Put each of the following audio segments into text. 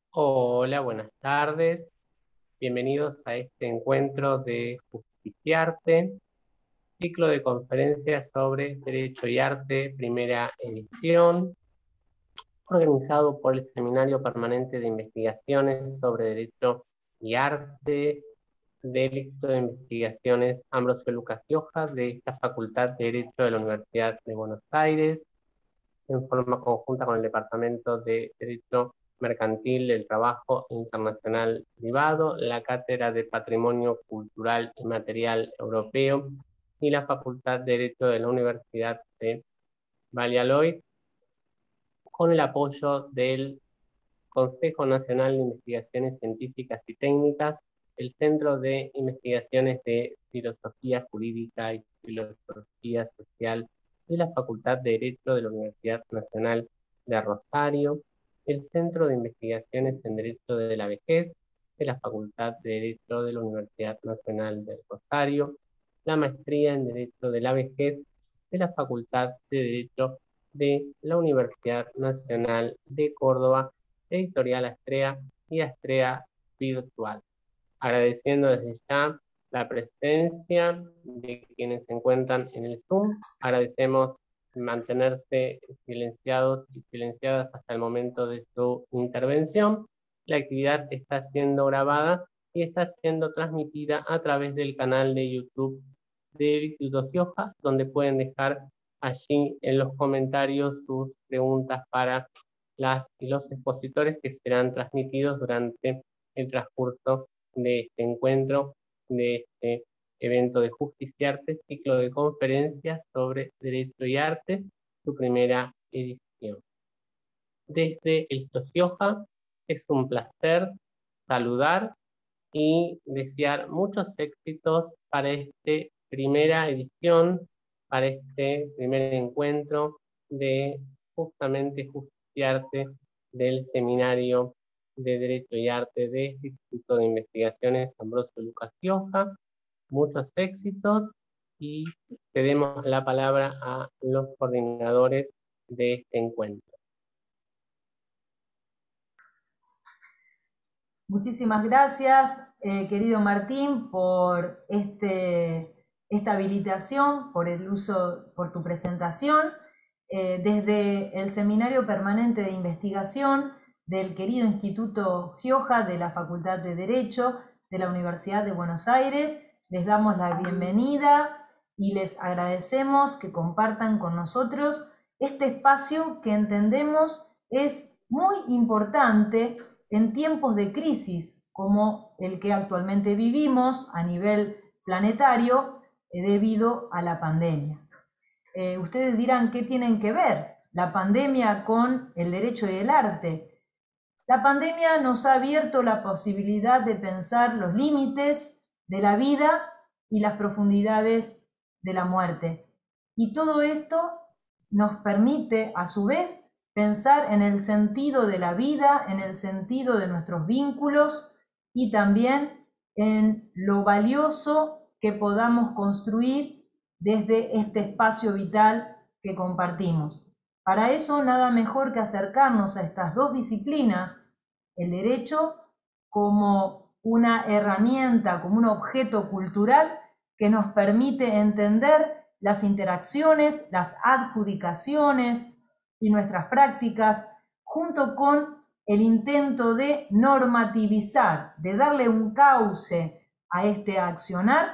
Hola, buenas tardes. Bienvenidos a este encuentro de Justiciarte, ciclo de conferencias sobre Derecho y Arte, primera edición, organizado por el Seminario Permanente de Investigaciones sobre Derecho y Arte del Instituto de Investigaciones Ambrosio Lucas Gioja de esta Facultad de Derecho de la Universidad de Buenos Aires, en forma conjunta con el Departamento de Derecho Mercantil del Trabajo Internacional Privado, la Cátedra de Patrimonio Cultural y Material Europeo y la Facultad de Derecho de la Universidad de Valladolid, con el apoyo del Consejo Nacional de Investigaciones Científicas y Técnicas, el Centro de Investigaciones de Filosofía Jurídica y Filosofía Social de la Facultad de Derecho de la Universidad Nacional de Rosario, el Centro de Investigaciones en Derecho de la Vejez de la Facultad de Derecho de la Universidad Nacional de Rosario, la Maestría en Derecho de la Vejez de la Facultad de Derecho de la Universidad Nacional de Córdoba, Editorial Astrea y Astrea Virtual. Agradeciendo desde ya la presencia de quienes se encuentran en el Zoom. Agradecemos mantenerse silenciados y silenciadas hasta el momento de su intervención. La actividad está siendo grabada y está siendo transmitida a través del canal de YouTube del Instituto Gioja, donde pueden dejar allí en los comentarios sus preguntas para las y los expositores, que serán transmitidos durante el transcurso de este encuentro, de este evento de Justiciarte, ciclo de conferencias sobre Derecho y Arte, su primera edición. Desde el Gioja es un placer saludar y desear muchos éxitos para esta primera edición, para este primer encuentro de justamente Justiciarte del Seminario de Derecho y Arte del Instituto de Investigaciones Ambrosio Lucas Gioja. Muchos éxitos y cedemos la palabra a los coordinadores de este encuentro. Muchísimas gracias, querido Martín, por esta habilitación, por tu presentación. Desde el Seminario Permanente de Investigación del querido Instituto Gioja de la Facultad de Derecho de la Universidad de Buenos Aires, les damos la bienvenida y les agradecemos que compartan con nosotros este espacio que entendemos es muy importante en tiempos de crisis como el que actualmente vivimos a nivel planetario debido a la pandemia. Ustedes dirán, ¿qué tienen que ver la pandemia con el derecho y el arte? La pandemia nos ha abierto la posibilidad de pensar los límites de la vida y las profundidades de la muerte. Y todo esto nos permite, a su vez, pensar en el sentido de la vida, en el sentido de nuestros vínculos y también en lo valioso que podamos construir desde este espacio vital que compartimos. Para eso, nada mejor que acercarnos a estas dos disciplinas, el derecho como una herramienta, como un objeto cultural que nos permite entender las interacciones, las adjudicaciones y nuestras prácticas, junto con el intento de normativizar, de darle un cauce a este accionar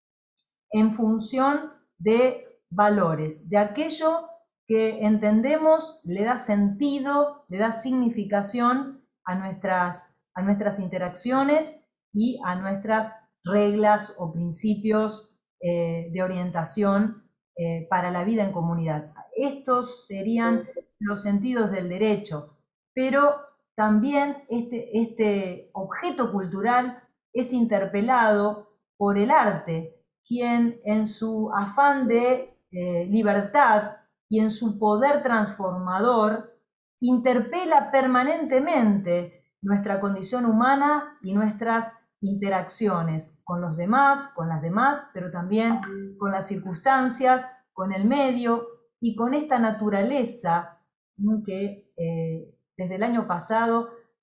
en función de valores, de aquello que entendemos le da sentido, le da significación a nuestras interacciones y a nuestras reglas o principios de orientación para la vida en comunidad. Estos serían los sentidos del derecho, pero también este objeto cultural es interpelado por el arte, quien en su afán de libertad y en su poder transformador interpela permanentemente nuestra condición humana y nuestras interacciones con los demás, con las demás, pero también con las circunstancias, con el medio y con esta naturaleza que desde el año pasado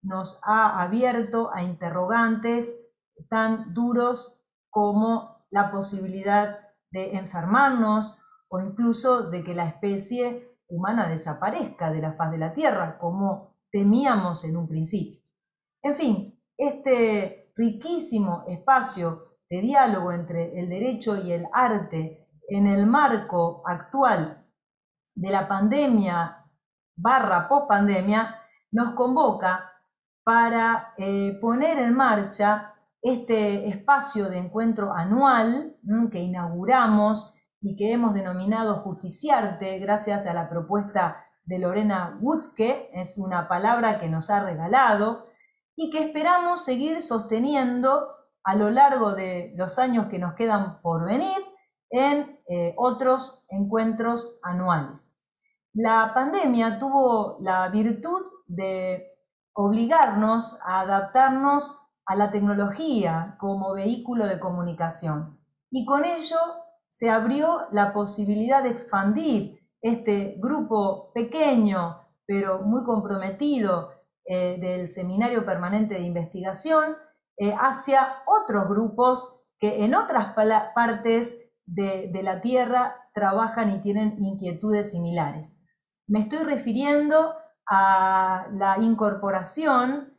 nos ha abierto a interrogantes tan duros como la posibilidad de enfermarnos o incluso de que la especie humana desaparezca de la faz de la Tierra, como temíamos en un principio. En fin, este riquísimo espacio de diálogo entre el derecho y el arte en el marco actual de la pandemia / pospandemia nos convoca para poner en marcha este espacio de encuentro anual que inauguramos y que hemos denominado Justiciarte gracias a la propuesta de Lorena Wutzke, es una palabra que nos ha regalado y que esperamos seguir sosteniendo a lo largo de los años que nos quedan por venir en otros encuentros anuales. La pandemia tuvo la virtud de obligarnos a adaptarnos a la tecnología como vehículo de comunicación y con ello se abrió la posibilidad de expandir este grupo pequeño pero muy comprometido del Seminario Permanente de Investigación hacia otros grupos que en otras partes de la Tierra trabajan y tienen inquietudes similares. Me estoy refiriendo a la incorporación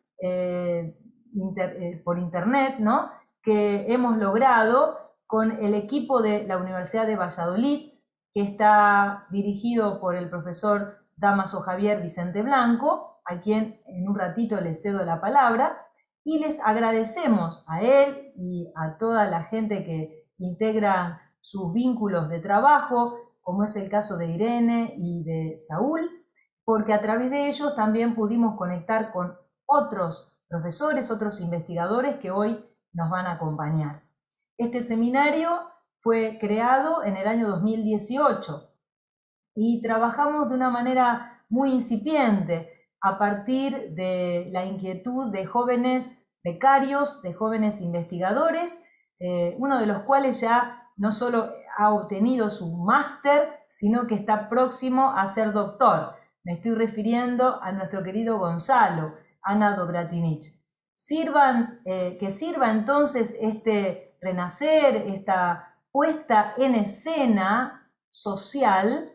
por internet, ¿no?, que hemos logrado con el equipo de la Universidad de Valladolid, que está dirigido por el profesor Dámaso Javier Vicente Blanco, a quien en un ratito le cedo la palabra, y les agradecemos a él y a toda la gente que integra sus vínculos de trabajo, como es el caso de Irene y de Saúl, porque a través de ellos también pudimos conectar con otros profesores, otros investigadores que hoy nos van a acompañar. Este seminario fue creado en el año 2018 y trabajamos de una manera muy incipiente a partir de la inquietud de jóvenes becarios, de jóvenes investigadores, uno de los cuales ya no solo ha obtenido su máster, sino que está próximo a ser doctor. Me estoy refiriendo a nuestro querido Gonzalo, Ana Dobratinich. Que sirva entonces este renacer, esta puesta en escena social,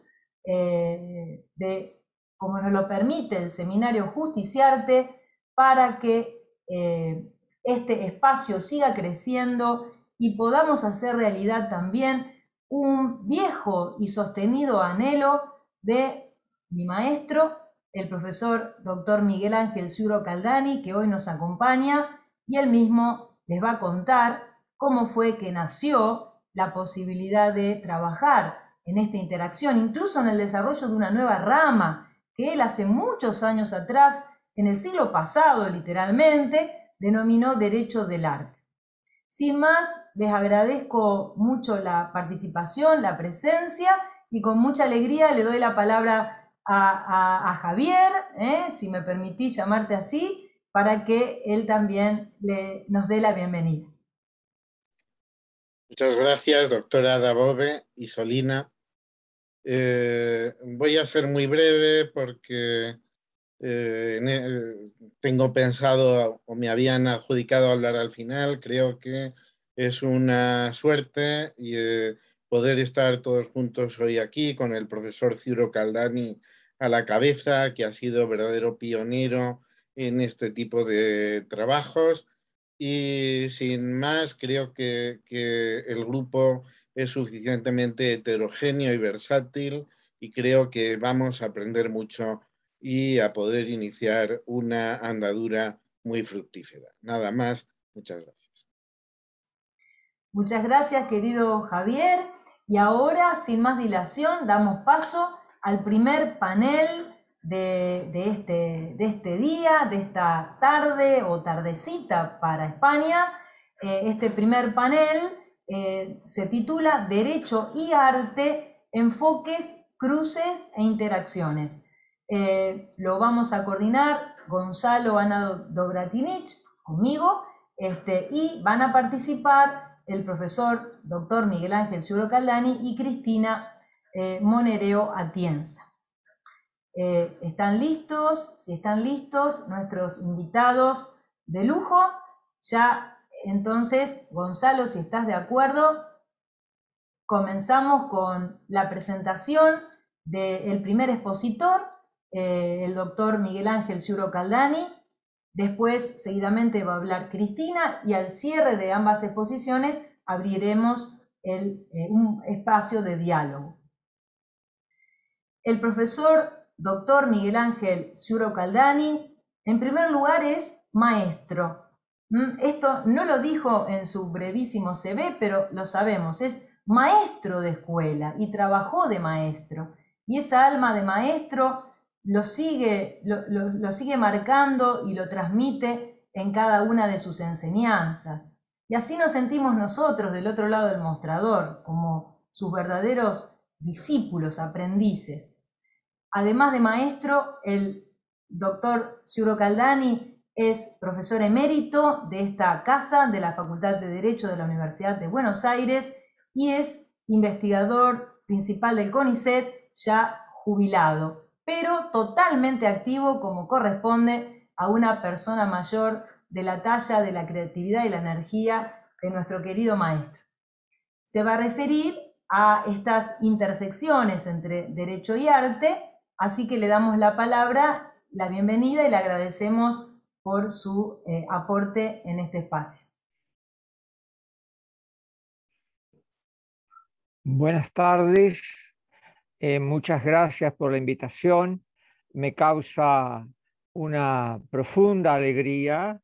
como nos lo permite el Seminario Justiciarte, para que este espacio siga creciendo y podamos hacer realidad también un viejo y sostenido anhelo de mi maestro, el profesor Dr. Miguel Ángel Ciuro Caldani, que hoy nos acompaña, y él mismo les va a contar cómo fue que nació la posibilidad de trabajar en esta interacción, incluso en el desarrollo de una nueva rama que él hace muchos años atrás, en el siglo pasado literalmente, denominó Derecho del Arte. Sin más, les agradezco mucho la participación, la presencia, y con mucha alegría le doy la palabra a Javier, si me permitís llamarte así, para que él también nos dé la bienvenida. Muchas gracias, doctora Dabove y Solina. Voy a ser muy breve porque tengo pensado o me habían adjudicado hablar al final. Creo que es una suerte poder estar todos juntos hoy aquí con el profesor Ciuro Caldani a la cabeza, que ha sido verdadero pionero en este tipo de trabajos. Y sin más, creo que el grupo es suficientemente heterogéneo y versátil y creo que vamos a aprender mucho y a poder iniciar una andadura muy fructífera. Nada más, muchas gracias. Muchas gracias, querido Javier. Y ahora, sin más dilación, damos paso al primer panel de este día, de esta tarde o tardecita para España. Este primer panel se titula Derecho y Arte, enfoques, cruces e interacciones. Lo vamos a coordinar Gonzalo Ana Dobratinich, conmigo, y van a participar el profesor Dr. Miguel Ángel Ciuro Caldani y Cristina Monereo Atienza. ¿Están listos? Si están listos, nuestros invitados de lujo, ya entonces, Gonzalo, si estás de acuerdo, comenzamos con la presentación del primer expositor, el doctor Miguel Ángel Ciuro Caldani. Después, seguidamente, va a hablar Cristina y al cierre de ambas exposiciones abriremos un espacio de diálogo. El profesor doctor Miguel Ángel Ciuro Caldani, en primer lugar, es maestro. Esto no lo dijo en su brevísimo CV, pero lo sabemos, es maestro de escuela y trabajó de maestro. Y esa alma de maestro lo sigue marcando y lo transmite en cada una de sus enseñanzas. Y así nos sentimos nosotros del otro lado del mostrador, como sus verdaderos discípulos, aprendices. Además de maestro, el doctor Ciuro Caldani es profesor emérito de esta casa de la Facultad de Derecho de la Universidad de Buenos Aires y es investigador principal del CONICET, ya jubilado, pero totalmente activo como corresponde a una persona mayor de la talla de la creatividad y la energía de nuestro querido maestro. Se va a referir a estas intersecciones entre derecho y arte, así que le damos la palabra, la bienvenida y le agradecemos por su aporte en este espacio. Buenas tardes, muchas gracias por la invitación. Me causa una profunda alegría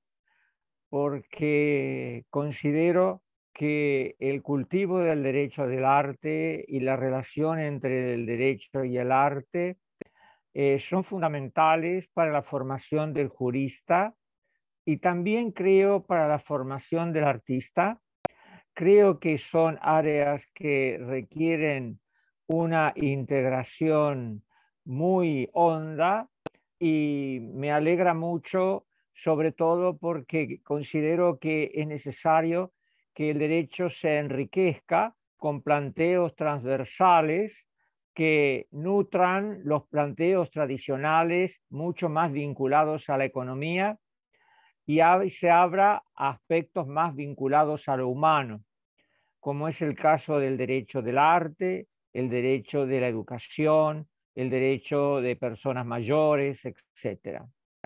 porque considero que el cultivo del derecho del arte y la relación entre el derecho y el arte son fundamentales para la formación del jurista y también creo para la formación del artista. Creo que son áreas que requieren una integración muy honda y me alegra mucho, sobre todo porque considero que es necesario que el derecho se enriquezca con planteos transversales que nutran los planteos tradicionales mucho más vinculados a la economía y se abra aspectos más vinculados a lo humano, como es el caso del derecho del arte, el derecho de la educación, el derecho de personas mayores, etc.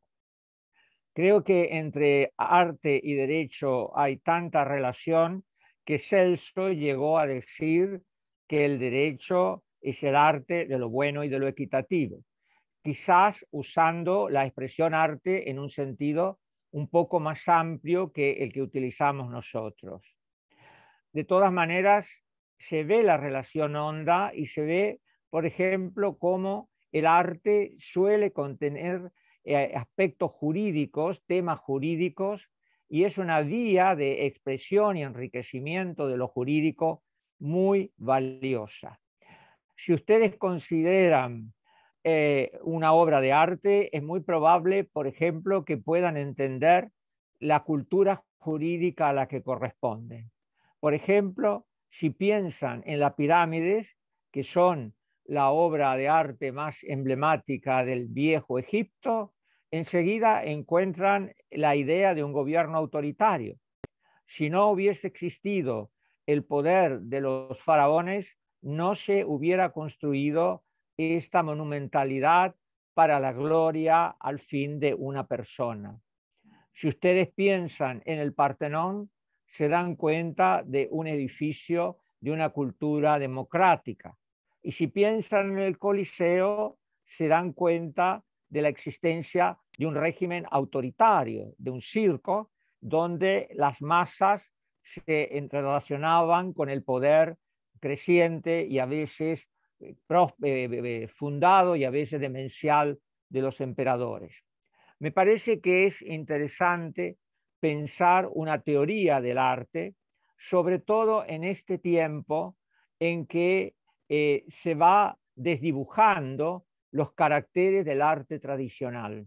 Creo que entre arte y derecho hay tanta relación que Celso llegó a decir que el derecho es el arte de lo bueno y de lo equitativo, quizás usando la expresión arte en un sentido un poco más amplio que el que utilizamos nosotros. De todas maneras, se ve la relación honda y se ve, por ejemplo, cómo el arte suele contener aspectos jurídicos, temas jurídicos, y es una vía de expresión y enriquecimiento de lo jurídico muy valiosa. Si ustedes consideran una obra de arte, es muy probable, por ejemplo, que puedan entender la cultura jurídica a la que corresponden. Por ejemplo, si piensan en las pirámides, que son la obra de arte más emblemática del viejo Egipto, enseguida encuentran la idea de un gobierno autoritario. Si no hubiese existido el poder de los faraones, no se hubiera construido esta monumentalidad para la gloria al fin de una persona. Si ustedes piensan en el Partenón, se dan cuenta de un edificio de una cultura democrática. Y si piensan en el Coliseo, se dan cuenta de la existencia de un régimen autoritario, de un circo, donde las masas se entrerelacionaban con el poder creciente y a veces fundado y a veces demencial de los emperadores. Me parece que es interesante pensar una teoría del arte, sobre todo en este tiempo en que se va desdibujando los caracteres del arte tradicional.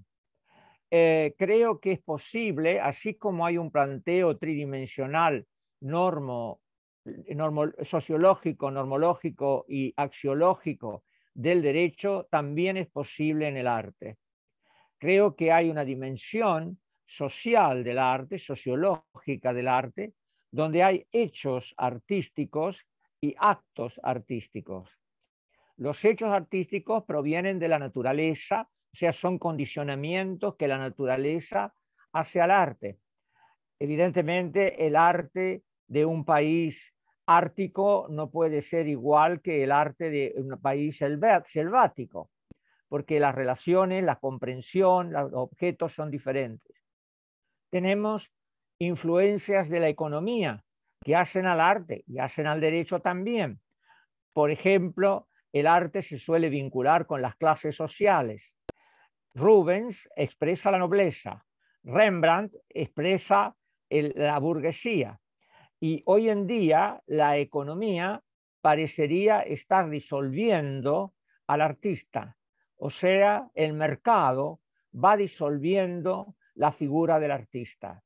Creo que es posible, así como hay un planteo tridimensional sociológico, normológico y axiológico del derecho también es posible en el arte. Creo que hay una dimensión social del arte, sociológica del arte, donde hay hechos artísticos y actos artísticos. Los hechos artísticos provienen de la naturaleza, o sea, son condicionamientos que la naturaleza hace al arte. Evidentemente, el arte de un país ártico no puede ser igual que el arte de un país selvático, porque las relaciones, la comprensión, los objetos son diferentes. Tenemos influencias de la economía que hacen al arte y hacen al derecho también. Por ejemplo, el arte se suele vincular con las clases sociales. Rubens expresa la nobleza, Rembrandt expresa la burguesía, y hoy en día la economía parecería estar disolviendo al artista, o sea, el mercado va disolviendo la figura del artista,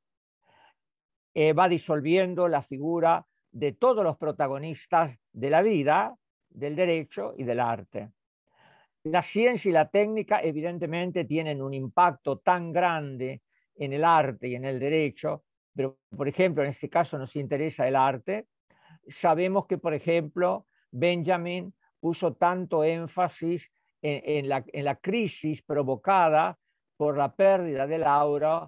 va disolviendo la figura de todos los protagonistas de la vida, del derecho y del arte. La ciencia y la técnica evidentemente tienen un impacto tan grande en el arte y en el derecho, pero por ejemplo en este caso nos interesa el arte. Sabemos que por ejemplo Benjamin puso tanto énfasis en la crisis provocada por la pérdida del aura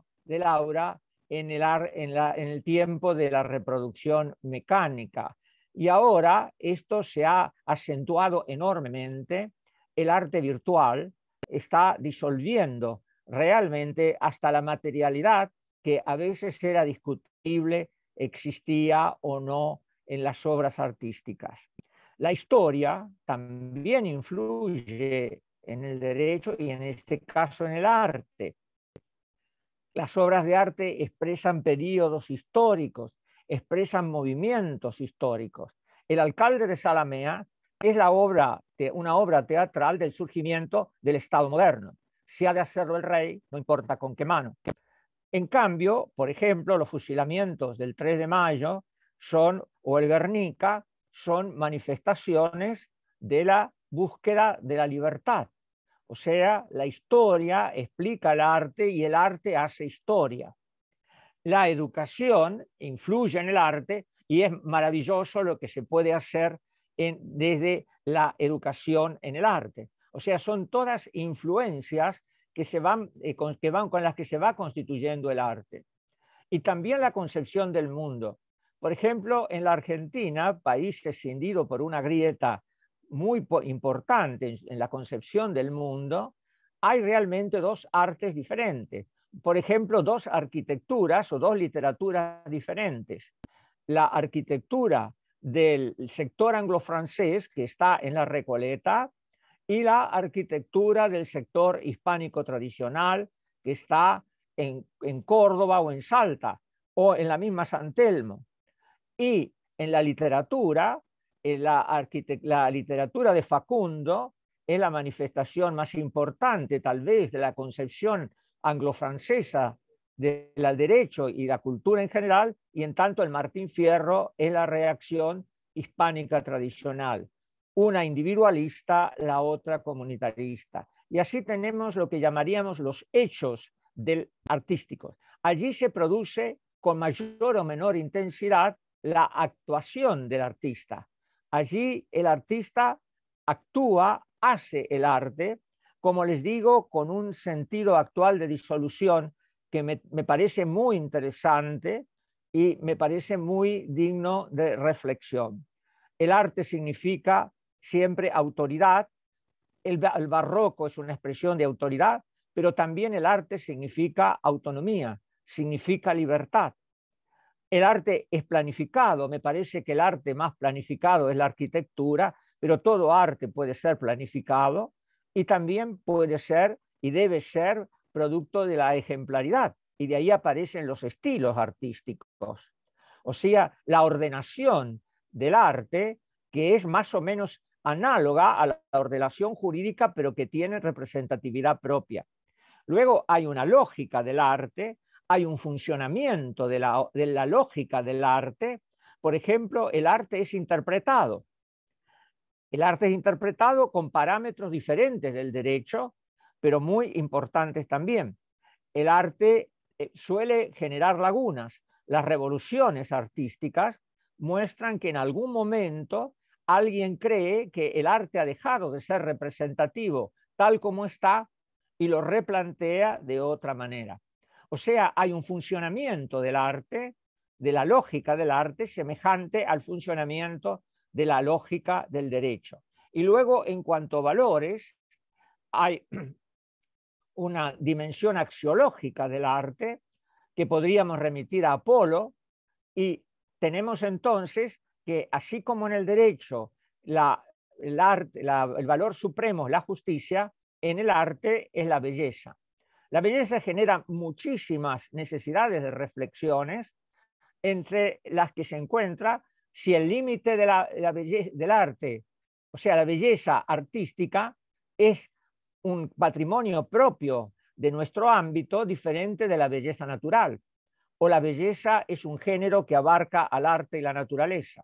en el tiempo de la reproducción mecánica. Y ahora esto se ha acentuado enormemente. El arte virtual está disolviendo realmente hasta la materialidad que a veces era discutible, existía o no en las obras artísticas. La historia también influye en el derecho y en este caso en el arte. Las obras de arte expresan periodos históricos, expresan movimientos históricos. El alcalde de Zalamea es una obra teatral del surgimiento del Estado moderno. Si ha de hacerlo el rey, no importa con qué mano. En cambio, por ejemplo, los fusilamientos del 3 de mayo o el Guernica son manifestaciones de la búsqueda de la libertad. O sea, la historia explica el arte y el arte hace historia. La educación influye en el arte y es maravilloso lo que se puede hacer desde la educación en el arte. O sea, son todas influencias con las que se va constituyendo el arte. Y también la concepción del mundo. Por ejemplo, en la Argentina, país escindido por una grieta muy importante en la concepción del mundo, hay realmente dos artes diferentes. Por ejemplo, dos arquitecturas o dos literaturas diferentes. La arquitectura del sector anglo-francés, que está en la Recoleta, y la arquitectura del sector hispánico tradicional, que está en Córdoba o en Salta, o en la misma San Telmo. Y en la literatura, la literatura de Facundo es la manifestación más importante, tal vez, de la concepción anglo-francesa del derecho y la cultura en general, y en tanto el Martín Fierro es la reacción hispánica tradicional. Una individualista, la otra comunitarista. Y así tenemos lo que llamaríamos los hechos artísticos. Allí se produce con mayor o menor intensidad la actuación del artista. Allí el artista actúa, hace el arte, como les digo, con un sentido actual de disolución que me parece muy interesante y me parece muy digno de reflexión. El arte significa siempre autoridad. El barroco es una expresión de autoridad, pero también el arte significa autonomía, significa libertad. El arte es planificado, me parece que el arte más planificado es la arquitectura, pero todo arte puede ser planificado y también puede ser y debe ser producto de la ejemplaridad, y de ahí aparecen los estilos artísticos. O sea, la ordenación del arte, que es más o menos análoga a la ordenación jurídica, pero que tiene representatividad propia. Luego hay una lógica del arte, hay un funcionamiento de la lógica del arte. Por ejemplo, el arte es interpretado. El arte es interpretado con parámetros diferentes del derecho, pero muy importantes también. El arte suele generar lagunas. Las revoluciones artísticas muestran que en algún momento alguien cree que el arte ha dejado de ser representativo tal como está y lo replantea de otra manera. O sea, hay un funcionamiento del arte, de la lógica del arte, semejante al funcionamiento de la lógica del derecho. Y luego, en cuanto a valores, hay una dimensión axiológica del arte que podríamos remitir a Apolo, y tenemos entonces que, así como en el derecho el valor supremo es la justicia, en el arte es la belleza. La belleza genera muchísimas necesidades de reflexiones, entre las que se encuentra si el límite del arte, o sea, la belleza artística, es un patrimonio propio de nuestro ámbito diferente de la belleza natural, o la belleza es un género que abarca al arte y la naturaleza.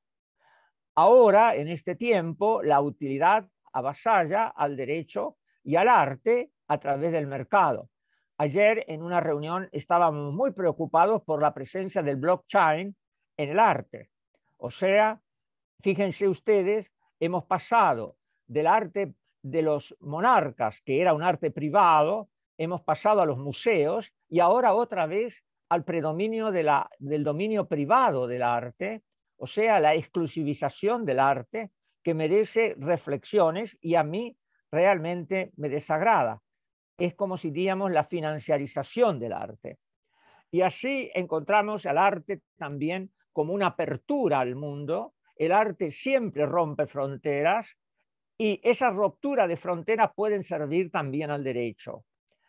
Ahora, en este tiempo, la utilidad avasalla al derecho y al arte a través del mercado. Ayer en una reunión estábamos muy preocupados por la presencia del blockchain en el arte. O sea, fíjense ustedes, hemos pasado del arte de los monarcas, que era un arte privado, hemos pasado a los museos y ahora otra vez al predominio del dominio privado del arte, o sea, la exclusivización del arte, que merece reflexiones y a mí realmente me desagrada. Es como si diríamos la financiarización del arte. Y así encontramos al arte también como una apertura al mundo. El arte siempre rompe fronteras y esas rupturas de fronteras pueden servir también al derecho.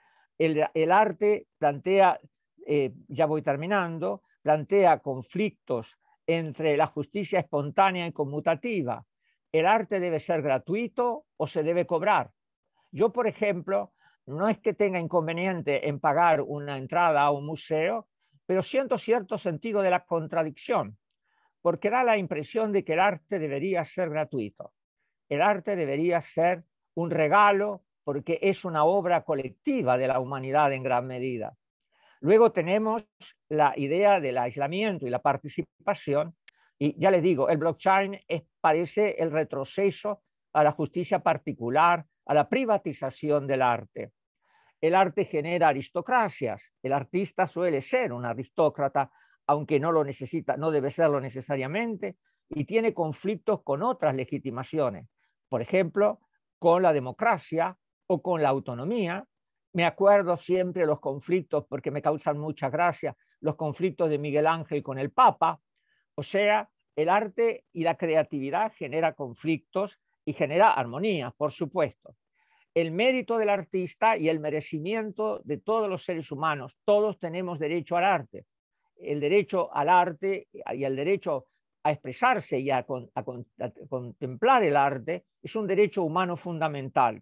El arte plantea, ya voy terminando, plantea conflictos entre la justicia espontánea y conmutativa. ¿El arte debe ser gratuito o se debe cobrar? Yo, por ejemplo, no es que tenga inconveniente en pagar una entrada a un museo, pero siento cierto sentido de la contradicción, porque da la impresión de que el arte debería ser gratuito. El arte debería ser un regalo porque es una obra colectiva de la humanidad en gran medida. Luego tenemos la idea del aislamiento y la participación, y ya les digo, el blockchain parece el retroceso a la justicia particular, a la privatización del arte. El arte genera aristocracias. El artista suele ser un aristócrata, aunque no lo necesita, no debe serlo necesariamente, y tiene conflictos con otras legitimaciones. Por ejemplo, con la democracia o con la autonomía. Me acuerdo siempre los conflictos, porque me causan mucha gracia, los conflictos de Miguel Ángel con el Papa. O sea, el arte y la creatividad genera conflictos y genera armonía, por supuesto. El mérito del artista y el merecimiento de todos los seres humanos. Todos tenemos derecho al arte. El derecho al arte y el derecho a expresarse y a contemplar el arte es un derecho humano fundamental.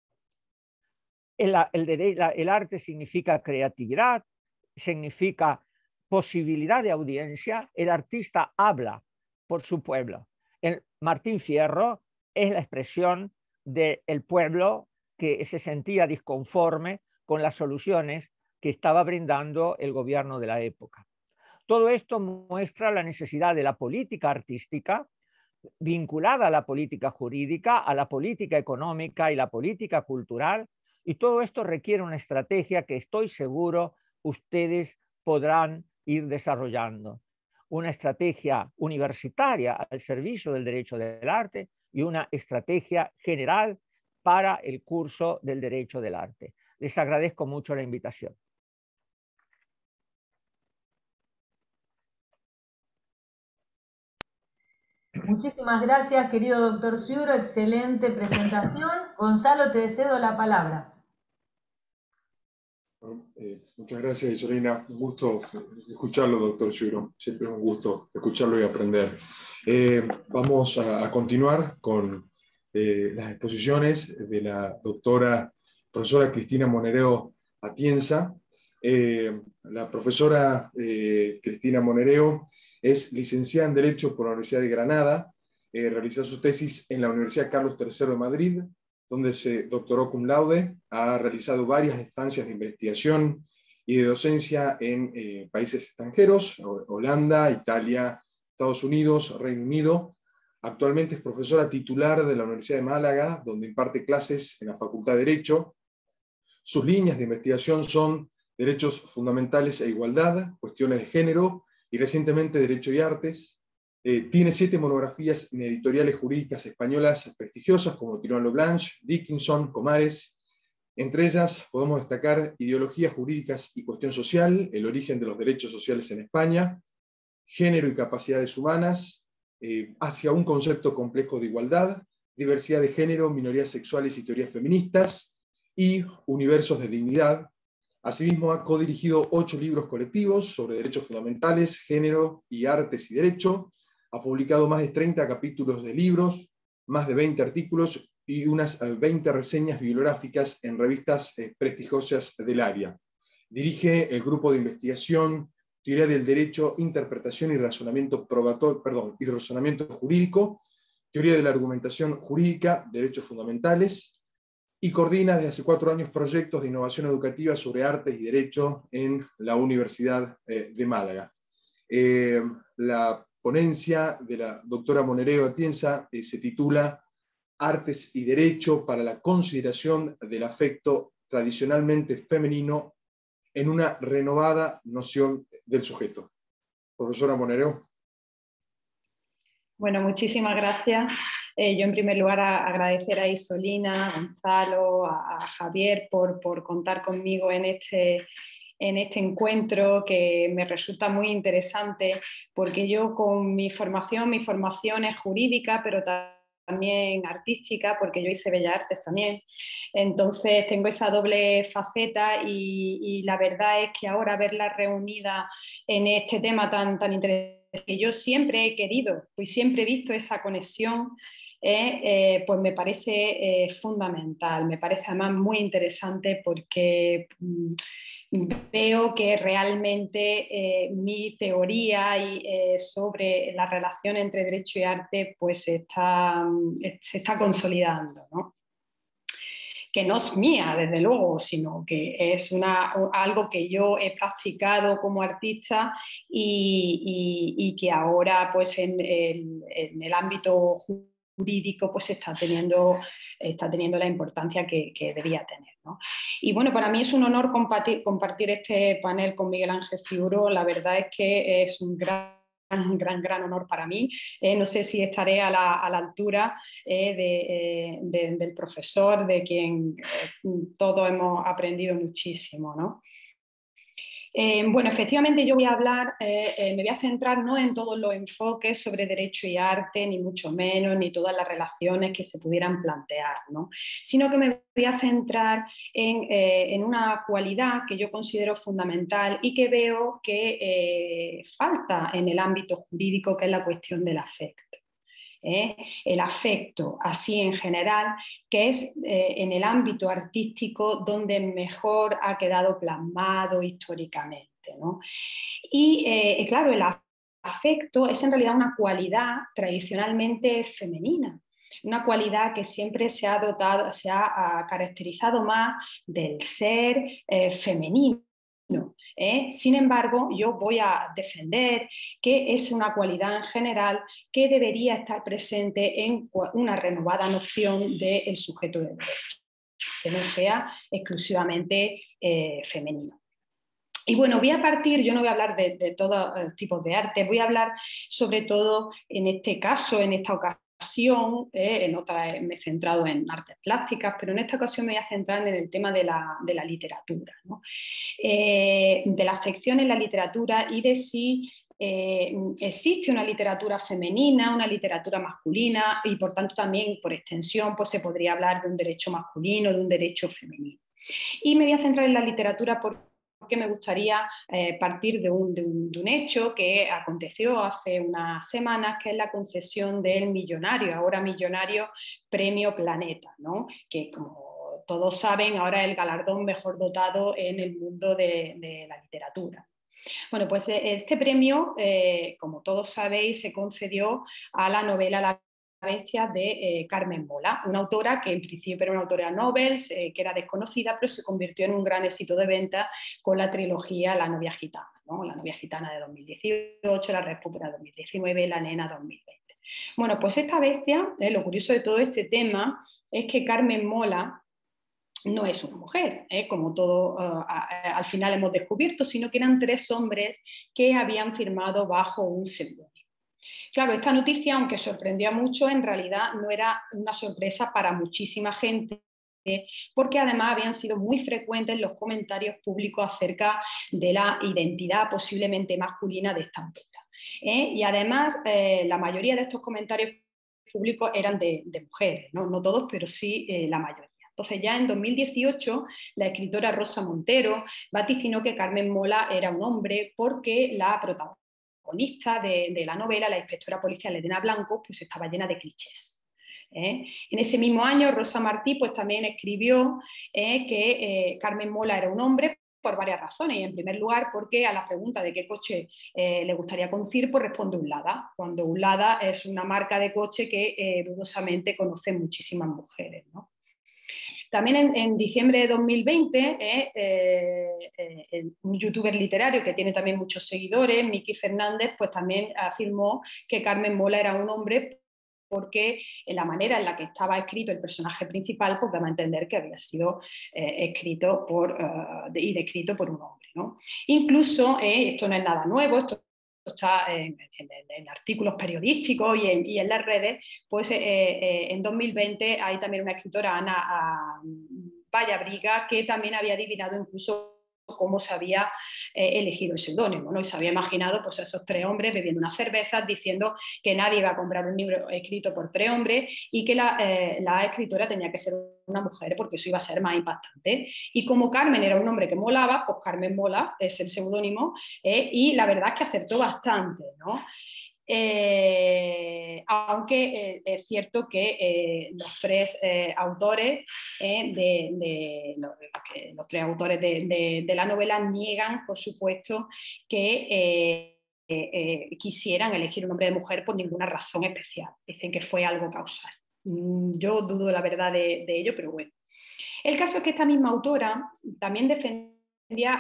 El arte significa creatividad, significa posibilidad de audiencia. El artista habla por su pueblo. Martín Fierro es la expresión del pueblo que se sentía disconforme con las soluciones que estaba brindando el gobierno de la época. Todo esto muestra la necesidad de la política artística vinculada a la política jurídica, a la política económica y la política cultural, y todo esto requiere una estrategia que estoy seguro ustedes podrán ir desarrollando. Una estrategia universitaria al servicio del derecho del arte y una estrategia general para el curso del derecho del arte. Les agradezco mucho la invitación. Muchísimas gracias, querido doctor Ciuro. Excelente presentación. Gonzalo, te cedo la palabra. Muchas gracias, Isolina. Un gusto escucharlo, doctor Ciuro. Siempre un gusto escucharlo y aprender. Vamos a continuar con las exposiciones de la doctora profesora Cristina Monereo Atienza. La profesora Cristina Monereo es licenciada en Derecho por la Universidad de Granada, realizó su tesis en la Universidad Carlos III de Madrid, donde se doctoró cum laude. Ha realizado varias estancias de investigación y de docencia en países extranjeros, Holanda, Italia, Estados Unidos, Reino Unido. Actualmente es profesora titular de la Universidad de Málaga, donde imparte clases en la Facultad de Derecho. Sus líneas de investigación son derechos fundamentales e igualdad, cuestiones de género y recientemente derecho y artes. Tiene 7 monografías en editoriales jurídicas españolas prestigiosas como Tirón Leblanc, Dickinson, Comares. Entre ellas podemos destacar Ideologías jurídicas y cuestión social, el origen de los derechos sociales en España, Género y capacidades humanas, hacia un concepto complejo de igualdad, diversidad de género, minorías sexuales y teorías feministas, y Universos de dignidad. Asimismo, ha codirigido 8 libros colectivos sobre derechos fundamentales, género y artes y derecho. Ha publicado más de 30 capítulos de libros, más de 20 artículos y unas 20 reseñas bibliográficas en revistas prestigiosas del área. Dirige el grupo de investigación Teoría del Derecho, Interpretación y Razonamiento y Razonamiento Jurídico, Teoría de la Argumentación Jurídica, Derechos Fundamentales, y coordina desde hace 4 años proyectos de innovación educativa sobre artes y derecho en la Universidad de Málaga. La ponencia de la doctora Monereo Atienza se titula Artes y Derecho para la consideración del afecto tradicionalmente femenino en una renovada noción del sujeto. Profesora Monereo. Bueno, muchísimas gracias. Yo en primer lugar agradecer a Isolina, a Gonzalo, a Javier por contar conmigo en este encuentro, que me resulta muy interesante, porque yo con mi formación es jurídica, pero también artística, porque yo hice Bellas Artes también. Entonces tengo esa doble faceta y la verdad es que ahora verla reunida en este tema tan interesante, que yo siempre he querido, pues siempre he visto esa conexión, pues me parece fundamental, me parece además muy interesante, porque veo que realmente mi teoría sobre la relación entre derecho y arte pues se está consolidando, ¿no? Que no es mía, desde luego, sino que es algo que yo he practicado como artista y que ahora pues en el ámbito jurídico pues está teniendo la importancia que debía tener, ¿no? Y bueno, para mí es un honor compartir este panel con Miguel Ángel Ciuró. La verdad es que es un gran honor para mí. No sé si estaré a la altura del profesor, de quien todos hemos aprendido muchísimo, ¿no? Bueno, efectivamente yo voy a hablar, me voy a centrar no en todos los enfoques sobre derecho y arte, ni mucho menos, ni todas las relaciones que se pudieran plantear, ¿no? Sino que me voy a centrar en una cualidad que yo considero fundamental y que veo que falta en el ámbito jurídico, que es la cuestión del afecto. El afecto así en general, que es en el ámbito artístico donde mejor ha quedado plasmado históricamente, ¿no? Y claro, el afecto es en realidad una cualidad tradicionalmente femenina, una cualidad que siempre se ha caracterizado más del ser femenino. Sin embargo, yo voy a defender que es una cualidad en general que debería estar presente en una renovada noción del sujeto del derecho, que no sea exclusivamente femenino. Y bueno, voy a partir, yo no voy a hablar de todos tipos de arte, voy a hablar sobre todo en este caso, en esta ocasión, en otra me he centrado en artes plásticas, pero en esta ocasión me voy a centrar en el tema de la literatura, ¿no? De la afección en la literatura y de si existe una literatura femenina, una literatura masculina, y por tanto también por extensión pues se podría hablar de un derecho masculino, de un derecho femenino. Y me voy a centrar en la literatura porque me gustaría partir de un hecho que aconteció hace unas semanas, que es la concesión del ahora millonario Premio Planeta, ¿no? Que como todos saben ahora es el galardón mejor dotado en el mundo de la literatura. Bueno, pues este premio, como todos sabéis, se concedió a la novela La bestia de Carmen Mola, una autora que en principio era una autora Nobel, que era desconocida, pero se convirtió en un gran éxito de venta con la trilogía La novia gitana, ¿no? La novia gitana de 2018, La República de 2019, La nena 2020. Bueno, pues esta bestia, lo curioso de todo este tema es que Carmen Mola no es una mujer, como todo al final hemos descubierto, sino que eran 3 hombres que habían firmado bajo un seudónimo. Claro, esta noticia, aunque sorprendió mucho, en realidad no era una sorpresa para muchísima gente, porque además habían sido muy frecuentes los comentarios públicos acerca de la identidad posiblemente masculina de esta autora. Y además, la mayoría de estos comentarios públicos eran de mujeres, no todos, pero sí la mayoría. Entonces ya en 2018 la escritora Rosa Montero vaticinó que Carmen Mola era un hombre porque la protagonista de la novela, la inspectora policial Elena Blanco, pues estaba llena de clichés. En ese mismo año Rosa Martí pues también escribió que Carmen Mola era un hombre por varias razones, y en primer lugar porque a la pregunta de qué coche le gustaría conducir, pues responde un Lada, cuando un Lada es una marca de coche que dudosamente conocen muchísimas mujeres, ¿no? También en diciembre de 2020, un youtuber literario que tiene también muchos seguidores, Miki Fernández, pues también afirmó que Carmen Mola era un hombre porque en la manera en la que estaba escrito el personaje principal, pues daba a entender que había sido escrito y descrito por un hombre, ¿no? Incluso, esto no es nada nuevo, esto está en artículos periodísticos y en las redes, pues en 2020 hay también una escritora, Ana Vallabriga, que también había adivinado incluso cómo se había elegido el seudónimo, ¿no? Y se había imaginado pues, a esos 3 hombres bebiendo unas cervezas, diciendo que nadie iba a comprar un libro escrito por 3 hombres y que la escritora tenía que ser una mujer porque eso iba a ser más impactante. Y como Carmen era un hombre que molaba, pues Carmen Mola es el seudónimo, y la verdad es que acertó bastante, ¿no? Aunque es cierto que los 3 autores los 3 autores de la novela niegan, por supuesto, que quisieran elegir un hombre de mujer por ninguna razón especial. Dicen que fue algo causal. Yo dudo la verdad de ello, pero bueno. El caso es que esta misma autora también defendía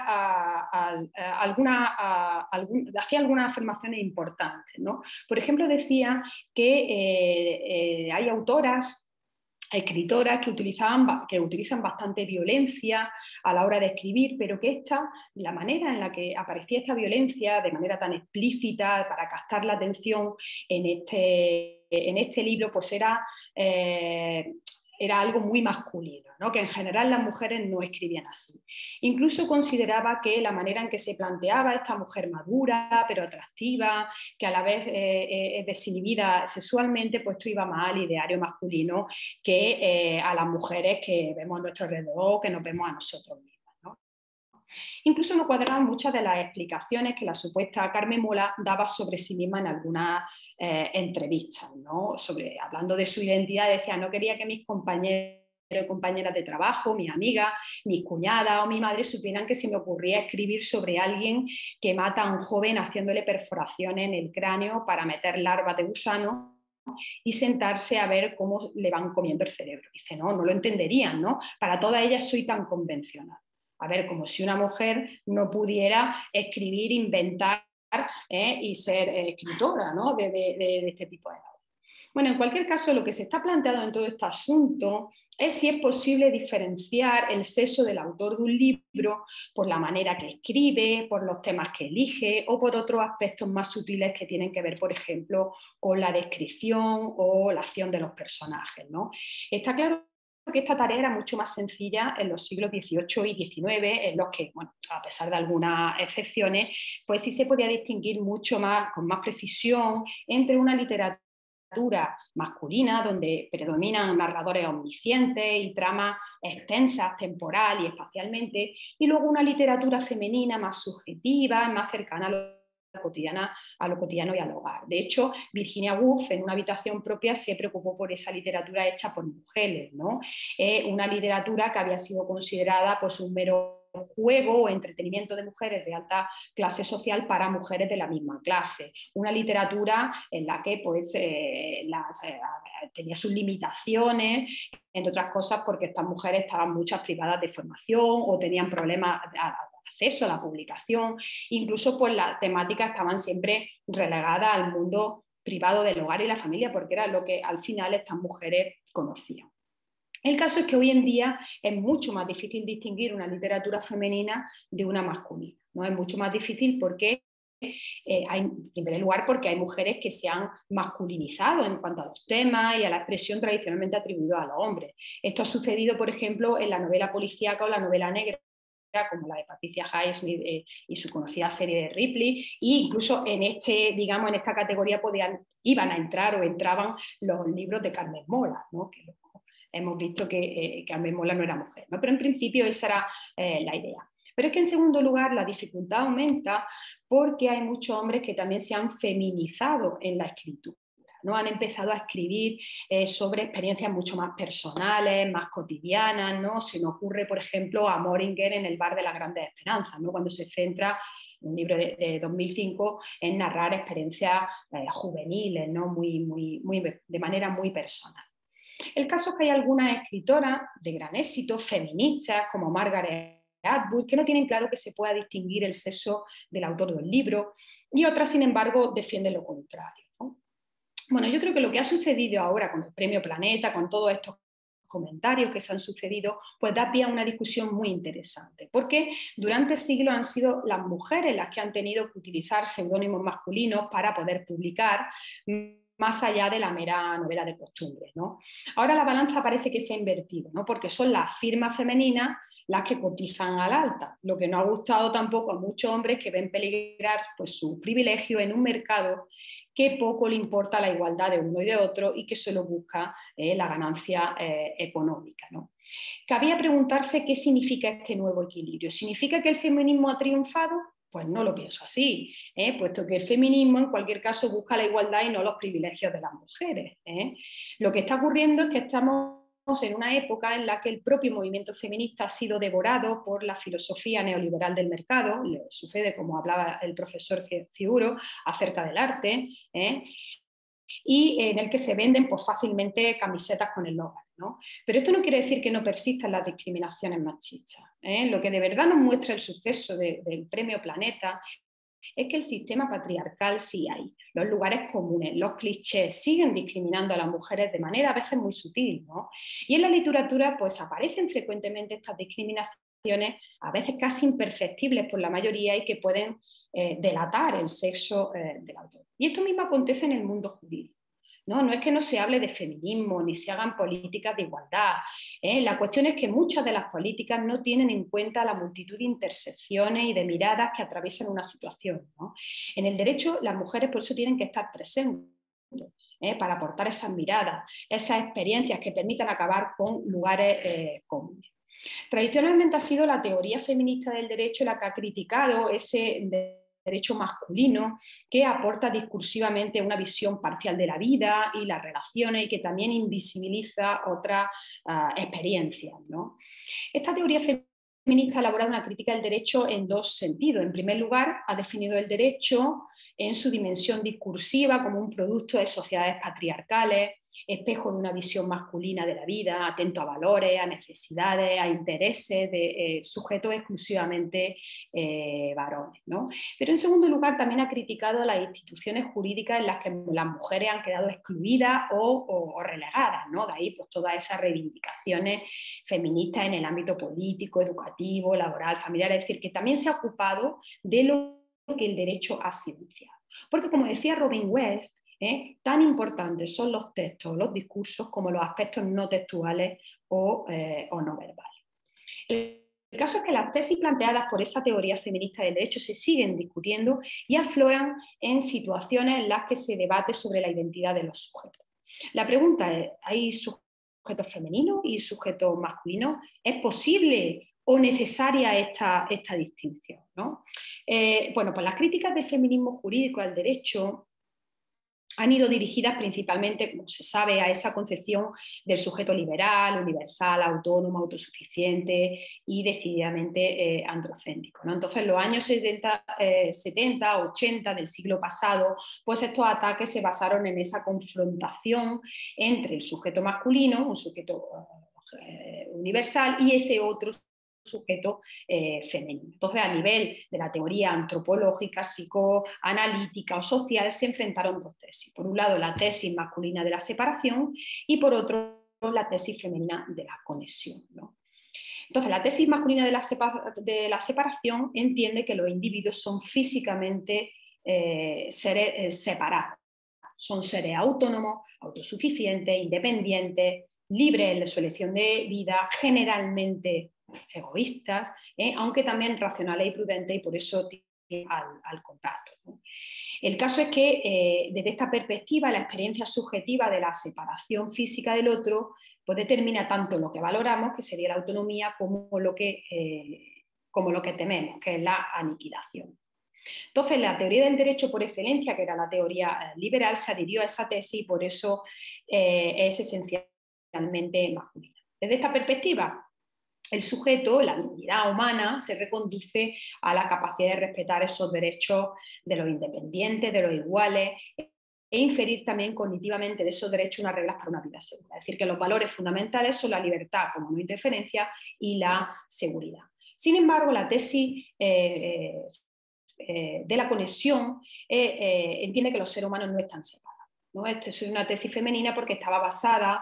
hacía algunas afirmaciones importantes, ¿no? Por ejemplo, decía que hay autoras, escritoras que utilizan bastante violencia a la hora de escribir, pero que la manera en la que aparecía esta violencia de manera tan explícita para captar la atención en este libro, pues era algo muy masculino, ¿no? Que en general las mujeres no escribían así. Incluso consideraba que la manera en que se planteaba esta mujer madura, pero atractiva, que a la vez es desinhibida sexualmente, pues esto iba más al ideario masculino que a las mujeres que vemos a nuestro alrededor, que nos vemos a nosotros mismos, ¿no? Incluso no cuadraban muchas de las explicaciones que la supuesta Carmen Mola daba sobre sí misma en algunas entrevistas, ¿no? Hablando de su identidad, decía, no quería que mis compañeros y compañeras de trabajo, mis amigas, mis cuñadas o mi madre supieran que se me ocurría escribir sobre alguien que mata a un joven haciéndole perforaciones en el cráneo para meter larvas de gusano y sentarse a ver cómo le van comiendo el cerebro. Dice, no lo entenderían, ¿no? Para todas ellas soy tan convencional. A ver, como si una mujer no pudiera escribir, inventar y ser escritora, ¿no? de este tipo de obras. Bueno, en cualquier caso, lo que se está planteando en todo este asunto es si es posible diferenciar el sexo del autor de un libro por la manera que escribe, por los temas que elige o por otros aspectos más sutiles que tienen que ver, por ejemplo, con la descripción o la acción de los personajes, ¿no? Está claro que esta tarea era mucho más sencilla en los siglos XVIII y XIX, en los que, bueno, a pesar de algunas excepciones, pues sí se podía distinguir mucho más, con más precisión, entre una literatura masculina, donde predominan narradores omniscientes y tramas extensas temporal y espacialmente, y luego una literatura femenina más subjetiva, más cercana a lo cotidiano y al hogar. De hecho, Virginia Woolf, en Una habitación propia, se preocupó por esa literatura hecha por mujeres, ¿no? Una literatura que había sido considerada pues, un mero juego o entretenimiento de mujeres de alta clase social para mujeres de la misma clase. Una literatura en la que pues, tenía sus limitaciones, entre otras cosas porque estas mujeres estaban muchas privadas de formación o tenían problemas de acceso a la publicación. Incluso pues, las temáticas estaban siempre relegadas al mundo privado del hogar y la familia, porque era lo que al final estas mujeres conocían. El caso es que hoy en día es mucho más difícil distinguir una literatura femenina de una masculina, ¿no? Es mucho más difícil porque en primer lugar porque hay mujeres que se han masculinizado en cuanto a los temas y a la expresión tradicionalmente atribuida a los hombres. Esto ha sucedido, por ejemplo, en la novela policíaca o la novela negra, como la de Patricia Highsmith y su conocida serie de Ripley, e incluso en esta categoría iban a entrar o entraban los libros de Carmen Mola, ¿no? Que hemos visto que Carmen Mola no era mujer, ¿no? Pero en principio esa era la idea. Pero es que en segundo lugar la dificultad aumenta porque hay muchos hombres que también se han feminizado en la escritura, ¿no? Han empezado a escribir sobre experiencias mucho más personales, más cotidianas, ¿no? Se nos ocurre, por ejemplo, a Moringer en El bar de las grandes esperanzas, ¿no? Cuando se centra, un libro de 2005, en narrar experiencias juveniles, ¿no? De manera muy personal. El caso es que hay algunas escritoras de gran éxito, feministas, como Margaret Atwood, que no tienen claro que se pueda distinguir el sexo del autor del libro, y otras, sin embargo, defienden lo contrario, ¿no? Bueno, yo creo que lo que ha sucedido ahora con el Premio Planeta, con todos estos comentarios que se han sucedido, pues da pie a una discusión muy interesante, porque durante siglos han sido las mujeres las que han tenido que utilizar seudónimos masculinos para poder publicar, más allá de la mera novela de costumbre, ¿no? Ahora la balanza parece que se ha invertido, ¿no? Porque son las firmas femeninas las que cotizan al alta, lo que no ha gustado tampoco a muchos hombres que ven peligrar pues, su privilegio en un mercado que poco le importa la igualdad de uno y de otro y que solo busca la ganancia económica, ¿no? Cabía preguntarse qué significa este nuevo equilibrio. ¿Significa que el feminismo ha triunfado? Pues no lo pienso así, puesto que el feminismo en cualquier caso busca la igualdad y no los privilegios de las mujeres. Lo que está ocurriendo es que estamos en una época en la que el propio movimiento feminista ha sido devorado por la filosofía neoliberal del mercado, le sucede como hablaba el profesor Ciuro acerca del arte, y en el que se venden pues, fácilmente camisetas con el logo, ¿no? Pero esto no quiere decir que no persistan las discriminaciones machistas, Lo que de verdad nos muestra el suceso del Premio Planeta es que el sistema patriarcal sí hay, los lugares comunes, los clichés siguen discriminando a las mujeres de manera a veces muy sutil, ¿no? Y en la literatura pues aparecen frecuentemente estas discriminaciones, a veces casi imperceptibles por la mayoría y que pueden delatar el sexo del autor. Y esto mismo acontece en el mundo jurídico. No es que no se hable de feminismo ni se hagan políticas de igualdad. La cuestión es que muchas de las políticas no tienen en cuenta la multitud de intersecciones y de miradas que atraviesan una situación, ¿no? En el derecho, las mujeres por eso tienen que estar presentes, para aportar esas miradas, esas experiencias que permitan acabar con lugares comunes. Tradicionalmente ha sido la teoría feminista del derecho la que ha criticado ese derecho masculino que aporta discursivamente una visión parcial de la vida y las relaciones y que también invisibiliza otras experiencias, ¿no? Esta teoría feminista ha elaborado una crítica del derecho en dos sentidos. En primer lugar, ha definido el derecho en su dimensión discursiva como un producto de sociedades patriarcales, espejo de una visión masculina de la vida, atento a valores, a necesidades, a intereses de sujetos exclusivamente varones, ¿no? Pero en segundo lugar también ha criticado las instituciones jurídicas en las que las mujeres han quedado excluidas o relegadas, ¿no? De ahí pues, todas esas reivindicaciones feministas en el ámbito político, educativo, laboral, familiar, es decir, que también se ha ocupado de lo que el derecho ha silenciado. Porque como decía Robin West, tan importantes son los textos, los discursos, como los aspectos no textuales o no verbales. El caso es que las tesis planteadas por esa teoría feminista del derecho se siguen discutiendo y afloran en situaciones en las que se debate sobre la identidad de los sujetos. La pregunta es, ¿hay sujetos femeninos y sujetos masculinos? ¿Es posible o necesaria esta distinción, ¿no? Bueno, pues las críticas del feminismo jurídico al derecho han ido dirigidas principalmente, como se sabe, a esa concepción del sujeto liberal, universal, autónomo, autosuficiente y decididamente androcéntrico, ¿no? Entonces, en los años 70, 80 del siglo pasado, pues estos ataques se basaron en esa confrontación entre el sujeto masculino, un sujeto universal, y ese otro sujeto femenino. Entonces, a nivel de la teoría antropológica, psicoanalítica o social, se enfrentaron dos tesis. Por un lado, la tesis masculina de la separación y por otro, la tesis femenina de la conexión, ¿no? Entonces, la tesis masculina de la separación entiende que los individuos son físicamente seres separados. Son seres autónomos, autosuficientes, independientes, libres en su elección de vida, generalmente egoístas, aunque también racionales y prudentes, y por eso tienden al contacto, ¿no? El caso es que desde esta perspectiva la experiencia subjetiva de la separación física del otro pues determina tanto lo que valoramos, que sería la autonomía, como lo que tememos, que es la aniquilación. Entonces, la teoría del derecho por excelencia, que era la teoría liberal, se adhirió a esa tesis y por eso es esencialmente masculina. Desde esta perspectiva, el sujeto, la dignidad humana, se reconduce a la capacidad de respetar esos derechos de los independientes, de los iguales, e inferir también cognitivamente de esos derechos unas reglas para una vida segura. Es decir, que los valores fundamentales son la libertad como no interferencia y la seguridad. Sin embargo, la tesis de la conexión entiende que los seres humanos no están separados, ¿no? Esta es una tesis femenina porque estaba basada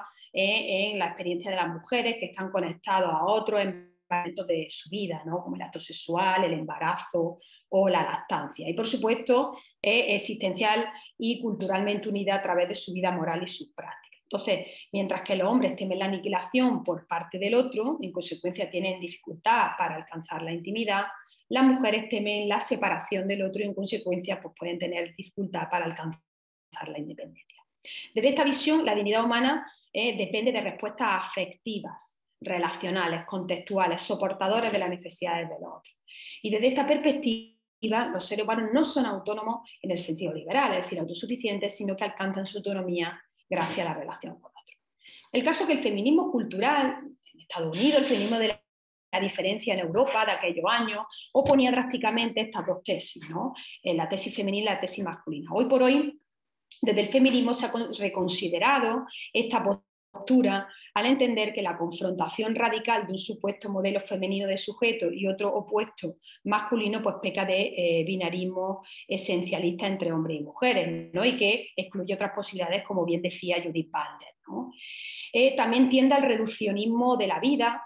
en la experiencia de las mujeres que están conectados a otros en momentos de su vida, ¿no? Como el acto sexual, el embarazo o la lactancia. Y por supuesto es existencial y culturalmente unida a través de su vida moral y sus prácticas. Entonces, mientras que los hombres temen la aniquilación por parte del otro, en consecuencia tienen dificultad para alcanzar la intimidad, las mujeres temen la separación del otro y en consecuencia pues, pueden tener dificultad para alcanzar la independencia. Desde esta visión, la dignidad humana depende de respuestas afectivas, relacionales, contextuales, soportadores de las necesidades del otro. Y desde esta perspectiva, los seres humanos no son autónomos en el sentido liberal, es decir, autosuficientes, sino que alcanzan su autonomía gracias a la relación con otro. El caso es que el feminismo cultural, en Estados Unidos, el feminismo de la diferencia en Europa de aquellos años, oponía drásticamente estas dos tesis, ¿no? La tesis femenina y la tesis masculina. Hoy por hoy, desde el feminismo se ha reconsiderado esta postura al entender que la confrontación radical de un supuesto modelo femenino de sujeto y otro opuesto masculino pues peca de binarismo esencialista entre hombres y mujeres, ¿no? Y que excluye otras posibilidades, como bien decía Judith Butler, ¿no? También tiende al reduccionismo de la vida,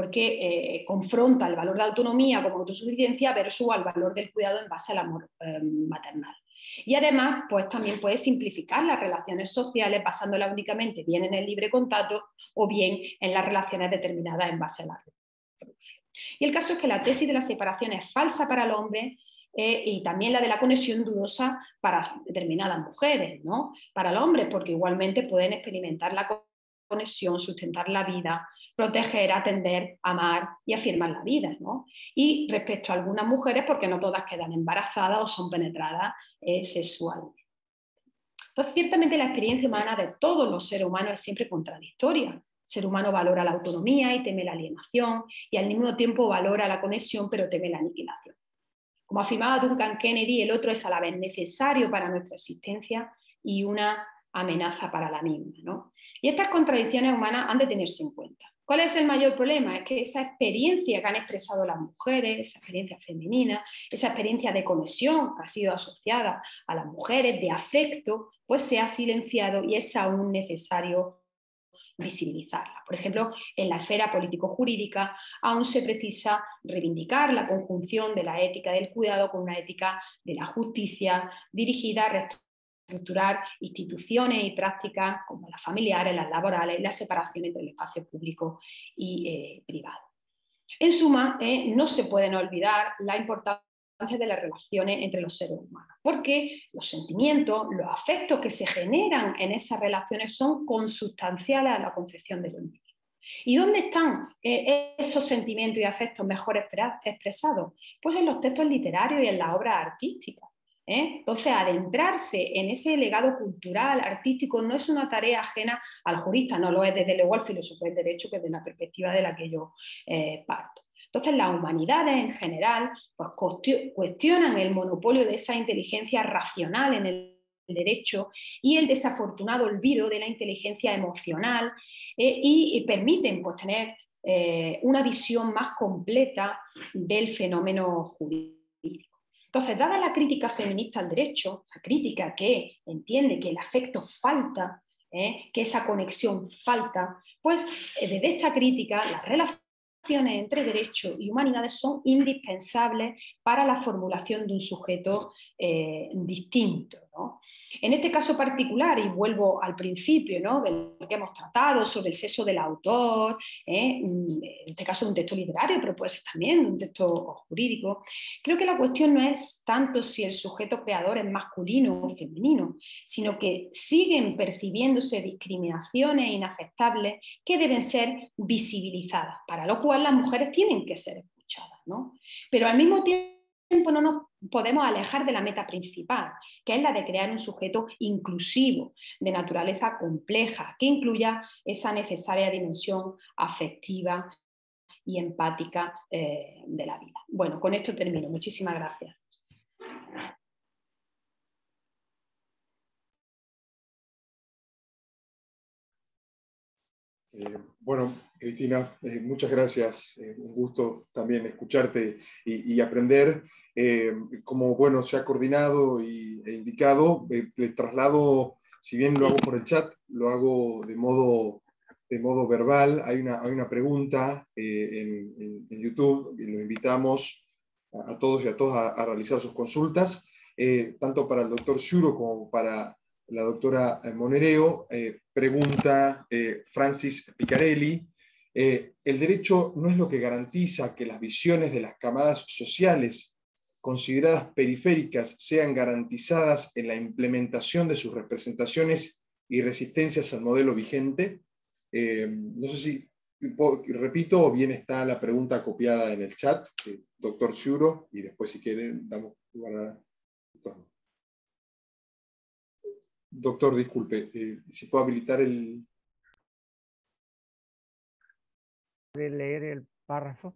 porque confronta el valor de autonomía como autosuficiencia versus al valor del cuidado en base al amor maternal. Y además, pues también puede simplificar las relaciones sociales basándolas únicamente bien en el libre contacto o bien en las relaciones determinadas en base a la reproducción. Y el caso es que la tesis de la separación es falsa para el hombre y también la de la conexión dudosa para determinadas mujeres, ¿no? Para el hombre, porque igualmente pueden experimentar la conexión, sustentar la vida, proteger, atender, amar y afirmar la vida, ¿no? Y respecto a algunas mujeres, porque no todas quedan embarazadas o son penetradas sexualmente. Entonces, ciertamente la experiencia humana de todos los seres humanos es siempre contradictoria. El ser humano valora la autonomía y teme la alienación, y al mismo tiempo valora la conexión pero teme la aniquilación. Como afirmaba Duncan Kennedy, el otro es a la vez necesario para nuestra existencia y una amenaza para la misma, ¿no? Y estas contradicciones humanas han de tenerse en cuenta. ¿Cuál es el mayor problema? Es que esa experiencia que han expresado las mujeres, esa experiencia femenina, esa experiencia de conexión que ha sido asociada a las mujeres, de afecto, pues se ha silenciado y es aún necesario visibilizarla. Por ejemplo, en la esfera político-jurídica aún se precisa reivindicar la conjunción de la ética del cuidado con una ética de la justicia dirigida a estructurar instituciones y prácticas como las familiares, las laborales y la separación entre el espacio público y privado. En suma, no se pueden olvidar la importancia de las relaciones entre los seres humanos, porque los sentimientos, los afectos que se generan en esas relaciones son consubstanciales a la concepción de los niños. ¿Y dónde están esos sentimientos y afectos mejor expresados? Pues en los textos literarios y en las obras artísticas. Entonces, adentrarse en ese legado cultural, artístico, no es una tarea ajena al jurista, no lo es desde luego al filósofo del derecho, que es de la perspectiva de la que yo parto. Entonces, las humanidades en general pues, cuestionan el monopolio de esa inteligencia racional en el derecho y el desafortunado olvido de la inteligencia emocional y permiten pues, tener una visión más completa del fenómeno jurídico. Entonces, dada la crítica feminista al derecho, esa crítica que entiende que el afecto falta, que esa conexión falta, pues desde esta crítica las relaciones entre derecho y humanidades son indispensables para la formulación de un sujeto distinto, ¿no? En este caso particular, y vuelvo al principio, ¿no?, del que hemos tratado, sobre el sexo del autor, en este caso un texto literario, pero puede ser también un texto jurídico, creo que la cuestión no es tanto si el sujeto creador es masculino o femenino, sino que siguen percibiéndose discriminaciones inaceptables que deben ser visibilizadas, para lo cual las mujeres tienen que ser escuchadas, ¿no? Pero al mismo tiempo no nos podemos alejar de la meta principal, que es la de crear un sujeto inclusivo, de naturaleza compleja, que incluya esa necesaria dimensión afectiva y empática de la vida. Bueno, con esto termino. Muchísimas gracias. Bueno, Cristina, muchas gracias. Un gusto también escucharte y aprender. Como bueno, se ha coordinado e indicado, le traslado, si bien lo hago por el chat, lo hago de modo verbal. Hay una pregunta en YouTube y los invitamos a todos y a todas a realizar sus consultas, tanto para el doctor Shuro como para la doctora Monereo. Pregunta Francis Picarelli: ¿el derecho no es lo que garantiza que las visiones de las camadas sociales consideradas periféricas sean garantizadas en la implementación de sus representaciones y resistencias al modelo vigente? No sé si repito o bien está la pregunta copiada en el chat, doctor Shuro, y después si quieren damos lugar a doctor. Doctor, disculpe, si puedo habilitar el... De leer el párrafo.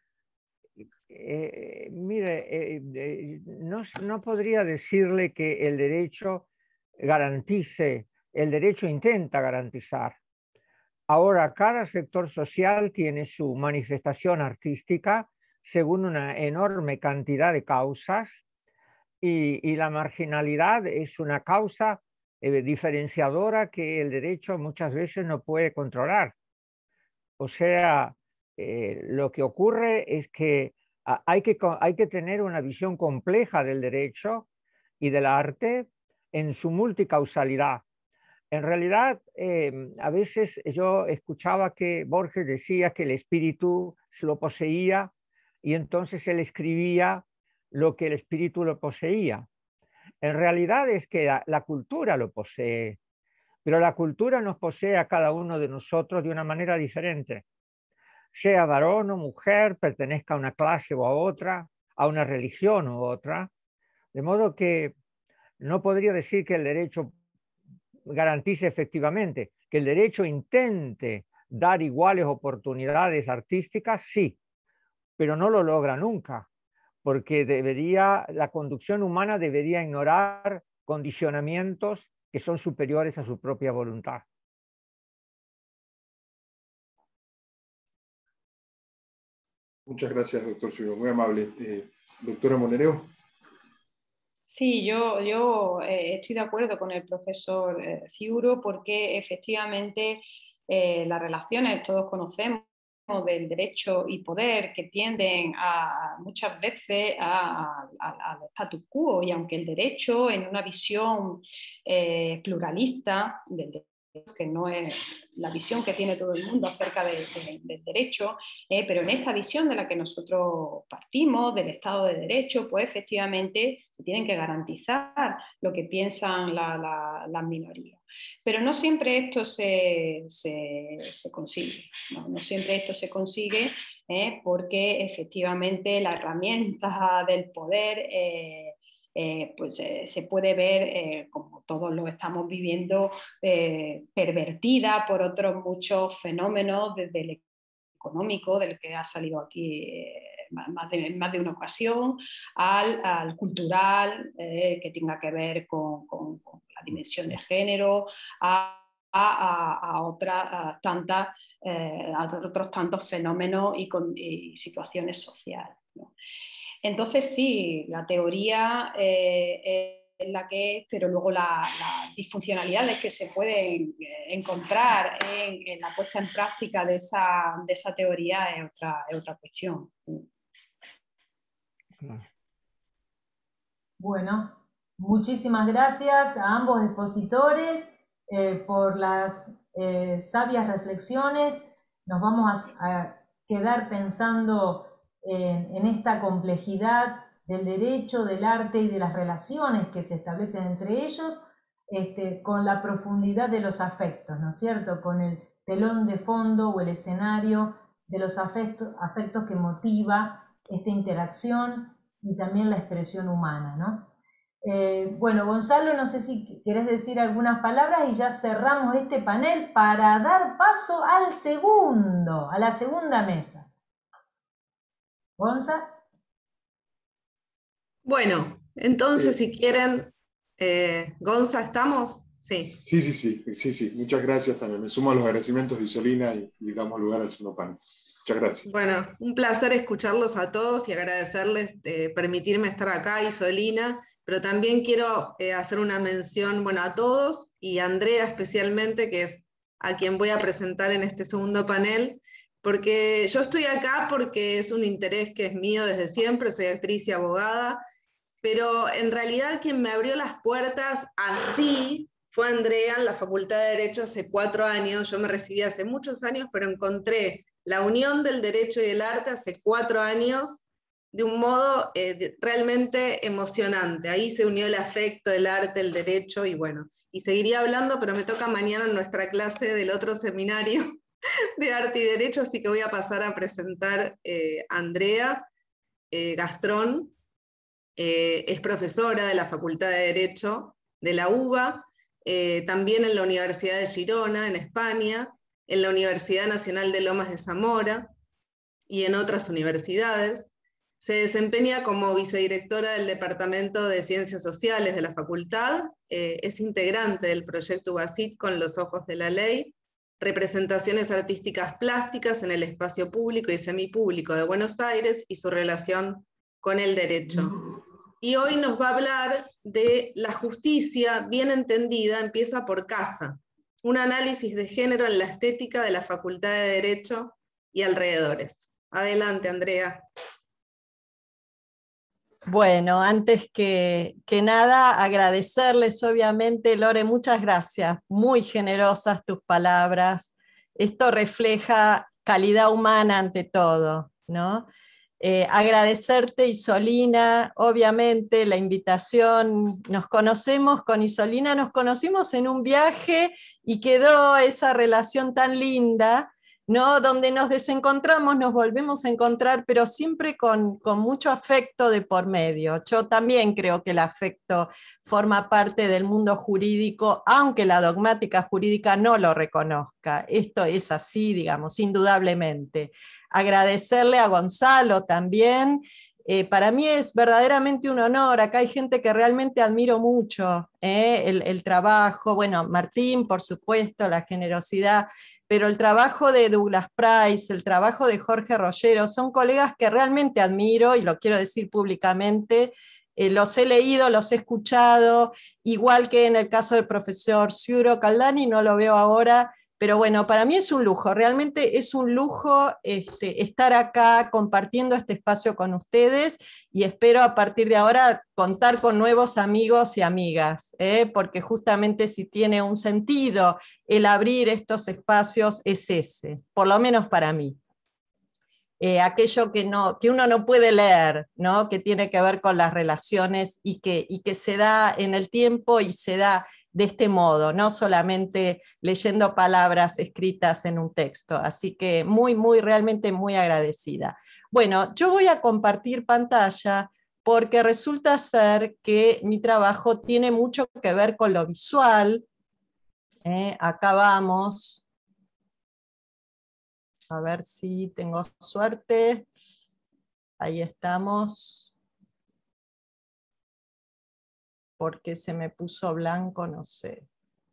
Mire, no podría decirle que el derecho garantice, el derecho intenta garantizar. Ahora, cada sector social tiene su manifestación artística según una enorme cantidad de causas y la marginalidad es una causa diferenciadora que el derecho muchas veces no puede controlar. O sea, lo que ocurre es que hay que tener una visión compleja del derecho y del arte en su multicausalidad. En realidad, a veces yo escuchaba que Borges decía que el espíritu se lo poseía y entonces él escribía lo que el espíritu lo poseía. En realidad es que la cultura lo posee, pero la cultura nos posee a cada uno de nosotros de una manera diferente. Sea varón o mujer, pertenezca a una clase o a otra, a una religión u otra. De modo que no podría decir que el derecho garantice efectivamente, que el derecho intente dar iguales oportunidades artísticas, sí, pero no lo logra nunca, porque la conducción humana debería ignorar condicionamientos que son superiores a su propia voluntad. Muchas gracias, doctor Shuro, muy amable. Doctora Monereo. Sí, yo estoy de acuerdo con el profesor Ciuro, porque efectivamente las relaciones, todos conocemos, del derecho y poder, que tienden muchas veces al status quo, y aunque el derecho, en una visión pluralista del derecho, que no es la visión que tiene todo el mundo acerca del derecho, pero en esta visión de la que nosotros partimos, del Estado de Derecho, pues efectivamente se tienen que garantizar lo que piensan las minorías. Pero no siempre esto se consigue, no siempre esto se consigue, porque efectivamente la herramienta del poder pues se puede ver, como todos lo estamos viviendo, pervertida por otros muchos fenómenos, desde el económico, del que ha salido aquí más de una ocasión, al cultural, que tenga que ver con la dimensión de género, a otros tantos fenómenos y situaciones sociales, ¿no? Entonces sí, la teoría es la que es, pero luego las disfuncionalidades que se pueden encontrar en la puesta en práctica de esa teoría es otra cuestión. Bueno, muchísimas gracias a ambos expositores por las sabias reflexiones. Nos vamos a quedar pensando en esta complejidad del derecho, del arte y de las relaciones que se establecen entre ellos, con la profundidad de los afectos, ¿no es cierto? Con el telón de fondo o el escenario de los afectos que motiva esta interacción y también la expresión humana, ¿no? Bueno, Gonzalo, no sé si querés decir algunas palabras y ya cerramos este panel para dar paso a la segunda mesa. Gonza. Bueno, entonces si quieren, Gonza, ¿estamos? Sí. Sí. Muchas gracias también. Me sumo a los agradecimientos de Isolina y damos lugar al segundo panel. Muchas gracias. Bueno, un placer escucharlos a todos y agradecerles permitirme estar acá, Isolina, pero también quiero hacer una mención, bueno, a todos y a Andrea especialmente, que es a quien voy a presentar en este segundo panel, porque yo estoy acá porque es un interés que es mío desde siempre, soy actriz y abogada, pero en realidad quien me abrió las puertas así fue Andrea en la Facultad de Derecho hace 4 años. Yo me recibí hace muchos años, pero encontré la unión del derecho y el arte hace 4 años de un modo realmente emocionante. Ahí se unió el afecto, el arte, el derecho, y bueno, y seguiría hablando, pero me toca mañana en nuestra clase del otro seminario de arte y derecho, así que voy a pasar a presentar a Andrea Gastrón. Es profesora de la Facultad de Derecho de la UBA, también en la Universidad de Girona, en España, en la Universidad Nacional de Lomas de Zamora y en otras universidades. Se desempeña como vicedirectora del Departamento de Ciencias Sociales de la facultad, es integrante del proyecto UBACIT con los ojos de la ley, representaciones artísticas plásticas en el espacio público y semipúblico de Buenos Aires y su relación con el derecho. Y hoy nos va a hablar de la justicia bien entendida empieza por casa, un análisis de género en la estética de la Facultad de Derecho y alrededores. Adelante, Andrea. Bueno, antes que nada, agradecerles obviamente, Lore, muchas gracias, muy generosas tus palabras. Esto refleja calidad humana ante todo, ¿no? Agradecerte, Isolina, obviamente la invitación. Nos conocemos con Isolina, nos conocimos en un viaje y quedó esa relación tan linda, ¿no? Donde nos desencontramos, nos volvemos a encontrar, pero siempre con mucho afecto de por medio. Yo también creo que el afecto forma parte del mundo jurídico, aunque la dogmática jurídica no lo reconozca. Esto es así, digamos, indudablemente. Agradecerle a Gonzalo también. Para mí es verdaderamente un honor. Acá hay gente que realmente admiro mucho, el trabajo, bueno, Martín, por supuesto, la generosidad, pero el trabajo de Douglas Price, el trabajo de Jorge Rollero, son colegas que realmente admiro y lo quiero decir públicamente. Los he leído, los he escuchado, igual que en el caso del profesor Ciuro Caldani, no lo veo ahora. Pero bueno, para mí es un lujo, realmente es un lujo estar acá compartiendo este espacio con ustedes y espero a partir de ahora contar con nuevos amigos y amigas, porque justamente si tiene un sentido el abrir estos espacios es ese, por lo menos para mí. Aquello que uno no puede leer, ¿no? Que tiene que ver con las relaciones y que se da en el tiempo y se da de este modo, no solamente leyendo palabras escritas en un texto. Así que realmente muy agradecida. Bueno, yo voy a compartir pantalla porque resulta ser que mi trabajo tiene mucho que ver con lo visual. Acá vamos. A ver si tengo suerte. Ahí estamos. ¿Por qué se me puso blanco? No sé.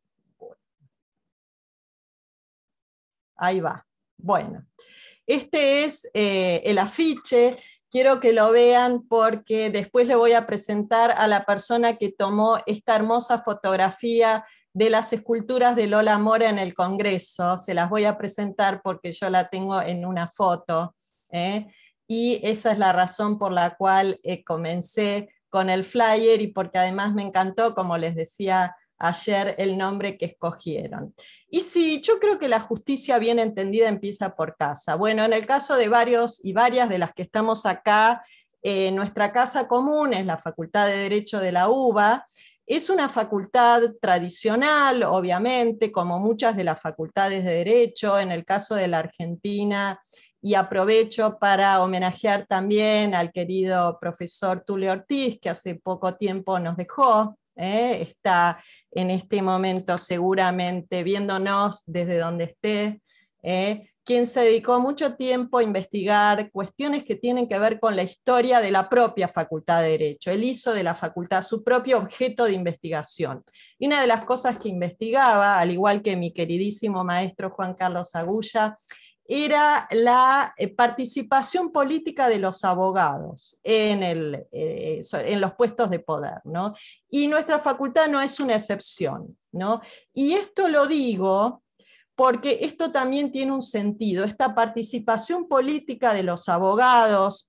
Ahí va. Bueno, este es el afiche. Quiero que lo vean porque después le voy a presentar a la persona que tomó esta hermosa fotografía de las esculturas de Lola Mora en el Congreso. Se las voy a presentar porque yo la tengo en una foto. Y esa es la razón por la cual comencé con el flyer y porque además me encantó, como les decía ayer, el nombre que escogieron. Y sí, yo creo que la justicia bien entendida empieza por casa. Bueno, en el caso de varios y varias de las que estamos acá, nuestra casa común es la Facultad de Derecho de la UBA. Es una facultad tradicional, obviamente, como muchas de las facultades de Derecho. En el caso de la Argentina, y aprovecho para homenajear también al querido profesor Tulio Ortiz, que hace poco tiempo nos dejó. Está en este momento seguramente viéndonos desde donde esté, quien se dedicó mucho tiempo a investigar cuestiones que tienen que ver con la historia de la propia Facultad de Derecho. Él hizo de la facultad su propio objeto de investigación. Y una de las cosas que investigaba, al igual que mi queridísimo maestro Juan Carlos Agulla, era la participación política de los abogados en los puestos de poder, ¿no? Y nuestra facultad no es una excepción, ¿no? Y esto lo digo porque esto también tiene un sentido, esta participación política de los abogados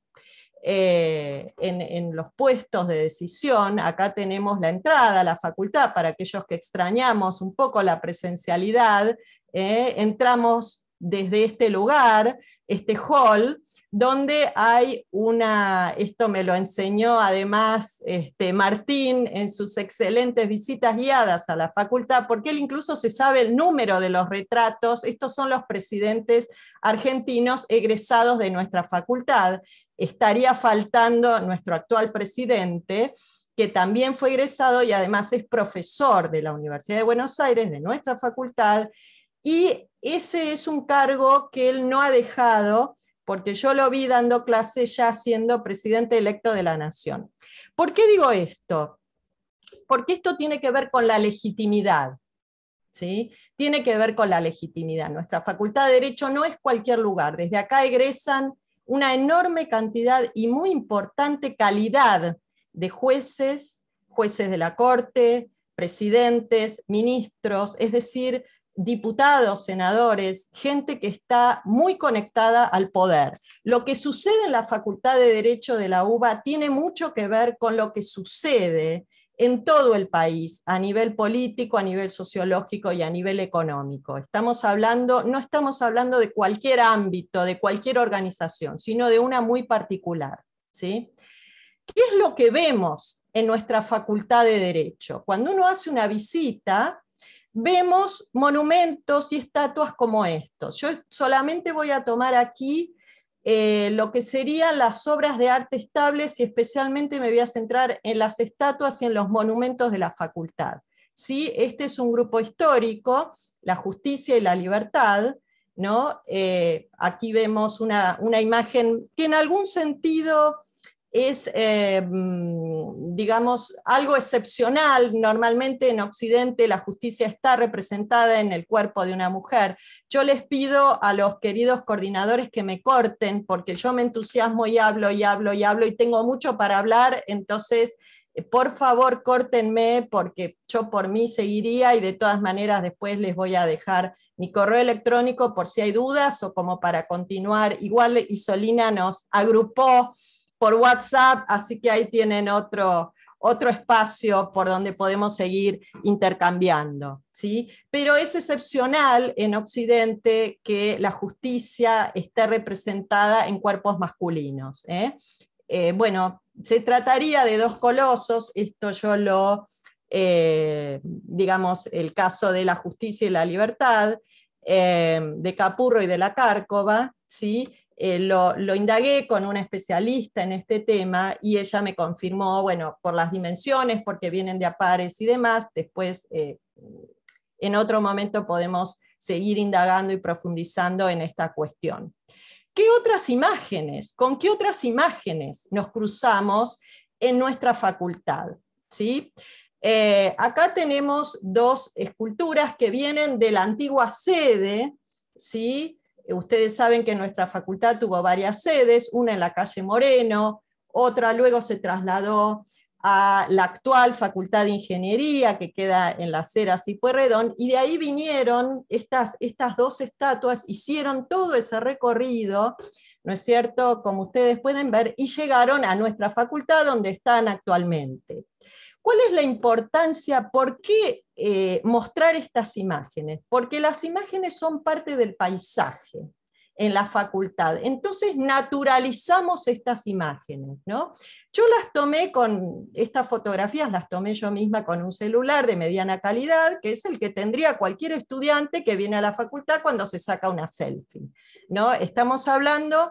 en los puestos de decisión. Acá tenemos la entrada a la facultad para aquellos que extrañamos un poco la presencialidad. Entramos desde este lugar, este hall, donde hay esto me lo enseñó además Martín en sus excelentes visitas guiadas a la facultad, porque él incluso se sabe el número de los retratos. Estos son los presidentes argentinos egresados de nuestra facultad. Estaría faltando nuestro actual presidente, que también fue egresado y además es profesor de la Universidad de Buenos Aires, de nuestra facultad, y ese es un cargo que él no ha dejado, porque yo lo vi dando clase ya siendo presidente electo de la Nación. ¿Por qué digo esto? Porque esto tiene que ver con la legitimidad, ¿sí? Tiene que ver con la legitimidad. Nuestra Facultad de Derecho no es cualquier lugar. Desde acá egresan una enorme cantidad y muy importante calidad de jueces, jueces de la Corte, presidentes, ministros, es decir, diputados, senadores, gente que está muy conectada al poder. Lo que sucede en la Facultad de Derecho de la UBA tiene mucho que ver con lo que sucede en todo el país, a nivel político, a nivel sociológico y a nivel económico. No estamos hablando de cualquier ámbito, de cualquier organización, sino de una muy particular, ¿sí? ¿Qué es lo que vemos en nuestra Facultad de Derecho? Cuando uno hace una visita, vemos monumentos y estatuas como estos. Yo solamente voy a tomar aquí lo que serían las obras de arte estables y especialmente me voy a centrar en las estatuas y en los monumentos de la facultad. ¿Sí? Este es un grupo histórico, la justicia y la libertad, ¿no? Aquí vemos una imagen que en algún sentido es, digamos, algo excepcional. Normalmente en Occidente la justicia está representada en el cuerpo de una mujer. Yo les pido a los queridos coordinadores que me corten, porque yo me entusiasmo y hablo y hablo y hablo y tengo mucho para hablar, entonces por favor córtenme, porque yo por mí seguiría y de todas maneras después les voy a dejar mi correo electrónico por si hay dudas o como para continuar. Igual Isolina nos agrupó por WhatsApp, así que ahí tienen otro espacio por donde podemos seguir intercambiando, ¿sí? Pero es excepcional en Occidente que la justicia esté representada en cuerpos masculinos. Bueno, se trataría de dos colosos, esto yo digamos, el caso de la justicia y la libertad, de Capurro y de la Cárcova, ¿sí? lo indagué con una especialista en este tema y ella me confirmó, bueno, por las dimensiones, porque vienen de a pares y demás. Después, en otro momento podemos seguir indagando y profundizando en esta cuestión. ¿Qué otras imágenes? ¿Con qué otras imágenes nos cruzamos en nuestra facultad? ¿Sí? Acá tenemos dos esculturas que vienen de la antigua sede, ¿sí? Ustedes saben que nuestra facultad tuvo varias sedes, una en la calle Moreno, otra luego se trasladó a la actual Facultad de Ingeniería, que queda en Las Heras y Pueyrredón, y de ahí vinieron estas dos estatuas, hicieron todo ese recorrido, ¿no es cierto?, como ustedes pueden ver, y llegaron a nuestra facultad donde están actualmente. ¿Cuál es la importancia? ¿Por qué mostrar estas imágenes? Porque las imágenes son parte del paisaje en la facultad. Entonces naturalizamos estas imágenes, ¿no? Yo las tomé con, estas fotografías las tomé yo misma con un celular de mediana calidad, que es el que tendría cualquier estudiante que viene a la facultad cuando se saca una selfie, ¿no? Estamos hablando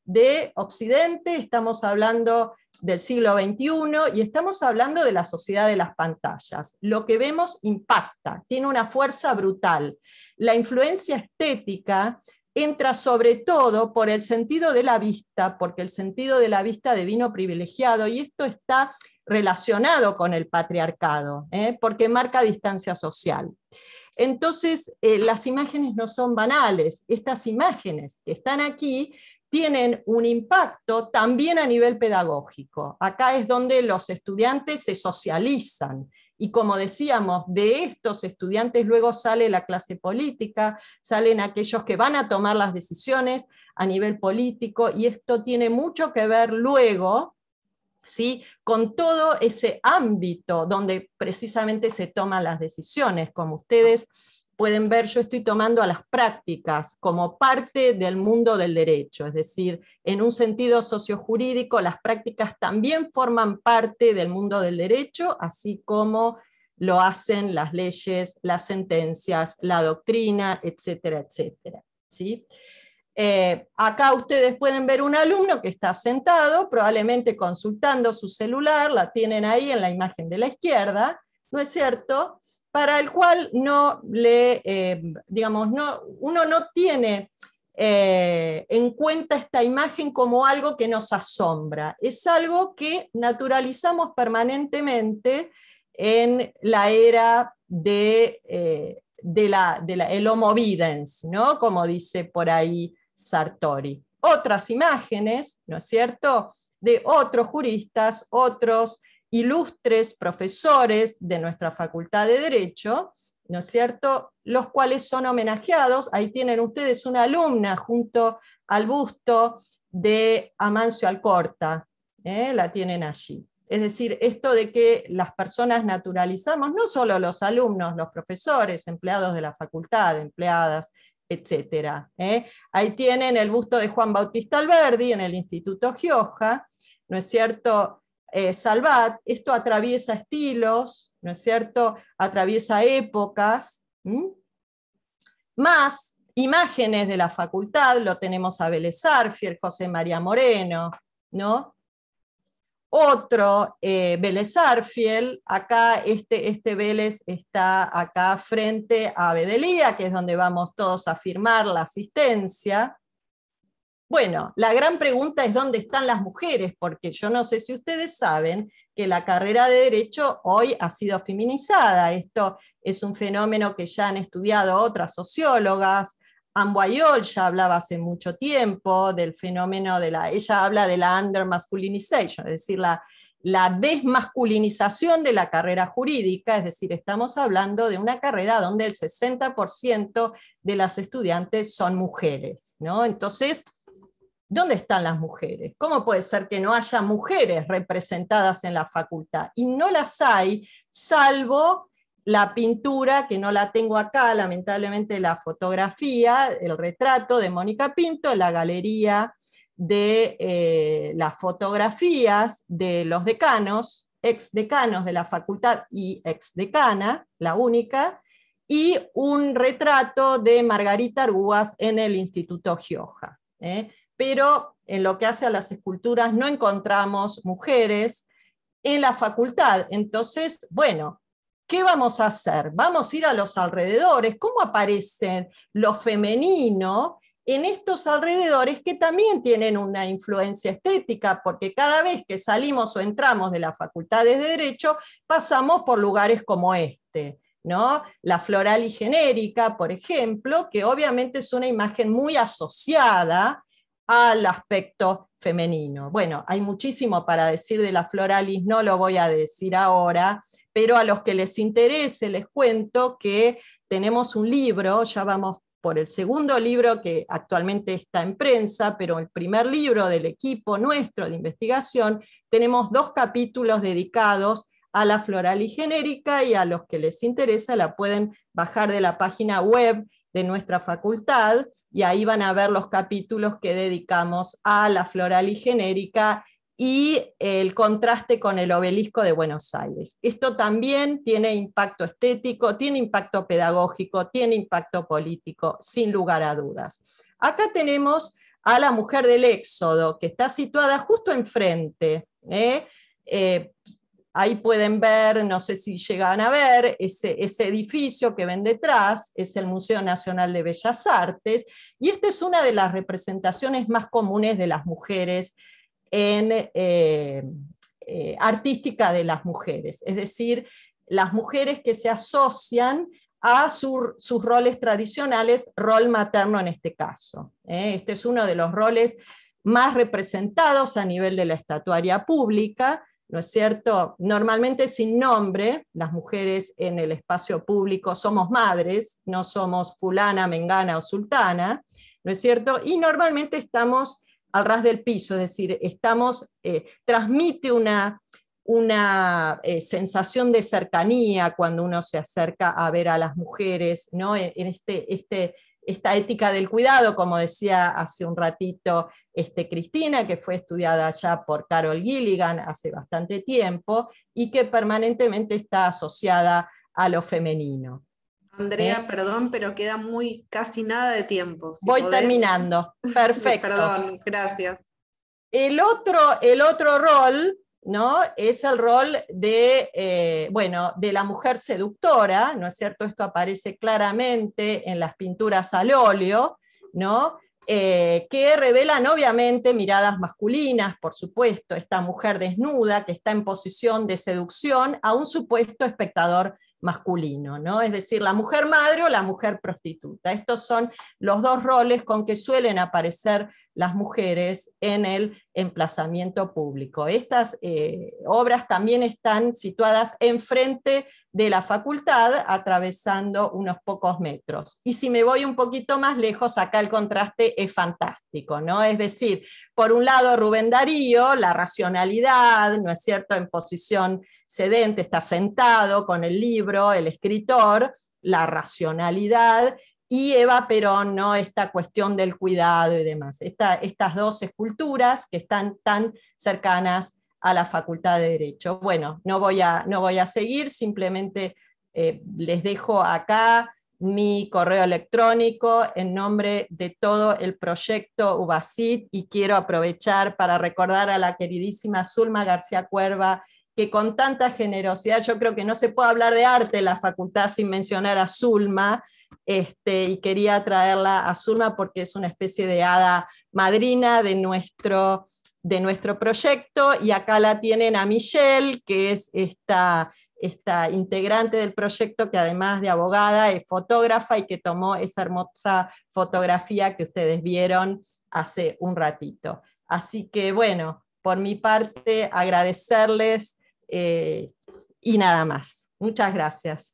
de Occidente, estamos hablando del siglo XXI, y estamos hablando de la sociedad de las pantallas. Lo que vemos impacta, tiene una fuerza brutal. La influencia estética entra sobre todo por el sentido de la vista, porque el sentido de la vista devino privilegiado, y esto está relacionado con el patriarcado, porque marca distancia social. Entonces, las imágenes no son banales. Estas imágenes que están aquí tienen un impacto también a nivel pedagógico. Acá es donde los estudiantes se socializan, y como decíamos, de estos estudiantes luego sale la clase política, salen aquellos que van a tomar las decisiones a nivel político, y esto tiene mucho que ver luego, ¿sí?, con todo ese ámbito donde precisamente se toman las decisiones. Como ustedes pueden ver, yo estoy tomando a las prácticas como parte del mundo del derecho, es decir, en un sentido sociojurídico, las prácticas también forman parte del mundo del derecho, así como lo hacen las leyes, las sentencias, la doctrina, etcétera, etcétera, ¿sí? Acá ustedes pueden ver un alumno que está sentado, probablemente consultando su celular, la tienen ahí en la imagen de la izquierda, ¿no es cierto?, para el cual no le, uno no tiene en cuenta esta imagen como algo que nos asombra, es algo que naturalizamos permanentemente en la era de el homo videns, ¿no?, como dice por ahí Sartori. Otras imágenes, ¿no es cierto?, de otros juristas, otros ilustres profesores de nuestra Facultad de Derecho, ¿no es cierto?, los cuales son homenajeados. Ahí tienen ustedes una alumna junto al busto de Amancio Alcorta, la tienen allí. Es decir, esto de que las personas naturalizamos, no solo los alumnos, los profesores, empleados de la facultad, empleadas, etcétera. Ahí tienen el busto de Juan Bautista Alberdi en el Instituto Gioja, ¿no es cierto?, Salvat. Esto atraviesa estilos, ¿no es cierto?, atraviesa épocas, más imágenes de la facultad, lo tenemos a Vélez Arfiel, José María Moreno, ¿no? Otro, Vélez Arfiel, acá este Vélez está acá frente a Bedelía, que es donde vamos todos a firmar la asistencia. Bueno, la gran pregunta es ¿dónde están las mujeres? Porque yo no sé si ustedes saben que la carrera de Derecho hoy ha sido feminizada. Esto es un fenómeno que ya han estudiado otras sociólogas. Anne Boyol ya hablaba hace mucho tiempo del fenómeno ella habla de la under-masculinization, es decir, la desmasculinización de la carrera jurídica, es decir, estamos hablando de una carrera donde el 60% de las estudiantes son mujeres, ¿no? Entonces, ¿dónde están las mujeres? ¿Cómo puede ser que no haya mujeres representadas en la facultad? Y no las hay, salvo la pintura, que no la tengo acá, lamentablemente la fotografía, el retrato de Mónica Pinto, en la galería de las fotografías de los decanos, exdecanos de la facultad y exdecana, la única, y un retrato de Margarita Argúas en el Instituto Gioja. pero en lo que hace a las esculturas no encontramos mujeres en la facultad. Entonces, bueno, ¿qué vamos a hacer? Vamos a ir a los alrededores. ¿Cómo aparece lo femenino en estos alrededores que también tienen una influencia estética? Porque cada vez que salimos o entramos de las facultades de Derecho, pasamos por lugares como este, ¿no? La floral y genérica, por ejemplo, que obviamente es una imagen muy asociada al aspecto femenino. Bueno, hay muchísimo para decir de la floralis, no lo voy a decir ahora, pero a los que les interese les cuento que tenemos un libro, ya vamos por el segundo libro que actualmente está en prensa, pero el primer libro del equipo nuestro de investigación, tenemos 2 capítulos dedicados a la floralis genérica, y a los que les interesa la pueden bajar de la página web de nuestra facultad, y ahí van a ver los capítulos que dedicamos a la floralis genérica y el contraste con el obelisco de Buenos Aires. Esto también tiene impacto estético, tiene impacto pedagógico, tiene impacto político, sin lugar a dudas. Acá tenemos a la mujer del Éxodo, que está situada justo enfrente, ahí pueden ver, no sé si llegan a ver, ese edificio que ven detrás, es el Museo Nacional de Bellas Artes, y esta es una de las representaciones más comunes de las mujeres artística de las mujeres, es decir, las mujeres que se asocian a sus roles tradicionales, rol materno en este caso. Este es uno de los roles más representados a nivel de la estatuaria pública, ¿no es cierto? Normalmente sin nombre, las mujeres en el espacio público somos madres, no somos fulana, mengana o sultana, ¿no es cierto? Y normalmente estamos al ras del piso, es decir, transmite una sensación de cercanía cuando uno se acerca a ver a las mujeres, ¿no? En esta ética del cuidado, como decía hace un ratito Cristina, que fue estudiada ya por Carol Gilligan hace bastante tiempo, y que permanentemente está asociada a lo femenino. Andrea, perdón, pero queda casi nada de tiempo. Si voy podés. Terminando, perfecto. Perdón, gracias. El otro rol, ¿no? Es el rol de la mujer seductora, ¿no es cierto? Esto aparece claramente en las pinturas al óleo, ¿no? Que revelan obviamente miradas masculinas, por supuesto, esta mujer desnuda que está en posición de seducción a un supuesto espectador masculino, ¿no? Es decir, la mujer madre o la mujer prostituta. Estos son los 2 roles con que suelen aparecer las mujeres en el emplazamiento público. Estas obras también están situadas enfrente de la facultad, atravesando unos pocos metros. Y si me voy un poquito más lejos, acá el contraste es fantástico, ¿no? Es decir, por un lado Rubén Darío, la racionalidad, ¿no es cierto?, en posición sedente, está sentado con el libro, el escritor, la racionalidad, y Eva Perón, ¿no? Esta cuestión del cuidado y demás. Estas 2 esculturas que están tan cercanas a la Facultad de Derecho. Bueno, no voy a seguir, simplemente les dejo acá mi correo electrónico en nombre de todo el proyecto UBASIT, y quiero aprovechar para recordar a la queridísima Zulma García Cuerva, que con tanta generosidad, yo creo que no se puede hablar de arte en la facultad sin mencionar a Zulma, y quería traerla a Zulma porque es una especie de hada madrina de nuestro proyecto, y acá la tienen a Michelle, que es esta integrante del proyecto, que además de abogada es fotógrafa y que tomó esa hermosa fotografía que ustedes vieron hace un ratito. Así que bueno, por mi parte agradecerles y nada más. Muchas gracias.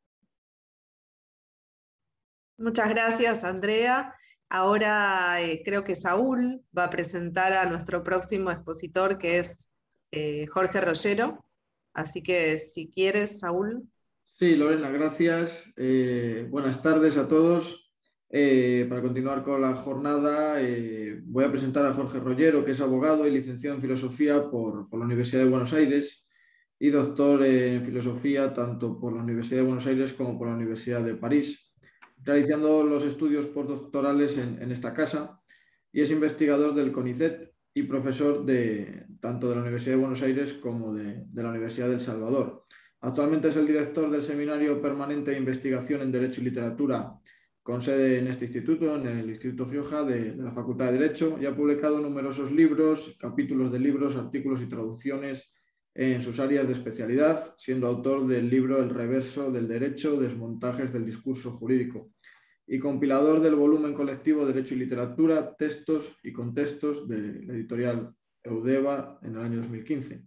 Muchas gracias, Andrea. Ahora creo que Saúl va a presentar a nuestro próximo expositor, que es Jorge Rollero. Así que si quieres, Saúl. Sí, Lorena, gracias. Buenas tardes a todos. Para continuar con la jornada, voy a presentar a Jorge Rollero, que es abogado y licenciado en Filosofía por la Universidad de Buenos Aires y doctor en Filosofía tanto por la Universidad de Buenos Aires como por la Universidad de París, realizando los estudios postdoctorales en esta casa. y es investigador del CONICET y profesor tanto de la Universidad de Buenos Aires como de la Universidad del Salvador. Actualmente es el director del Seminario Permanente de Investigación en Derecho y Literatura, con sede en este instituto, en el Instituto Rioja de la Facultad de Derecho, y ha publicado numerosos libros, capítulos de libros, artículos y traducciones en sus áreas de especialidad, siendo autor del libro El reverso del derecho, desmontajes del discurso jurídico, y compilador del volumen colectivo Derecho y Literatura, Textos y Contextos de la editorial Eudeva en el año 2015.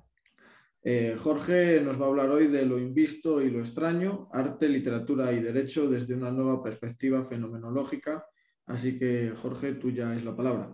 Jorge nos va a hablar hoy de lo invisto y lo extraño, arte, literatura y derecho desde una nueva perspectiva fenomenológica. Así que, Jorge, tuya es la palabra.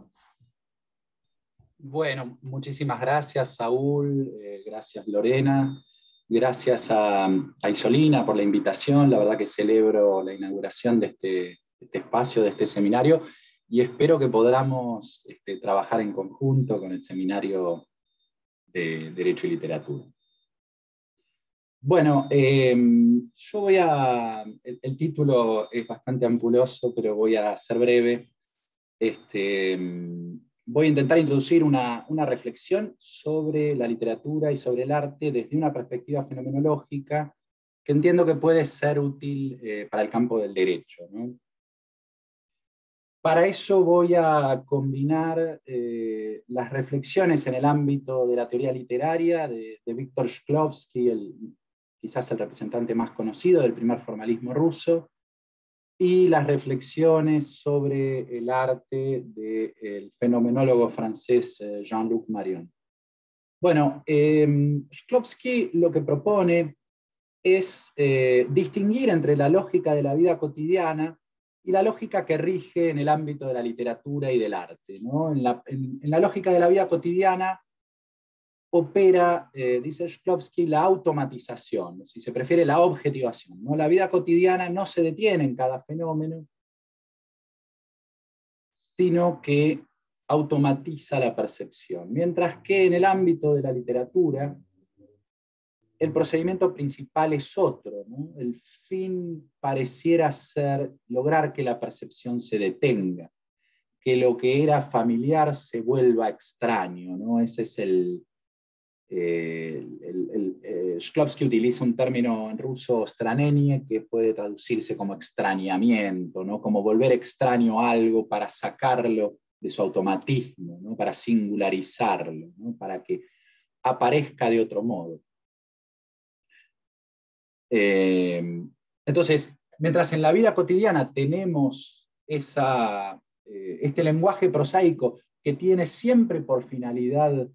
Bueno, muchísimas gracias, Saúl, gracias, Lorena, gracias a Isolina por la invitación. La verdad que celebro la inauguración de este espacio, de este seminario, y espero que podamos trabajar en conjunto con el seminario de Derecho y Literatura. Bueno, yo voy el título es bastante ampuloso, pero voy a ser breve. Voy a intentar introducir una reflexión sobre la literatura y sobre el arte desde una perspectiva fenomenológica que entiendo que puede ser útil para el campo del derecho, ¿no? Para eso voy a combinar las reflexiones en el ámbito de la teoría literaria de Víctor Shklovsky, quizás el representante más conocido del primer formalismo ruso, y las reflexiones sobre el arte del fenomenólogo francés Jean-Luc Marion. Bueno, Shklovsky lo que propone es distinguir entre la lógica de la vida cotidiana y la lógica que rige en el ámbito de la literatura y del arte, ¿no? En la lógica de la vida cotidiana opera, dice Shklovsky, la automatización, si se prefiere la objetivación, ¿no? La vida cotidiana no se detiene en cada fenómeno, sino que automatiza la percepción, mientras que en el ámbito de la literatura el procedimiento principal es otro, ¿no? El fin pareciera ser lograr que la percepción se detenga, que lo que era familiar se vuelva extraño, ¿no? Ese es Shklovsky utiliza un término en ruso, stranenie, que puede traducirse como extrañamiento, ¿no? Como volver extraño algo para sacarlo de su automatismo, ¿no? Para singularizarlo, ¿no? Para que aparezca de otro modo. Entonces, mientras en la vida cotidiana tenemos este lenguaje prosaico que tiene siempre por finalidad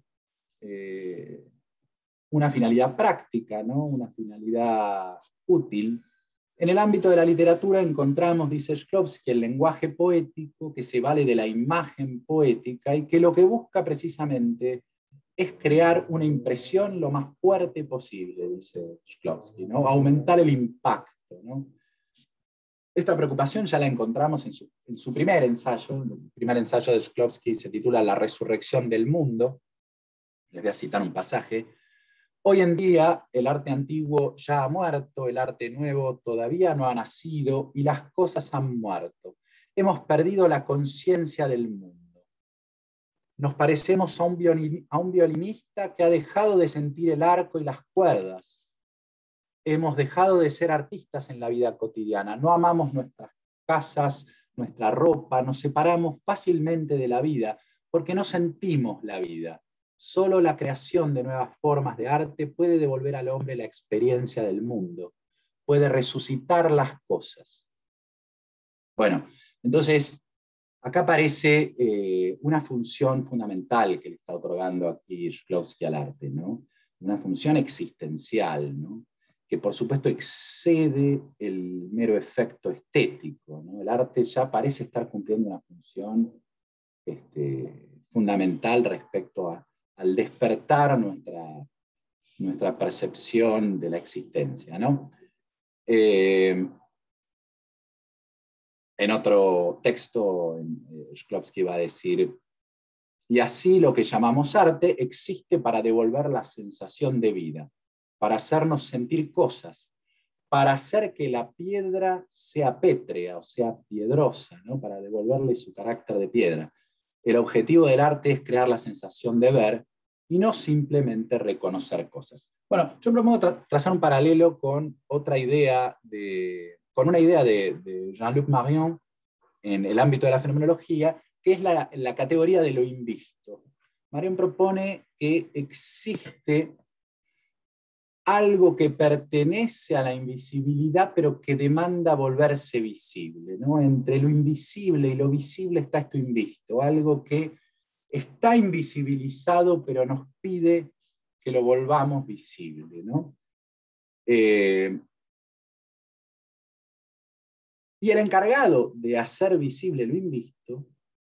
una finalidad práctica, ¿no? Una finalidad útil, en el ámbito de la literatura encontramos, dice Shklovsky, el lenguaje poético que se vale de la imagen poética y que lo que busca precisamente es crear una impresión lo más fuerte posible, dice Shklovsky, ¿no? Aumentar el impacto, ¿no? Esta preocupación ya la encontramos en su primer ensayo. El primer ensayo de Shklovsky se titula La resurrección del mundo. Les voy a citar un pasaje. Hoy en día el arte antiguo ya ha muerto, el arte nuevo todavía no ha nacido y las cosas han muerto. Hemos perdido la conciencia del mundo. Nos parecemos a un violinista que ha dejado de sentir el arco y las cuerdas. Hemos dejado de ser artistas en la vida cotidiana. No amamos nuestras casas, nuestra ropa, nos separamos fácilmente de la vida porque no sentimos la vida. Solo la creación de nuevas formas de arte puede devolver al hombre la experiencia del mundo, puede resucitar las cosas. Bueno, entonces, acá aparece una función fundamental que le está otorgando aquí Shklovsky al arte, ¿no? Una función existencial, ¿no? Que por supuesto excede el mero efecto estético, ¿no? El arte ya parece estar cumpliendo una función fundamental respecto al despertar nuestra percepción de la existencia, ¿no? En otro texto, Shklovsky va a decir, y así lo que llamamos arte existe para devolver la sensación de vida, para hacernos sentir cosas, para hacer que la piedra sea pétrea, o sea, piedrosa, ¿no? Para devolverle su carácter de piedra. el objetivo del arte es crear la sensación de ver y no simplemente reconocer cosas. Bueno, yo propongo trazar un paralelo con otra idea, con una idea de Jean-Luc Marion en el ámbito de la fenomenología, que es la categoría de lo invisto. Marion propone que existe algo que pertenece a la invisibilidad, pero que demanda volverse visible, ¿no? Entre lo invisible y lo visible está esto invisto, algo que está invisibilizado, pero nos pide que lo volvamos visible, ¿no? Y el encargado de hacer visible lo invisto,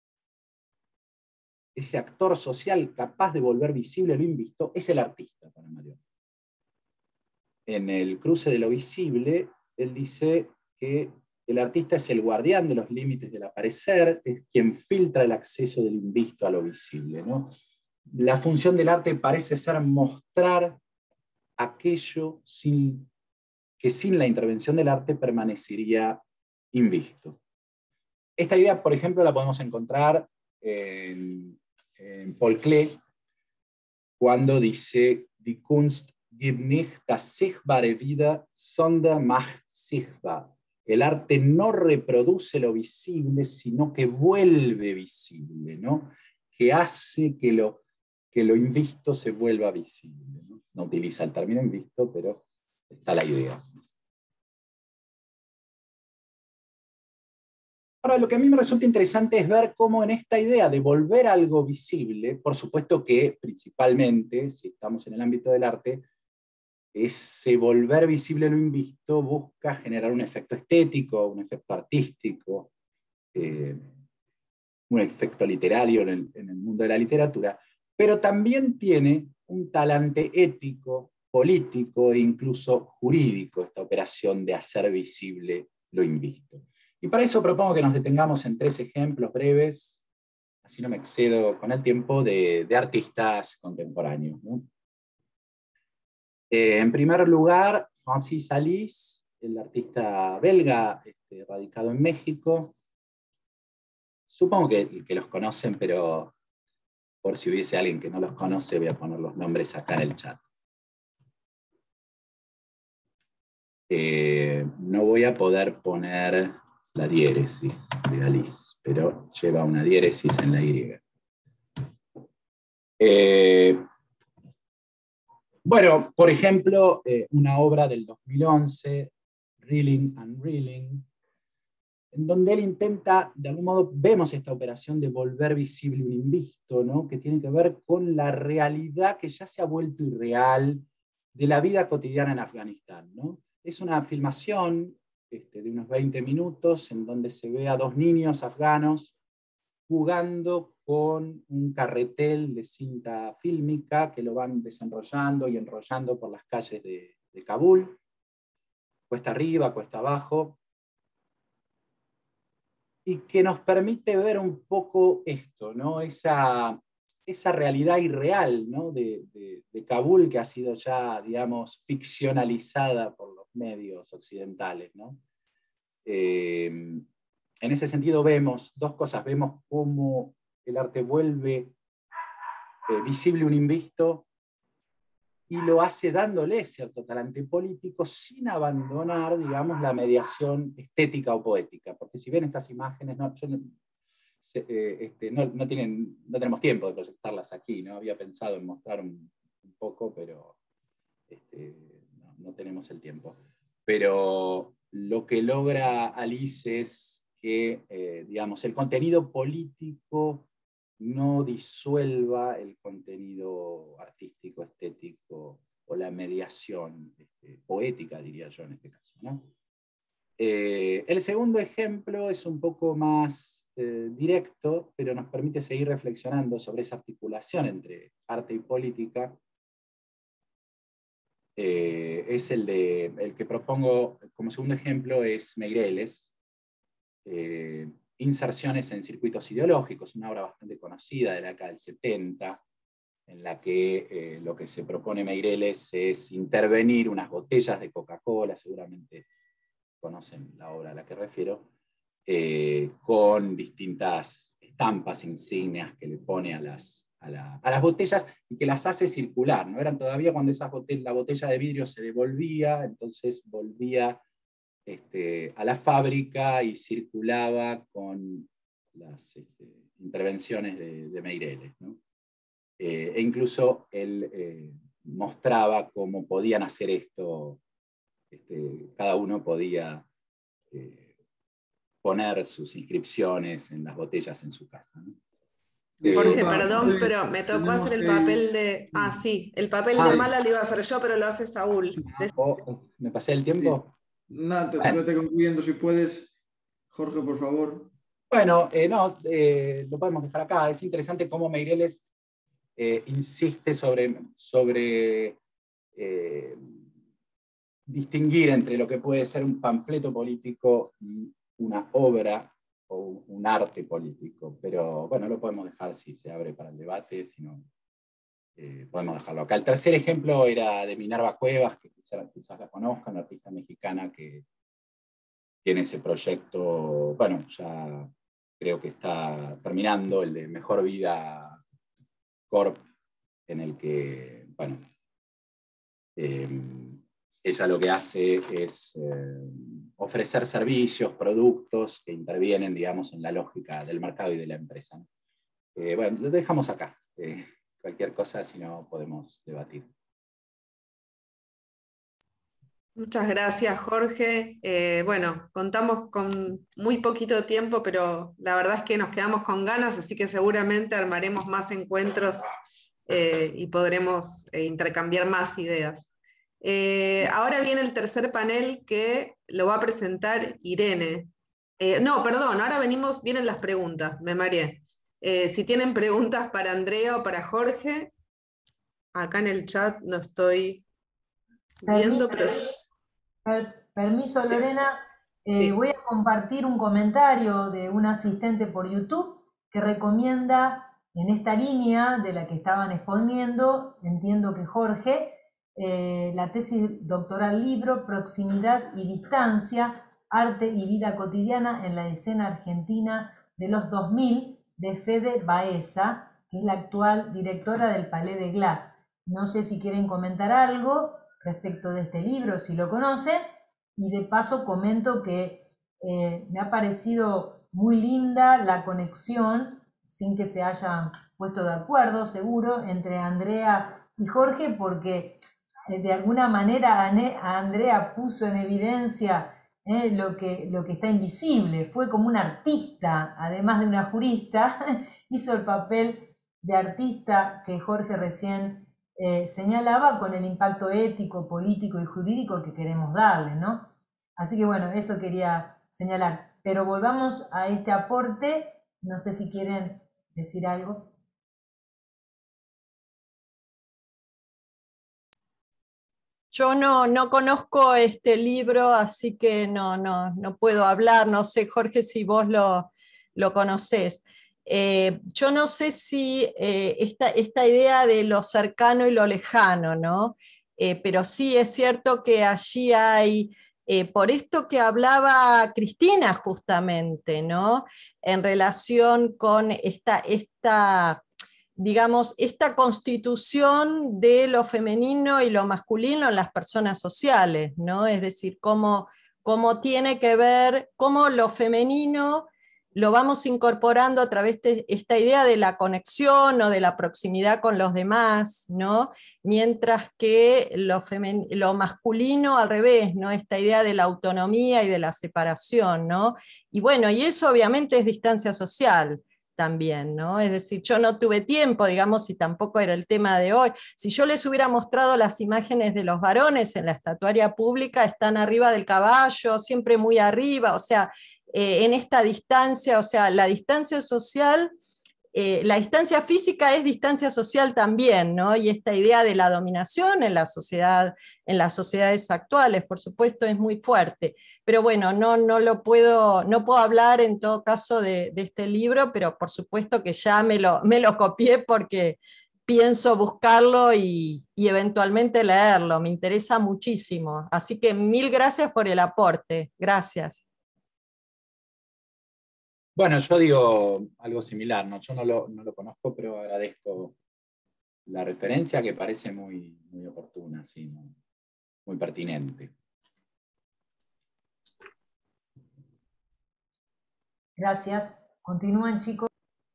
ese actor social capaz de volver visible lo invisto, es el artista para Marion. En el cruce de lo visible, él dice que el artista es el guardián de los límites del aparecer, es quien filtra el acceso del invisto a lo visible, ¿no? La función del arte parece ser mostrar aquello que sin la intervención del arte permanecería invisto. Esta idea, por ejemplo, la podemos encontrar en Paul Klee, cuando dice: Die Kunst gibt nicht das Sichtbare wieder, sondern macht sichtbar. El arte no reproduce lo visible, sino que vuelve visible, ¿no? Que hace que lo invisto se vuelva visible, ¿no? No utiliza el término invisto, pero está la idea. Ahora, lo que a mí me resulta interesante es ver cómo en esta idea de volver algo visible, por supuesto que principalmente, si estamos en el ámbito del arte, ese volver visible lo invisto busca generar un efecto estético, un efecto artístico, un efecto literario en el mundo de la literatura, pero también tiene un talante ético, político e incluso jurídico esta operación de hacer visible lo invisto. Y para eso propongo que nos detengamos en 3 ejemplos breves, así no me excedo con el tiempo, de artistas contemporáneos, ¿no? En primer lugar, Francis Alice, el artista belga radicado en México. Supongo que los conocen, pero por si hubiese alguien que no los conoce, voy a poner los nombres acá en el chat. No voy a poder poner la diéresis de Alice, pero lleva una diéresis en la Y. Bueno, por ejemplo, una obra del 2011, Reeling and Reeling, en donde él intenta, de algún modo, vemos esta operación de volver visible un invisto, ¿no? Que tiene que ver con la realidad que ya se ha vuelto irreal de la vida cotidiana en Afganistán, ¿no? Es una filmación de unos 20 minutos en donde se ve a 2 niños afganos jugando con un carretel de cinta fílmica que lo van desenrollando y enrollando por las calles de Kabul, cuesta arriba, cuesta abajo, y que nos permite ver un poco esto, ¿no? Esa realidad irreal, ¿no? de Kabul, que ha sido ya, digamos, ficcionalizada por los medios occidentales, ¿no? En ese sentido vemos 2 cosas. Vemos cómo el arte vuelve visible un invisto y lo hace dándole cierto talante político sin abandonar, digamos, la mediación estética o poética. Porque si ven estas imágenes, no tenemos tiempo de proyectarlas aquí, ¿no? Había pensado en mostrar un poco, pero no tenemos el tiempo. Pero lo que logra Alice es que, digamos, el contenido político no disuelva el contenido artístico, estético, o la mediación poética, diría yo en este caso, ¿no? El segundo ejemplo es un poco más directo, pero nos permite seguir reflexionando sobre esa articulación entre arte y política. Es el que propongo como segundo ejemplo, es Meireles, Inserciones en circuitos ideológicos, una obra bastante conocida de la década del 70, en la que lo que se propone Meireles es intervenir unas botellas de Coca-Cola, seguramente conocen la obra a la que refiero, con distintas estampas, insignias que le pone a las botellas y que las hace circular, ¿no? Eran todavía cuando la botella de vidrio se devolvía, entonces volvía a la fábrica y circulaba con las intervenciones de Meireles, ¿no? E incluso él mostraba cómo podían hacer esto, cada uno podía poner sus inscripciones en las botellas en su casa, ¿no? Jorge, perdón, pero me tocó hacer el papel de... Ah, sí, el papel de mala lo iba a hacer yo, pero lo hace Saúl. ¿Me pasé el tiempo? Sí. Vete concluyendo si puedes. Jorge, por favor. Bueno, lo podemos dejar acá. Es interesante cómo Meireles insiste sobre distinguir entre lo que puede ser un panfleto político y una obra o un arte político, pero bueno, lo podemos dejar si se abre para el debate, si no, podemos dejarlo acá. El tercer ejemplo era de Minerva Cuevas, que quizás la conozcan, una artista mexicana que tiene ese proyecto, bueno, ya creo que está terminando, el de Mejor Vida Corp, en el que, bueno, ella lo que hace es ofrecer servicios, productos que intervienen, digamos, en la lógica del mercado y de la empresa, ¿no? Bueno, lo dejamos acá. Cualquier cosa, si no, podemos debatir. Muchas gracias, Jorge. Bueno, contamos con muy poquito tiempo, pero la verdad es que nos quedamos con ganas, así que seguramente armaremos más encuentros y podremos intercambiar más ideas. Ahora viene el tercer panel que lo va a presentar Irene. No, perdón, ahora vienen las preguntas, me mareé. Si tienen preguntas para Andrea o para Jorge, acá en el chat no estoy viendo, pero... Permiso, Lorena. Sí. Voy a compartir un comentario de un asistente por YouTube que recomienda, en esta línea de la que estaban exponiendo, entiendo que Jorge, la tesis doctoral libro Proximidad y Distancia, Arte y Vida Cotidiana en la Escena Argentina de los 2000, de Fede Baeza, que es la actual directora del Palais de Glass. No sé si quieren comentar algo respecto de este libro, si lo conocen, y de paso comento que me ha parecido muy linda la conexión, sin que se hayan puesto de acuerdo, seguro, entre Andrea y Jorge, porque de alguna manera Andrea puso en evidencia lo que está invisible. Fue como un artista, además de una jurista, hizo el papel de artista que Jorge recién señalaba, con el impacto ético, político y jurídico que queremos darle, ¿no? Así que bueno, eso quería señalar. Pero volvamos a este aporte, no sé si quieren decir algo. Yo no conozco este libro, así que no puedo hablar. No sé, Jorge, si vos lo conocés. Yo no sé si esta idea de lo cercano y lo lejano, ¿no? Pero sí es cierto que allí hay, por esto que hablaba Cristina justamente, ¿no? En relación con digamos, esta constitución de lo femenino y lo masculino en las personas sociales, ¿no? Es decir, cómo tiene que ver, cómo lo femenino lo vamos incorporando a través de esta idea de la conexión o de la proximidad con los demás, ¿no? Mientras que lo masculino al revés, ¿no? Esta idea de la autonomía y de la separación, ¿no? Y bueno, y eso obviamente es distancia social también, ¿no? Es decir, yo no tuve tiempo, digamos, y tampoco era el tema de hoy. Si yo les hubiera mostrado las imágenes de los varones en la estatuaria pública, están arriba del caballo, siempre muy arriba, o sea, en esta distancia, o sea, la distancia social, la distancia física es distancia social también, ¿no? Y esta idea de la dominación en la sociedad, en las sociedades actuales, por supuesto, es muy fuerte. Pero bueno, no puedo hablar en todo caso de este libro, pero por supuesto que ya me lo copié porque pienso buscarlo y eventualmente leerlo. Me interesa muchísimo. Así que mil gracias por el aporte. Gracias. Bueno, yo digo algo similar, ¿no? Yo no lo conozco, pero agradezco la referencia que parece muy, muy oportuna, sí, muy pertinente. Gracias. Continúan, chicos.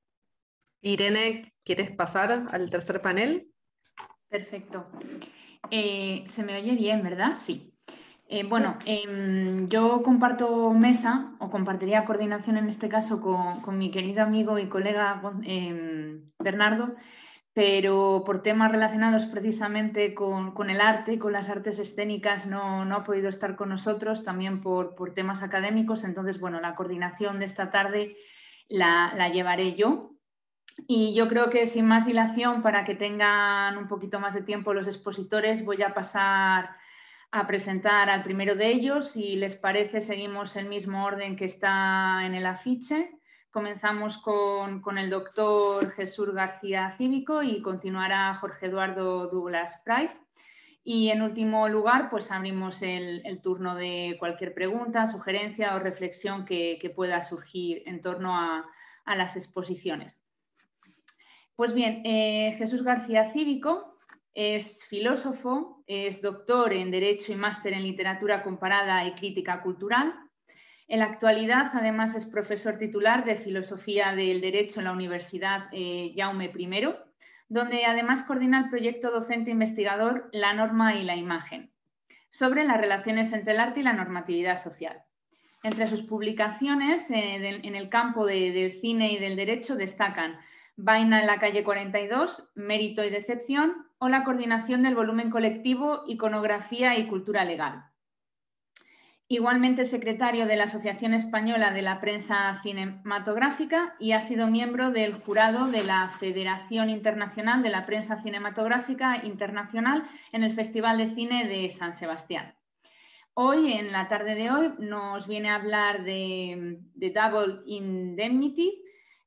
Irene, ¿quieres pasar al tercer panel? Perfecto. ¿Se me oye bien, verdad? Sí. Bueno, yo comparto mesa, o compartiría coordinación en este caso con mi querido amigo y colega Bernardo, pero por temas relacionados precisamente con el arte y con las artes escénicas no ha podido estar con nosotros, también por temas académicos. Entonces, bueno, la coordinación de esta tarde la llevaré yo. Y yo creo que sin más dilación, para que tengan un poquito más de tiempo los expositores, voy a pasar a presentar al primero de ellos. Si les parece, seguimos el mismo orden que está en el afiche. Comenzamos con el doctor Jesús García Cívico y continuará Jorge Eduardo Douglas Price. Y en último lugar, pues abrimos el turno de cualquier pregunta, sugerencia o reflexión que pueda surgir en torno a las exposiciones. Pues bien, Jesús García Cívico es filósofo, es doctor en Derecho y máster en Literatura Comparada y Crítica Cultural. En la actualidad, además, es profesor titular de Filosofía del Derecho en la Universidad Jaume I, donde además coordina el proyecto docente investigador La norma y la imagen, sobre las relaciones entre el arte y la normatividad social. Entre sus publicaciones en el campo del cine y del derecho destacan Vaina en la calle 42, Mérito y decepción, o la coordinación del volumen colectivo Iconografía y cultura legal. Igualmente es secretario de la Asociación Española de la Prensa Cinematográfica y ha sido miembro del jurado de la Federación Internacional de la Prensa Cinematográfica Internacional en el Festival de Cine de San Sebastián. Hoy, en la tarde de hoy, nos viene a hablar de Double Indemnity,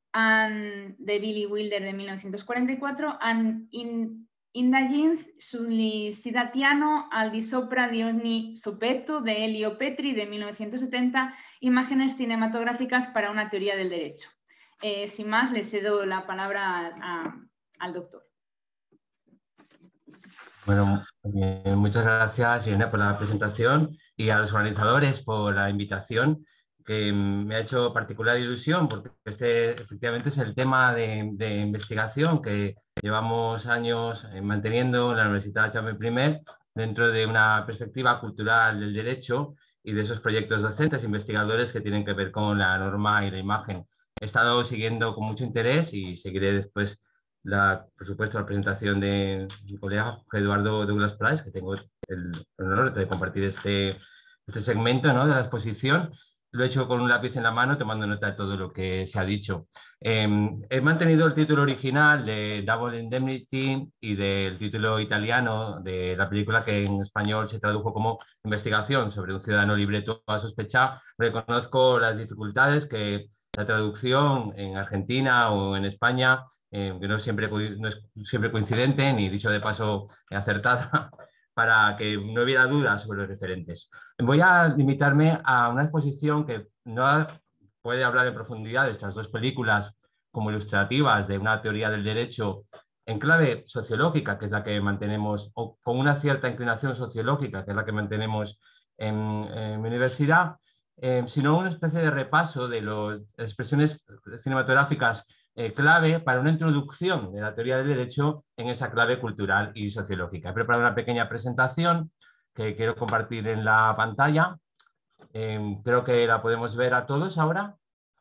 de Billy Wilder de 1944, Indagins Sollicitatiano al di sopra di ogni sospetto de Elio Petri de 1970, imágenes cinematográficas para una teoría del derecho. Sin más, le cedo la palabra al doctor. Bueno, muchas gracias, Irene, por la presentación y a los organizadores por la invitación, que me ha hecho particular ilusión porque este efectivamente es el tema de investigación que llevamos años manteniendo en la Universidad Jaume I dentro de una perspectiva cultural del derecho y de esos proyectos docentes investigadores que tienen que ver con la norma y la imagen. He estado siguiendo con mucho interés y seguiré después, por supuesto, la presentación de mi colega Jorge Eduardo Douglas Price, que tengo el honor de compartir este segmento, ¿no?, de la exposición. Lo he hecho con un lápiz en la mano, tomando nota de todo lo que se ha dicho. He mantenido el título original de Double Indemnity y del título italiano de la película, que en español se tradujo como Investigación sobre un ciudadano libre de toda sospecha. Reconozco las dificultades que la traducción en Argentina o en España, que no es siempre coincidente, ni dicho de paso acertada, para que no hubiera dudas sobre los referentes. Voy a limitarme a una exposición que no puede hablar en profundidad de estas dos películas como ilustrativas de una teoría del derecho en clave sociológica, que es la que mantenemos, o con una cierta inclinación sociológica, que es la que mantenemos en mi universidad, sino una especie de repaso de las expresiones cinematográficas clave para una introducción de la teoría del derecho en esa clave cultural y sociológica. He preparado una pequeña presentación que quiero compartir en la pantalla. Creo que la podemos ver a todos ahora.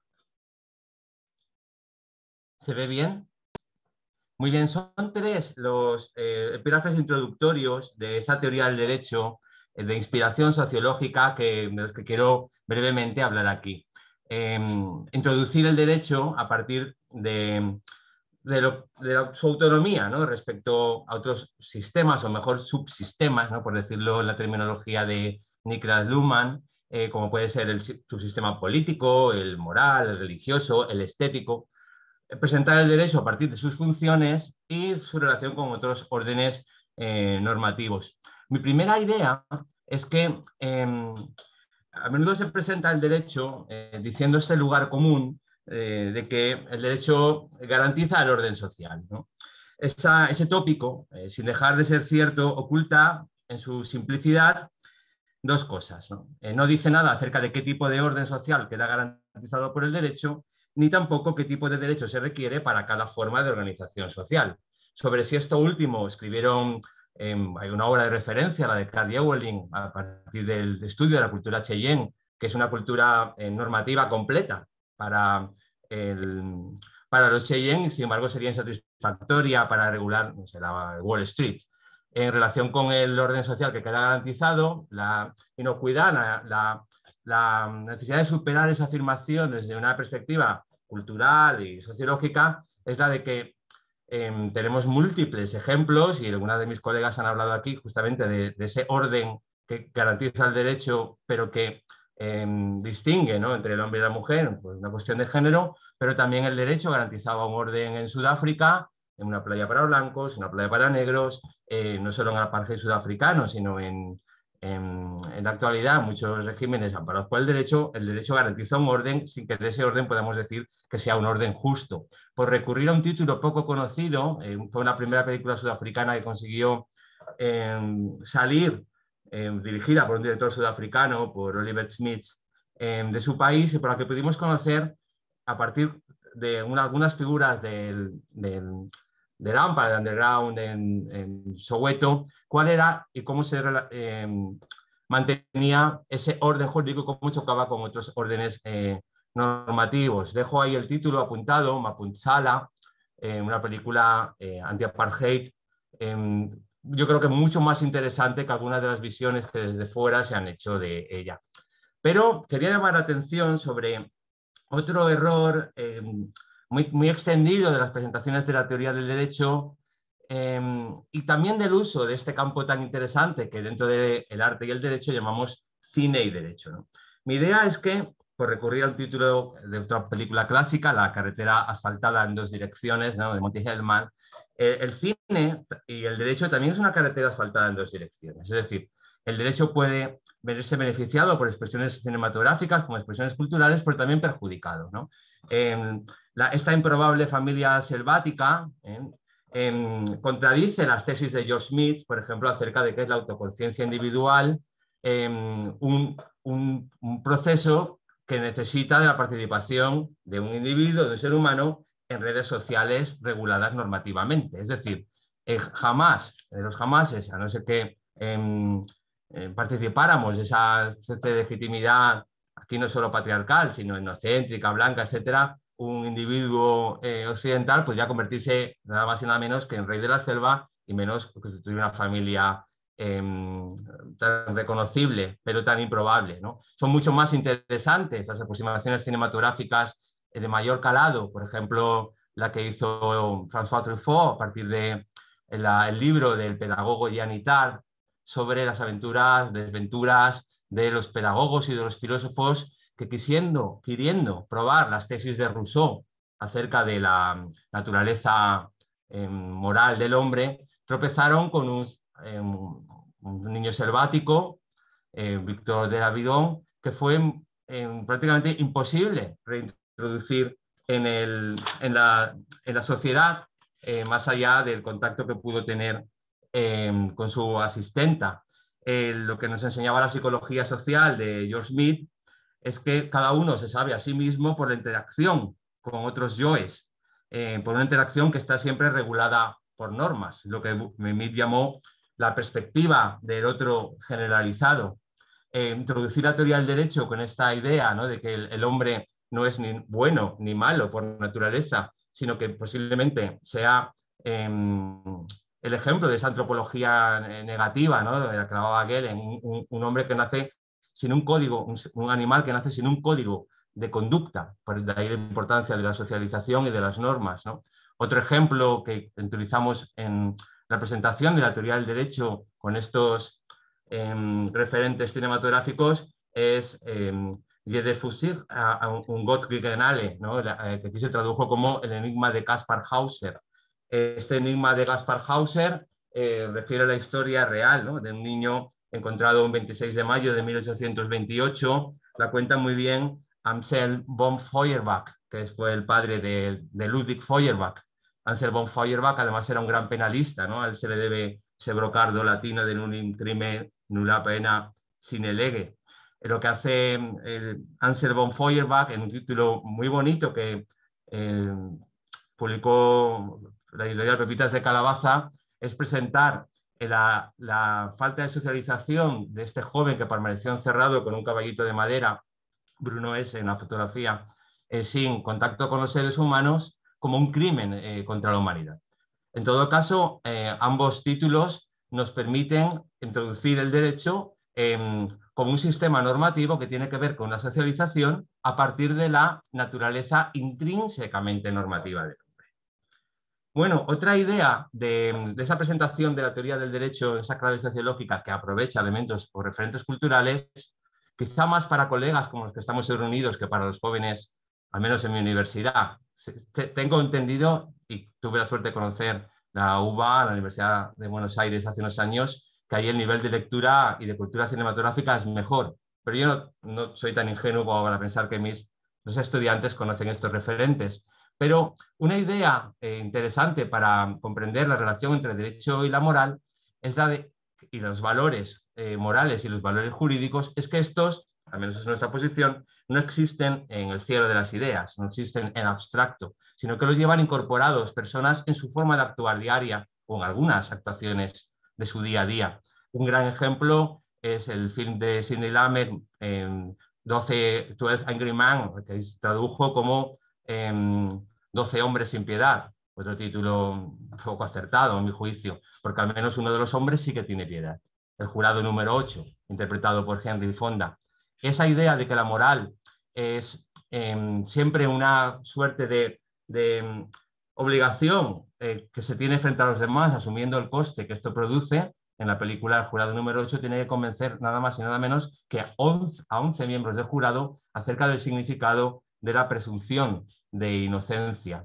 ¿Se ve bien? Muy bien, son tres los epígrafes introductorios de esa teoría del derecho de inspiración sociológica de los que quiero brevemente hablar aquí. Introducir el derecho a partir de su autonomía, ¿no?, respecto a otros sistemas, o mejor subsistemas, ¿no?, por decirlo en la terminología de Niklas Luhmann, como puede ser el subsistema político, el moral, el religioso, el estético. Presentar el derecho a partir de sus funciones y su relación con otros órdenes normativos. Mi primera idea es que a menudo se presenta el derecho diciendo este lugar común de que el derecho garantiza el orden social, ¿no? Ese tópico, sin dejar de ser cierto, oculta en su simplicidad dos cosas, ¿no? No dice nada acerca de qué tipo de orden social queda garantizado por el derecho, ni tampoco qué tipo de derecho se requiere para cada forma de organización social. Sobre si esto último escribieron, hay una obra de referencia, la de Carl Ewelin, a partir del estudio de la cultura Cheyenne, que es una cultura normativa completa para los Cheyenne, sin embargo sería insatisfactoria para regular, no sé, la Wall Street. En relación con el orden social que queda garantizado, la inocuidad, la necesidad de superar esa afirmación desde una perspectiva cultural y sociológica es la de que tenemos múltiples ejemplos, y algunas de mis colegas han hablado aquí justamente de ese orden que garantiza el derecho, pero que distingue, ¿no?, entre el hombre y la mujer, pues una cuestión de género, pero también el derecho garantizaba un orden en Sudáfrica, en una playa para blancos, una playa para negros, no solo en el apartheid sudafricano, sino en la actualidad, muchos regímenes amparados por el derecho garantiza un orden sin que de ese orden podamos decir que sea un orden justo. Por recurrir a un título poco conocido, fue una primera película sudafricana que consiguió salir, dirigida por un director sudafricano, por Oliver Smith, de su país, y por la que pudimos conocer, a partir de algunas figuras del AMPA, del underground en Soweto, cuál era y cómo se mantenía ese orden jurídico, cómo chocaba con otros órdenes normativos. Dejo ahí el título apuntado, Mapuntsala, una película anti-apartheid, yo creo que mucho más interesante que algunas de las visiones que desde fuera se han hecho de ella. Pero quería llamar la atención sobre otro error muy extendido de las presentaciones de la teoría del derecho, y también del uso de este campo tan interesante que dentro del arte y el derecho llamamos cine y derecho, ¿no? Mi idea es que, por recurrir al título de otra película clásica, La carretera asfaltada en dos direcciones, ¿no?, de Monty Hellman, el cine y el derecho también es una carretera asfaltada en dos direcciones. Es decir, el derecho puede verse beneficiado por expresiones cinematográficas como expresiones culturales, pero también perjudicado, ¿no? Esta improbable familia selvática contradice las tesis de George Smith, por ejemplo, acerca de qué es la autoconciencia individual, un proceso que necesita de la participación de un individuo, de un ser humano, en redes sociales reguladas normativamente. Es decir, jamás, de los jamases, a no ser que participáramos de esa especie de legitimidad, aquí no solo patriarcal, sino etnocéntrica, blanca, etcétera, un individuo occidental podría convertirse nada más y nada menos que en rey de la selva, y menos constituir una familia tan reconocible, pero tan improbable, ¿no? Son mucho más interesantes las aproximaciones cinematográficas de mayor calado, por ejemplo, la que hizo François Truffaut a partir del libro del pedagogo Jean Itard sobre las aventuras, desventuras de los pedagogos y de los filósofos que queriendo probar las tesis de Rousseau acerca de la naturaleza moral del hombre, tropezaron con un niño selvático, Victor de Lavidon, que fue prácticamente imposible reintroducir en la sociedad, más allá del contacto que pudo tener con su asistenta. Lo que nos enseñaba la psicología social de George Smith es que cada uno se sabe a sí mismo por la interacción con otros yoes, por una interacción que está siempre regulada por normas, lo que Smith llamó la perspectiva del otro generalizado. Introducir la teoría del derecho con esta idea, ¿no?, de que el hombre no es ni bueno ni malo por naturaleza, sino que posiblemente sea el ejemplo de esa antropología negativa, ¿no?, de la que hablaba Gell, un hombre que nace sin un código, un animal que nace sin un código de conducta, por de ahí la importancia de la socialización y de las normas, ¿no? Otro ejemplo que utilizamos en la presentación de la teoría del derecho con estos referentes cinematográficos es Jeder für sich, un Gott gegen alle, ¿no?, que aquí se tradujo como el enigma de Kaspar Hauser. Este enigma de Kaspar Hauser refiere a la historia real, ¿no?, de un niño encontrado un 26 de mayo de 1828. La cuenta muy bien Ansel von Feuerbach, que fue el padre de Ludwig Feuerbach. Ansel von Feuerbach además era un gran penalista, ¿no? A él se le debe ese brocardo latino de nullum crimen, nulla pena sine lege. Lo que hace Ansel von Feuerbach en un título muy bonito que publicó la editorial Pepitas de Calabaza, es presentar la falta de socialización de este joven que permaneció encerrado con un caballito de madera, Bruno S., en la fotografía, sin contacto con los seres humanos, como un crimen contra la humanidad. En todo caso, ambos títulos nos permiten introducir el derecho como un sistema normativo que tiene que ver con la socialización a partir de la naturaleza intrínsecamente normativa del hombre. Bueno, otra idea de esa presentación de la teoría del derecho en esa clave sociológica que aprovecha elementos o referentes culturales, quizá más para colegas como los que estamos reunidos que para los jóvenes, al menos en mi universidad. Tengo entendido, y tuve la suerte de conocer la UBA, la Universidad de Buenos Aires, hace unos años, que ahí el nivel de lectura y de cultura cinematográfica es mejor. Pero yo no soy tan ingenuo como para pensar que los estudiantes conocen estos referentes. Pero una idea interesante para comprender la relación entre el derecho y la moral es y los valores morales y los valores jurídicos, es que estos, al menos es nuestra posición, no existen en el cielo de las ideas, no existen en abstracto, sino que los llevan incorporados personas en su forma de actuar diaria o en algunas actuaciones de su día a día. Un gran ejemplo es el film de Sidney Lumet, 12 Angry Men, que se tradujo como 12 hombres sin piedad. Otro título poco acertado, en mi juicio, porque al menos uno de los hombres sí que tiene piedad. El jurado número 8, interpretado por Henry Fonda. Esa idea de que la moral es siempre una suerte de obligación que se tiene frente a los demás, asumiendo el coste que esto produce, en la película El jurado número 8 tiene que convencer nada más y nada menos que a 11 miembros del jurado acerca del significado de la presunción de inocencia.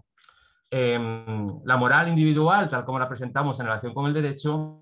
La moral individual, tal como la presentamos en relación con el derecho,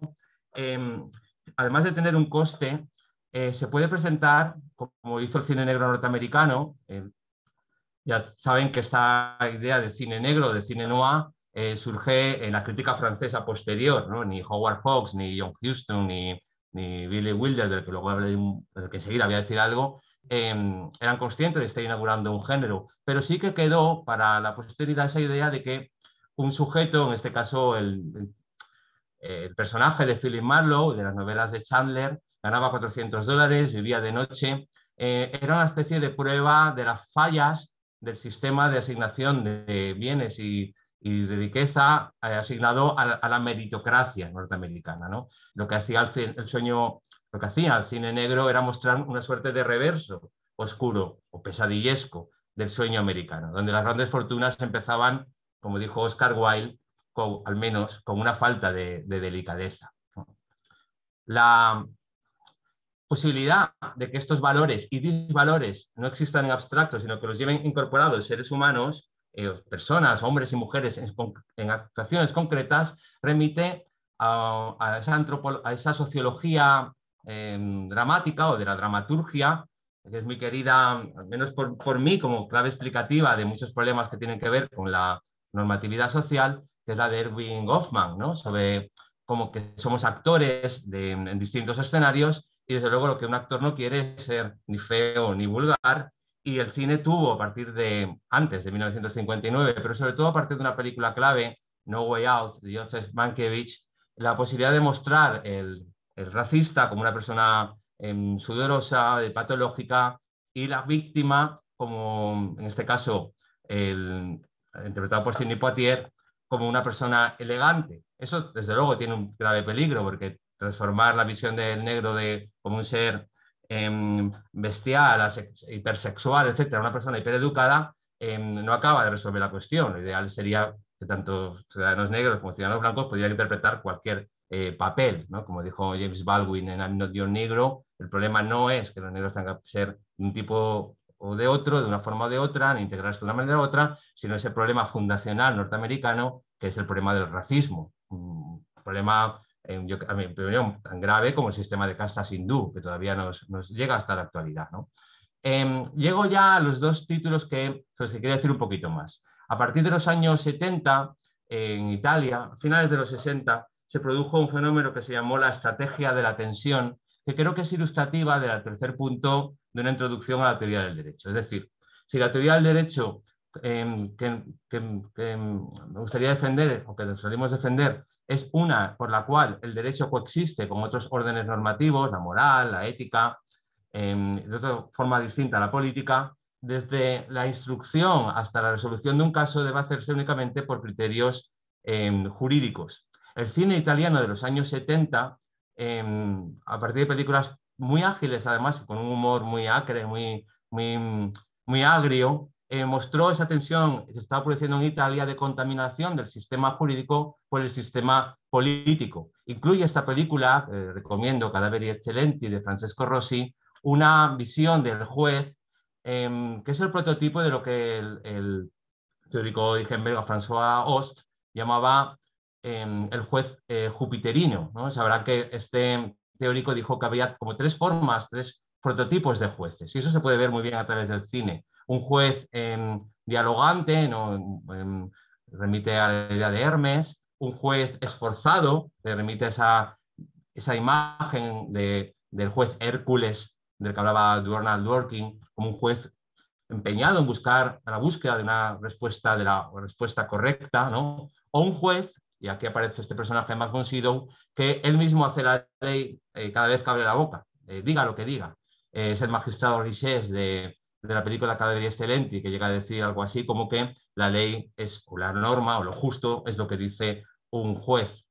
además de tener un coste, se puede presentar, como hizo el cine negro norteamericano. Ya saben que esta idea de cine negro, de cine noir, surge en la crítica francesa posterior, ¿no? Ni Howard Hawks, ni John Huston, ni Billy Wilder, del que luego del que enseguida voy a decir algo, eran conscientes de estar inaugurando un género, pero sí que quedó para la posteridad esa idea de que un sujeto, en este caso el personaje de Philip Marlowe, de las novelas de Chandler, ganaba $400, vivía de noche, era una especie de prueba de las fallas del sistema de asignación de bienes y de riqueza asignado a la meritocracia norteamericana, ¿no? Lo que hacía lo que hacía el cine negro era mostrar una suerte de reverso oscuro o pesadillesco del sueño americano, donde las grandes fortunas empezaban, como dijo Oscar Wilde, al menos con una falta de delicadeza. La posibilidad de que estos valores y disvalores no existan en abstracto, sino que los lleven incorporados seres humanos, personas, hombres y mujeres en actuaciones concretas, remite a esa sociología dramática o de la dramaturgia, que es muy querida, al menos por mí, como clave explicativa de muchos problemas que tienen que ver con la normatividad social, que es la de Erving Goffman, ¿no? Sobre cómo que somos actores en distintos escenarios y desde luego lo que un actor no quiere es ser ni feo ni vulgar, y el cine tuvo a partir de antes de 1959, pero sobre todo a partir de una película clave, No Way Out, de Joseph Mankiewicz, la posibilidad de mostrar el racista como una persona sudorosa, patológica, y la víctima como, en este caso, interpretado por Sidney Poitier, como una persona elegante. Eso, desde luego, tiene un grave peligro, porque transformar la visión del negro como un ser bestial, hipersexual, etcétera, una persona hipereducada, no acaba de resolver la cuestión. Lo ideal sería que tanto ciudadanos negros como ciudadanos blancos pudieran interpretar cualquier papel, ¿no? Como dijo James Baldwin en I'm Not Your Negro, el problema no es que los negros tengan que ser de un tipo o de otro, de una forma o de otra, ni integrarse de una manera u otra, sino ese problema fundacional norteamericano, que es el problema del racismo. Un problema, a mi opinión, tan grave como el sistema de castas hindú, que todavía nos llega hasta la actualidad, ¿no? Llego ya a los dos títulos sobre los que quería decir un poquito más. A partir de los años 70, en Italia, a finales de los 60, se produjo un fenómeno que se llamó la estrategia de la tensión, que creo que es ilustrativa del tercer punto de una introducción a la teoría del derecho. Es decir, si la teoría del derecho que me gustaría defender, o que solimos defender, es una por la cual el derecho coexiste con otros órdenes normativos, la moral, la ética, de otra forma distinta a la política, desde la instrucción hasta la resolución de un caso debe hacerse únicamente por criterios jurídicos. El cine italiano de los años 70, a partir de películas muy ágiles, además, con un humor muy acre, muy agrio, mostró esa tensión que se estaba produciendo en Italia de contaminación del sistema jurídico por el sistema político. Incluye esta película, recomiendo, Cadaveri Eccellenti, de Francesco Rosi, una visión del juez que es el prototipo de lo que el teórico de origen belga François Host llamaba el juez jupiterino, ¿no? Sabrán que este teórico dijo que había como tres prototipos de jueces, y eso se puede ver muy bien a través del cine. Un juez dialogante, ¿no? Remite a la idea de Hermes; un juez esforzado, que remite a esa imagen del juez Hércules, del que hablaba Donald Dworkin, como un juez empeñado en la búsqueda de una respuesta, de la respuesta correcta, ¿no? O un juez, y aquí aparece este personaje Max von Sydow, que él mismo hace la ley cada vez que abre la boca, diga lo que diga. Es el magistrado Richès de la película Cadaveri Eccellenti, que llega a decir algo así como que la ley es, o la norma, o lo justo, es lo que dice un juez.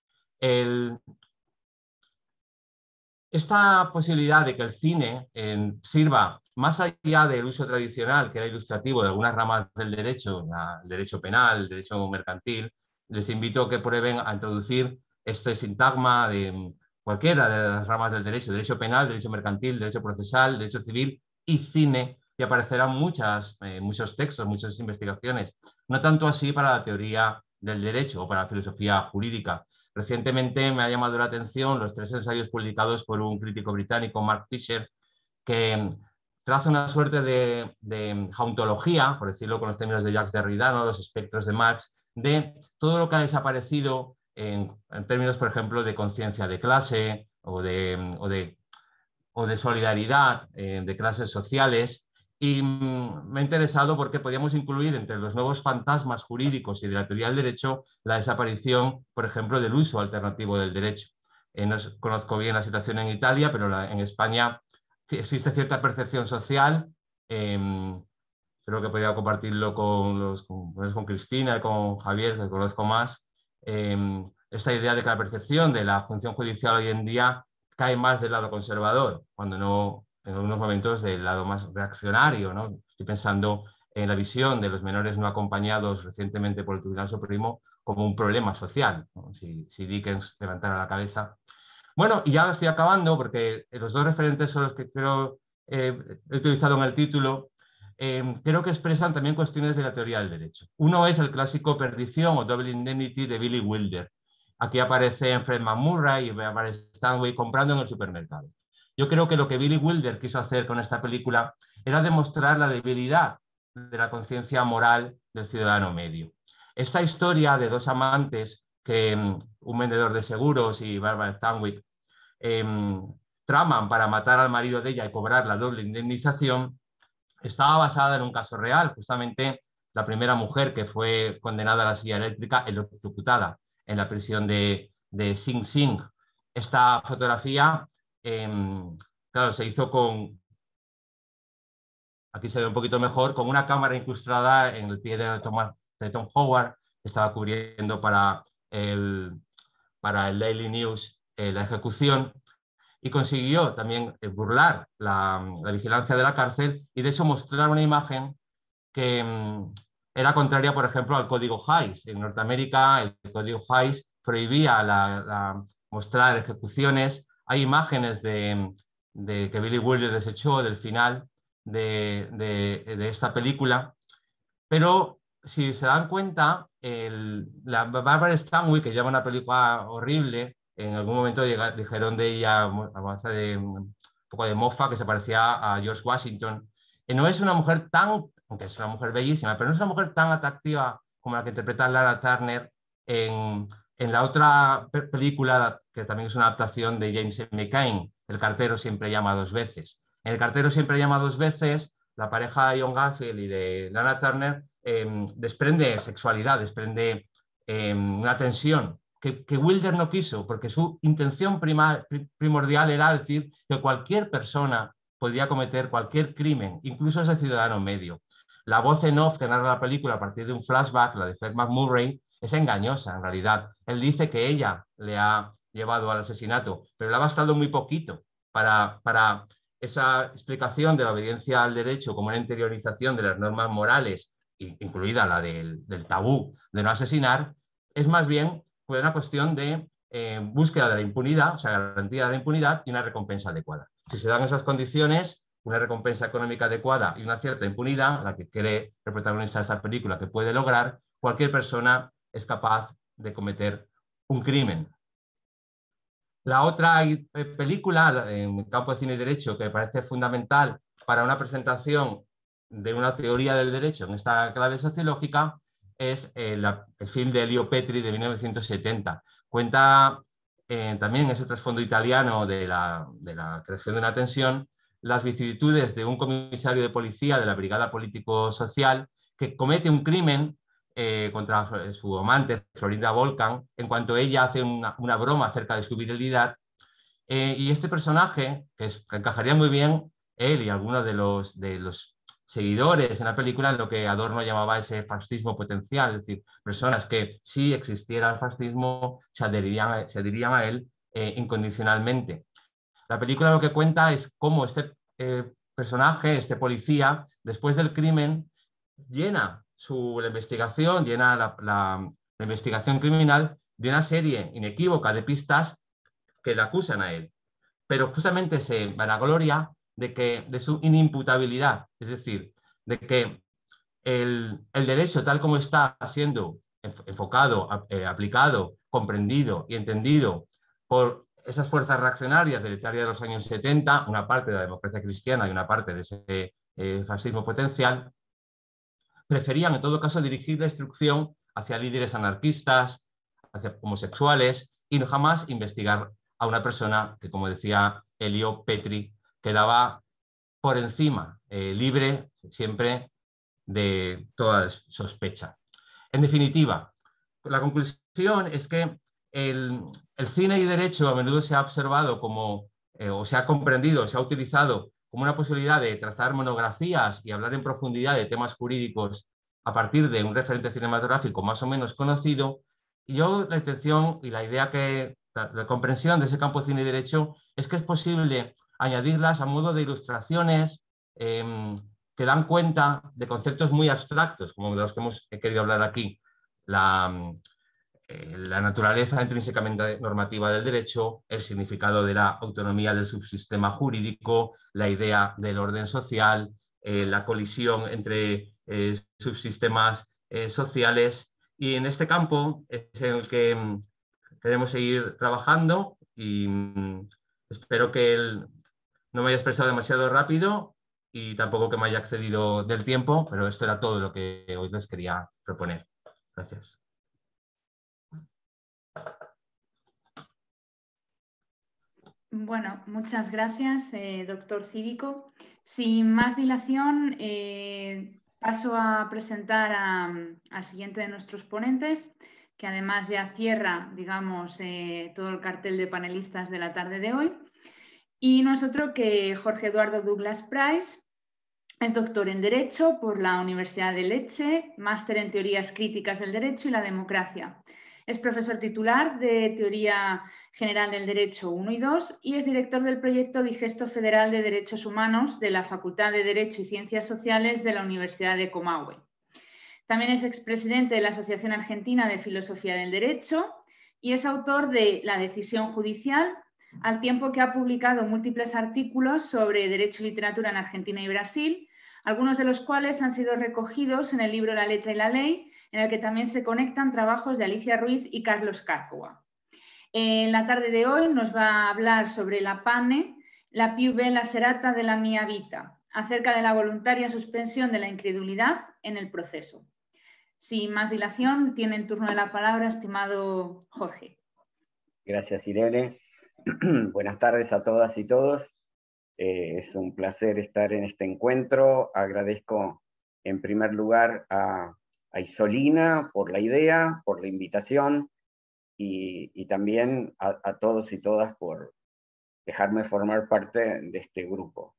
Esta posibilidad de que el cine sirva más allá del uso tradicional, que era ilustrativo de algunas ramas del derecho, el derecho penal, el derecho mercantil, les invito a que prueben a introducir este sintagma de cualquiera de las ramas del derecho penal, derecho mercantil, derecho procesal, derecho civil y cine, y aparecerán muchos textos, muchas investigaciones. No tanto así para la teoría del derecho o para la filosofía jurídica. Recientemente me ha llamado la atención los 3 ensayos publicados por un crítico británico, Mark Fisher, que traza una suerte de jauntología, por decirlo con los términos de Jacques Derrida, ¿no? Los espectros de Marx, de todo lo que ha desaparecido en términos, por ejemplo, de conciencia de clase o de solidaridad de clases sociales. Y me ha interesado porque podíamos incluir entre los nuevos fantasmas jurídicos y de la teoría del derecho la desaparición, por ejemplo, del uso alternativo del derecho. No conozco bien la situación en Italia, pero en España existe cierta percepción social. Creo que podría compartirlo con Cristina y con Javier, que conozco más. Esta idea de que la percepción de la función judicial hoy en día cae más del lado conservador, cuando no en algunos momentos del lado más reaccionario, ¿no? Estoy pensando en la visión de los menores no acompañados recientemente por el Tribunal Supremo como un problema social, ¿no? Si Dickens levantara la cabeza. Bueno, y ya estoy acabando porque los dos referentes son los que creo he utilizado en el título. Creo que expresan también cuestiones de la teoría del derecho. Uno es el clásico Perdición o Double Indemnity de Billy Wilder. Aquí aparece Fred McMurray y aparece Stanway comprando en el supermercado. Yo creo que lo que Billy Wilder quiso hacer con esta película era demostrar la debilidad de la conciencia moral del ciudadano medio. Esta historia de dos amantes, un vendedor de seguros y Barbara Stanwyck, traman para matar al marido de ella y cobrar la doble indemnización, estaba basada en un caso real. Justamente la primera mujer que fue condenada a la silla eléctrica, electrocutada en la prisión de Sing Sing. Esta fotografía, claro, se hizo aquí se ve un poquito mejor, con una cámara incrustada en el pie de Tom Howard, que estaba cubriendo para el Daily News la ejecución, y consiguió también burlar la vigilancia de la cárcel y de hecho mostrar una imagen que era contraria, por ejemplo, al código Hays. En Norteamérica el código Hays prohibía mostrar ejecuciones. Hay imágenes de que Billy Wilder desechó del final de esta película, pero si se dan cuenta, la Barbara Stanwyck, que lleva una película horrible, en algún momento dijeron de ella a base poco de mofa, que se parecía a George Washington. No es una mujer tan, aunque es una mujer bellísima, pero no es una mujer tan atractiva como la que interpreta Lana Turner en la otra película, que también es una adaptación de James McCain, El cartero siempre llama dos veces. En El cartero siempre llama dos veces, la pareja de John Garfield y de Lana Turner desprende sexualidad, desprende una tensión que Wilder no quiso, porque su intención primordial era decir que cualquier persona podía cometer cualquier crimen, incluso ese ciudadano medio. La voz en off que narra la película a partir de un flashback, la de Fred McMurray, es engañosa en realidad. Él dice que ella le ha llevado al asesinato, pero le ha bastado muy poquito para esa explicación de la obediencia al derecho como una interiorización de las normas morales, incluida la del tabú de no asesinar. Es más bien una cuestión de búsqueda de la impunidad, o sea, garantía de la impunidad y una recompensa adecuada. Si se dan esas condiciones, una recompensa económica adecuada y una cierta impunidad, la que cree el protagonista de esta película que puede lograr, cualquier persona es capaz de cometer un crimen. La otra película, en el campo de cine y derecho, que me parece fundamental para una presentación de una teoría del derecho en esta clave sociológica, es el film de Elio Petri de 1970. Cuenta también ese trasfondo italiano de la creación de una tensión, las vicisitudes de un comisario de policía de la Brigada Político-Social que comete un crimen contra su amante, Florinda Volcan, en cuanto ella hace una broma acerca de su virilidad. Y este personaje, que encajaría muy bien, él y algunos de los seguidores en la película, en lo que Adorno llamaba ese fascismo potencial, es decir, personas que si existiera el fascismo se adherirían a él incondicionalmente. La película lo que cuenta es cómo este personaje, este policía, después del crimen, llena la investigación, llena la investigación criminal de una serie inequívoca de pistas que le acusan a él. Pero justamente se vanagloria de su inimputabilidad, es decir, de que el derecho tal como está siendo enfocado, aplicado, comprendido y entendido por esas fuerzas reaccionarias de Italia de los años 70, una parte de la democracia cristiana y una parte de ese fascismo potencial, preferían en todo caso dirigir la instrucción hacia líderes anarquistas, hacia homosexuales y no jamás investigar a una persona que, como decía Elio Petri, quedaba por encima, libre siempre de toda sospecha. En definitiva, la conclusión es que el cine y derecho a menudo se ha observado como, o se ha comprendido, se ha utilizado como una posibilidad de trazar monografías y hablar en profundidad de temas jurídicos a partir de un referente cinematográfico más o menos conocido. Y yo la intención y la idea la comprensión de ese campo de cine y derecho es que es posible añadirlas a modo de ilustraciones que dan cuenta de conceptos muy abstractos, como de los que hemos querido hablar aquí. La naturaleza intrínsecamente normativa del derecho, el significado de la autonomía del subsistema jurídico, la idea del orden social, la colisión entre subsistemas sociales. Y en este campo es en el que queremos seguir trabajando y espero que no me haya expresado demasiado rápido y tampoco que me haya excedido del tiempo, pero esto era todo lo que hoy les quería proponer. Gracias. Bueno, muchas gracias, doctor Cívico. Sin más dilación, paso a presentar al siguiente de nuestros ponentes, que además ya cierra, digamos, todo el cartel de panelistas de la tarde de hoy. Y no es otro que Jorge Eduardo Douglas Price. Es doctor en Derecho por la Universidad de Lecce, máster en Teorías Críticas del Derecho y la Democracia. Es profesor titular de Teoría General del Derecho 1 y 2 y es director del proyecto Digesto Federal de Derechos Humanos de la Facultad de Derecho y Ciencias Sociales de la Universidad de Comahue. También es expresidente de la Asociación Argentina de Filosofía del Derecho y es autor de La Decisión Judicial, al tiempo que ha publicado múltiples artículos sobre derecho y literatura en Argentina y Brasil, algunos de los cuales han sido recogidos en el libro La letra y la ley, en el que también se conectan trabajos de Alicia Ruiz y Carlos Cárcova. En la tarde de hoy nos va a hablar sobre la PANE, la più bella serata de la mia vita, acerca de la voluntaria suspensión de la incredulidad en el proceso. Sin más dilación, tiene el turno de la palabra estimado Jorge. Gracias, Irene. Buenas tardes a todas y todos. Es un placer estar en este encuentro. Agradezco en primer lugar a Isolina por la idea, por la invitación y también a todos y todas por dejarme formar parte de este grupo.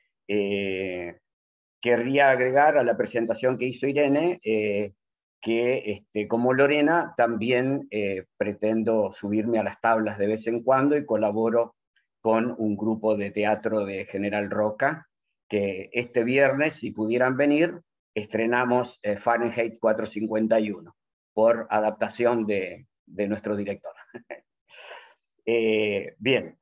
Querría agregar a la presentación que hizo Irene que como Lorena también pretendo subirme a las tablas de vez en cuando y colaboro con un grupo de teatro de General Roca, que este viernes, si pudieran venir, estrenamos Fahrenheit 451, por adaptación de nuestro director. Bien,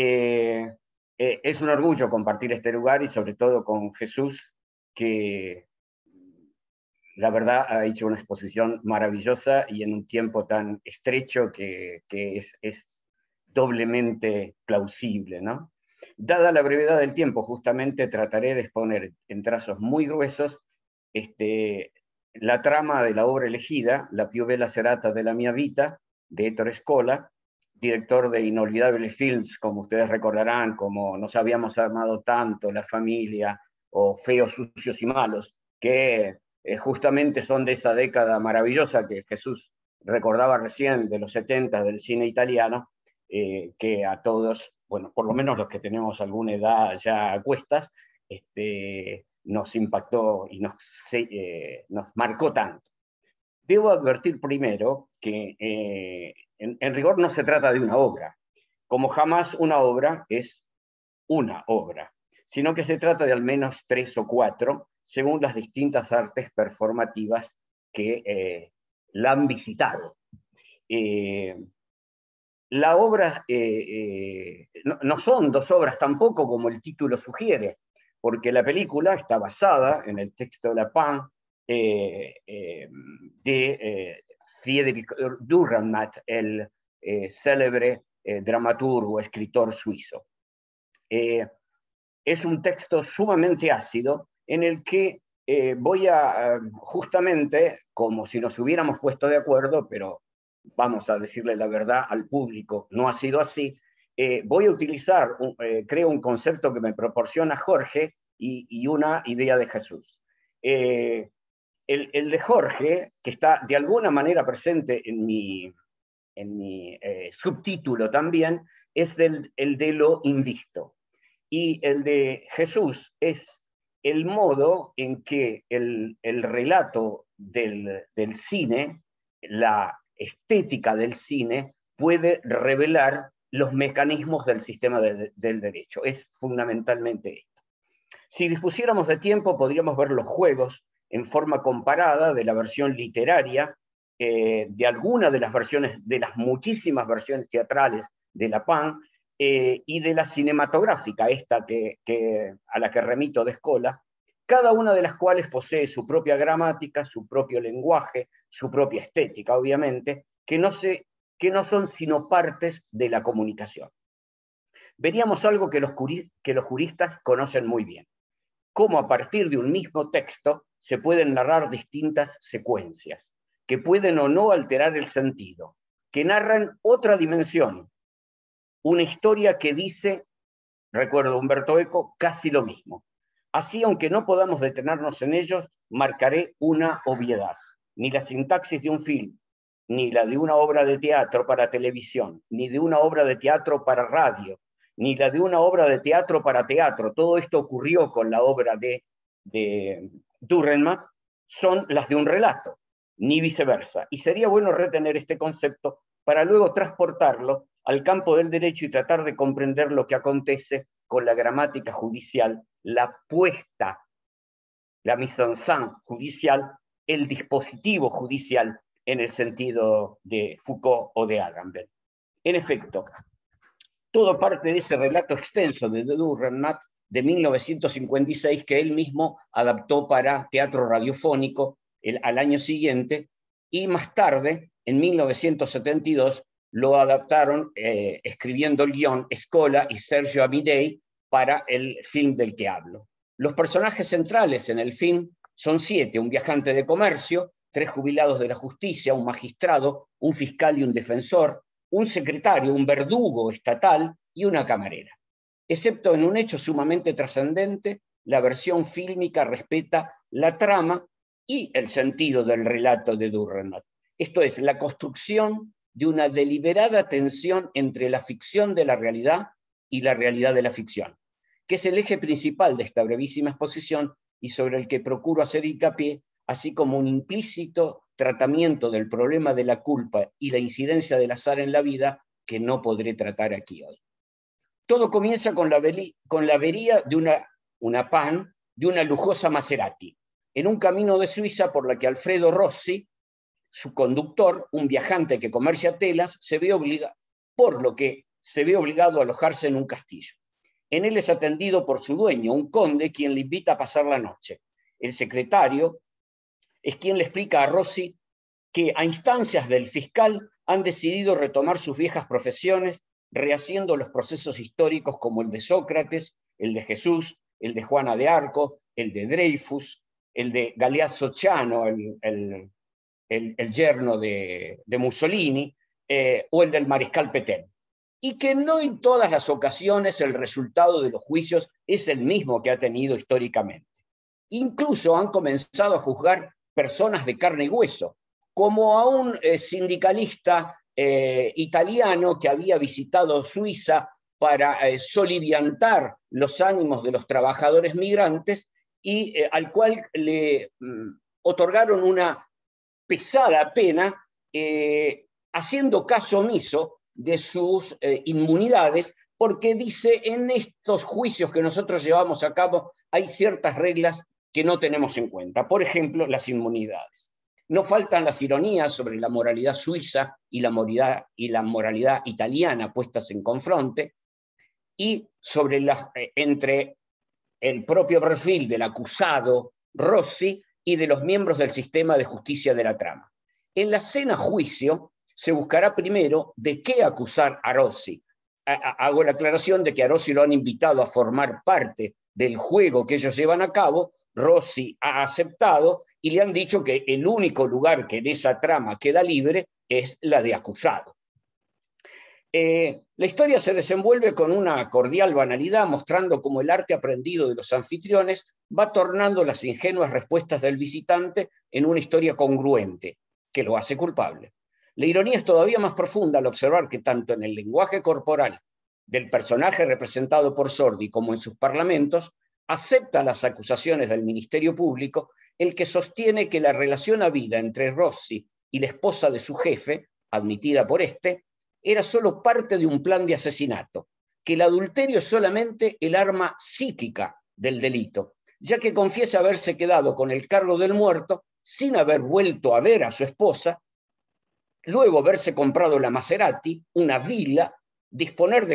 es un orgullo compartir este lugar y sobre todo con Jesús, que la verdad ha hecho una exposición maravillosa y en un tiempo tan estrecho que es doblemente plausible, ¿no? Dada la brevedad del tiempo, justamente trataré de exponer en trazos muy gruesos la trama de la obra elegida, La più bella serata della mia vita, de Ettore Scola, director de inolvidables films, como ustedes recordarán, como Nos habíamos amado tanto, La familia, o Feos, sucios y malos, que justamente son de esa década maravillosa que Jesús recordaba recién, de los 70 del cine italiano, que a todos, bueno, por lo menos los que tenemos alguna edad ya a cuestas, nos impactó y nos marcó tanto. Debo advertir primero que en rigor no se trata de una obra, como jamás una obra es una obra, sino que se trata de al menos 3 o 4, según las distintas artes performativas que la han visitado. La obra no son 2 obras tampoco, como el título sugiere, porque la película está basada en el texto de Lapin de Friedrich Dürrenmatt, el célebre dramaturgo, escritor suizo. Es un texto sumamente ácido en el que voy a, justamente, como si nos hubiéramos puesto de acuerdo, pero vamos a decirle la verdad al público, no ha sido así, voy a utilizar, creo, un concepto que me proporciona Jorge y una idea de Jesús. El de Jorge, que está de alguna manera presente en mi subtítulo también, es el de lo invisto. Y el de Jesús es el modo en que el relato del cine, la estética del cine, puede revelar los mecanismos del sistema del derecho. Es fundamentalmente esto. Si dispusiéramos de tiempo, podríamos ver los juegos en forma comparada de la versión literaria, de alguna de las versiones, de las muchísimas versiones teatrales de Lapin, y de la cinematográfica, esta a la que remito de Scola, cada una de las cuales posee su propia gramática, su propio lenguaje, su propia estética, obviamente, que no son sino partes de la comunicación. Veríamos algo que los juristas conocen muy bien: cómo a partir de un mismo texto se pueden narrar distintas secuencias, que pueden o no alterar el sentido, que narran otra dimensión, una historia que dice, recuerdo Humberto Eco, casi lo mismo. Así, aunque no podamos detenernos en ellos, marcaré una obviedad. Ni la sintaxis de un film, ni la de una obra de teatro para televisión, ni de una obra de teatro para radio, ni la de una obra de teatro para teatro, todo esto ocurrió con la obra de Dürrenmatt, son las de un relato, ni viceversa. Y sería bueno retener este concepto para luego transportarlo al campo del derecho y tratar de comprender lo que acontece con la gramática judicial, la puesta, la mise en scène judicial, el dispositivo judicial en el sentido de Foucault o de Agamben. En efecto, todo parte de ese relato extenso de Dürrenmatt de 1956 que él mismo adaptó para teatro radiofónico al año siguiente, y más tarde, en 1972, lo adaptaron escribiendo el guión Scola y Sergio Amidei para el film del que hablo. Los personajes centrales en el film son 7, un viajante de comercio, 3 jubilados de la justicia, un magistrado, un fiscal y un defensor, un secretario, un verdugo estatal y una camarera. Excepto en un hecho sumamente trascendente, la versión fílmica respeta la trama y el sentido del relato de Dürrenmatt. Esto es, la construcción de una deliberada tensión entre la ficción de la realidad y la realidad de la ficción, que es el eje principal de esta brevísima exposición y sobre el que procuro hacer hincapié, así como un implícito tratamiento del problema de la culpa y la incidencia del azar en la vida que no podré tratar aquí hoy. Todo comienza con la avería de una PAN de una lujosa Maserati, en un camino de Suiza por la que Alfredo Rossi, su conductor, un viajante que comercia telas, por lo que se ve obligado a alojarse en un castillo. En él es atendido por su dueño, un conde, quien le invita a pasar la noche. El secretario es quien le explica a Rossi que a instancias del fiscal han decidido retomar sus viejas profesiones, rehaciendo los procesos históricos como el de Sócrates, el de Jesús, el de Juana de Arco, el de Dreyfus, el de Galeazzo Ciano, el yerno de Mussolini, o el del mariscal Petén. Y que no en todas las ocasiones el resultado de los juicios es el mismo que ha tenido históricamente. Incluso han comenzado a juzgar personas de carne y hueso, como a un sindicalista italiano que había visitado Suiza para soliviantar los ánimos de los trabajadores migrantes y al cual le otorgaron una pesada pena haciendo caso omiso de sus inmunidades, porque dice, en estos juicios que nosotros llevamos a cabo hay ciertas reglas que no tenemos en cuenta. Por ejemplo, las inmunidades. No faltan las ironías sobre la moralidad suiza y la moralidad italiana puestas en confronte, y sobre entre el propio perfil del acusado Rossi y de los miembros del sistema de justicia de la trama. En la escena juicio se buscará primero de qué acusar a Rossi. Hago la aclaración de que a Rossi lo han invitado a formar parte del juego que ellos llevan a cabo. Rossi ha aceptado y le han dicho que el único lugar que en esa trama queda libre es la de acusado. La historia se desenvuelve con una cordial banalidad, mostrando cómo el arte aprendido de los anfitriones va tornando las ingenuas respuestas del visitante en una historia congruente, que lo hace culpable. La ironía es todavía más profunda al observar que tanto en el lenguaje corporal del personaje representado por Sordi como en sus parlamentos, acepta las acusaciones del Ministerio Público, el que sostiene que la relación habida entre Rossi y la esposa de su jefe, admitida por este, era solo parte de un plan de asesinato, que el adulterio es solamente el arma psíquica del delito, ya que confiesa haberse quedado con el cargo del muerto sin haber vuelto a ver a su esposa, luego haberse comprado la Maserati, una villa, disponer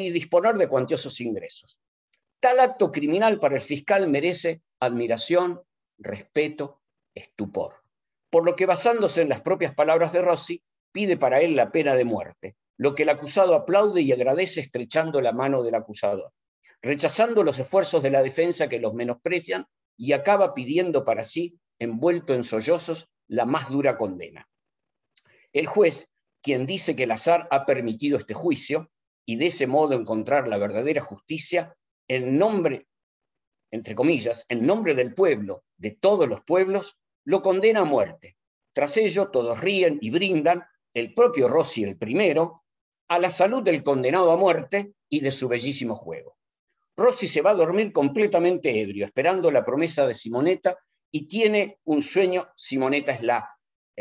de cuantiosos ingresos. Tal acto criminal para el fiscal merece admiración, respeto, estupor, por lo que, basándose en las propias palabras de Rossi, pide para él la pena de muerte, lo que el acusado aplaude y agradece estrechando la mano del acusador, rechazando los esfuerzos de la defensa que los menosprecian, y acaba pidiendo para sí, envuelto en sollozos, la más dura condena. El juez, quien dice que el azar ha permitido este juicio, y de ese modo encontrar la verdadera justicia, en nombre, entre comillas, en nombre del pueblo, de todos los pueblos, lo condena a muerte. Tras ello, todos ríen y brindan, el propio Rossi el primero, a la salud del condenado a muerte y de su bellísimo juego. Rossi se va a dormir completamente ebrio, esperando la promesa de Simonetta, y tiene un sueño. Simonetta es la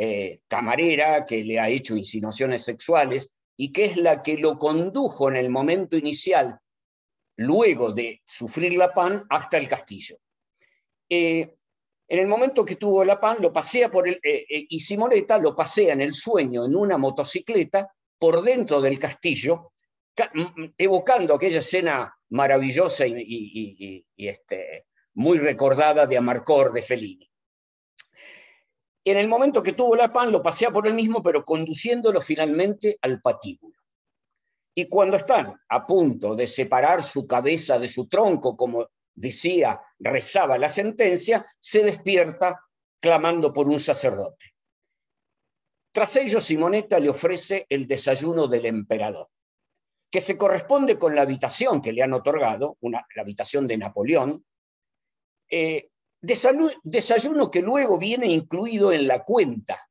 camarera que le ha hecho insinuaciones sexuales y que es la que lo condujo en el momento inicial, luego de sufrir la PAN, hasta el castillo. En el momento que tuvo la PAN, lo pasea y Simonetta lo pasea en el sueño en una motocicleta por dentro del castillo, evocando aquella escena maravillosa y muy recordada de Amarcord de Fellini. En el momento que tuvo la PAN, lo pasea por él mismo, pero conduciéndolo finalmente al patíbulo. Y cuando están a punto de separar su cabeza de su tronco, como decía, rezaba la sentencia, se despierta clamando por un sacerdote. Tras ello, Simonetta le ofrece el desayuno del emperador, que se corresponde con la habitación que le han otorgado, la habitación de Napoleón, desayuno que luego viene incluido en la cuenta,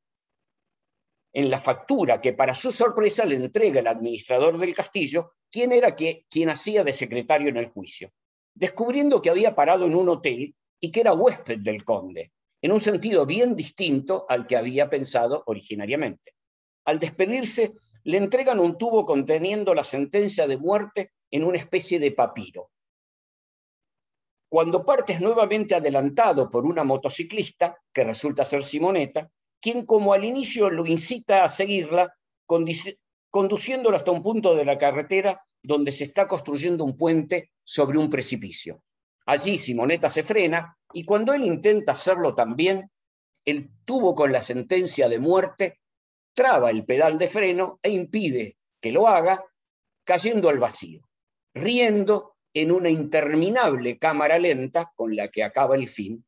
en la factura que para su sorpresa le entrega el administrador del castillo, quien hacía de secretario en el juicio, descubriendo que había parado en un hotel y que era huésped del conde, en un sentido bien distinto al que había pensado originariamente. Al despedirse, le entregan un tubo conteniendo la sentencia de muerte en una especie de papiro. Cuando parte es nuevamente adelantado por una motociclista, que resulta ser Simonetta, quien como al inicio lo incita a seguirla, conduciéndolo hasta un punto de la carretera donde se está construyendo un puente sobre un precipicio. Allí Simonetta se frena y cuando él intenta hacerlo también, el tubo con la sentencia de muerte traba el pedal de freno e impide que lo haga, cayendo al vacío, riendo en una interminable cámara lenta con la que acaba el film,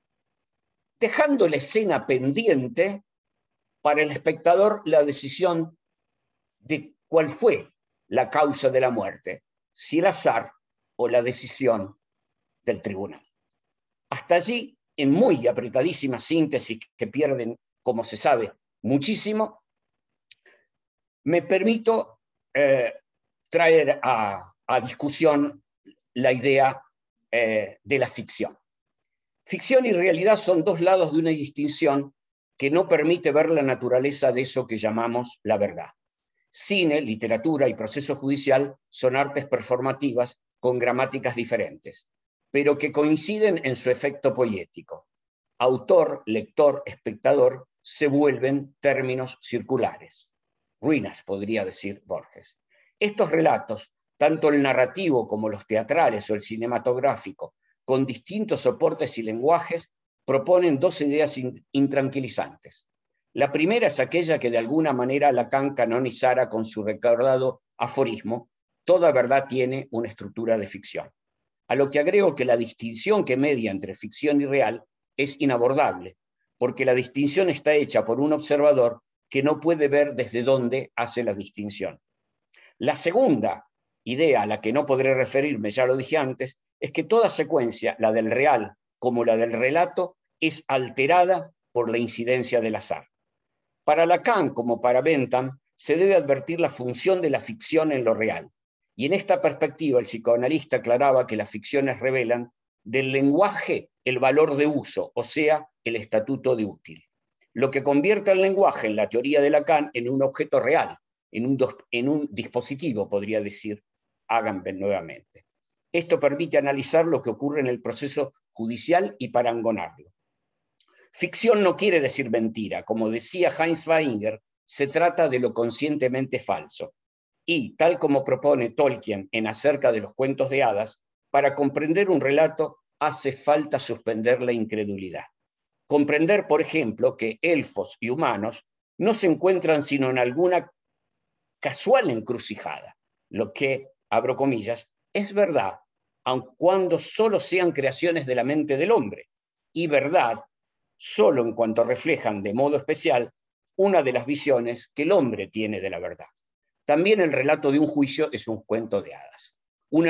dejando la escena pendiente para el espectador la decisión de cuál fue la causa de la muerte, si el azar o la decisión del tribunal. Hasta allí, en muy apretadísima síntesis que pierden, como se sabe, muchísimo, me permito traer a discusión la idea de la ficción. Ficción y realidad son dos lados de una distinción que no permite ver la naturaleza de eso que llamamos la verdad. Cine, literatura y proceso judicial son artes performativas con gramáticas diferentes, pero que coinciden en su efecto poético. Autor, lector, espectador se vuelven términos circulares. Ruinas, podría decir Borges. Estos relatos, tanto el narrativo como los teatrales o el cinematográfico, con distintos soportes y lenguajes, proponen dos ideas intranquilizantes. La primera es aquella que de alguna manera Lacan canonizara con su recordado aforismo: toda verdad tiene una estructura de ficción. A lo que agrego que la distinción que media entre ficción y real es inabordable, porque la distinción está hecha por un observador que no puede ver desde dónde hace la distinción. La segunda idea a la que no podré referirme, ya lo dije antes, es que toda secuencia, la del real como la del relato, es alterada por la incidencia del azar. Para Lacan, como para Bentham, se debe advertir la función de la ficción en lo real. Y en esta perspectiva, el psicoanalista aclaraba que las ficciones revelan del lenguaje el valor de uso, o sea, el estatuto de útil. Lo que convierte el lenguaje, en la teoría de Lacan, en un objeto real, en un dispositivo, podría decir Agamben nuevamente. Esto permite analizar lo que ocurre en el proceso judicial y parangonarlo. Ficción no quiere decir mentira. Como decía Heinz Weinger, se trata de lo conscientemente falso. Y, tal como propone Tolkien en Acerca de los cuentos de hadas, para comprender un relato hace falta suspender la incredulidad. Comprender, por ejemplo, que elfos y humanos no se encuentran sino en alguna casual encrucijada, lo que, abro comillas, es verdad, aun cuando solo sean creaciones de la mente del hombre, y verdad solo en cuanto reflejan de modo especial una de las visiones que el hombre tiene de la verdad. También el relato de un juicio es un cuento de hadas,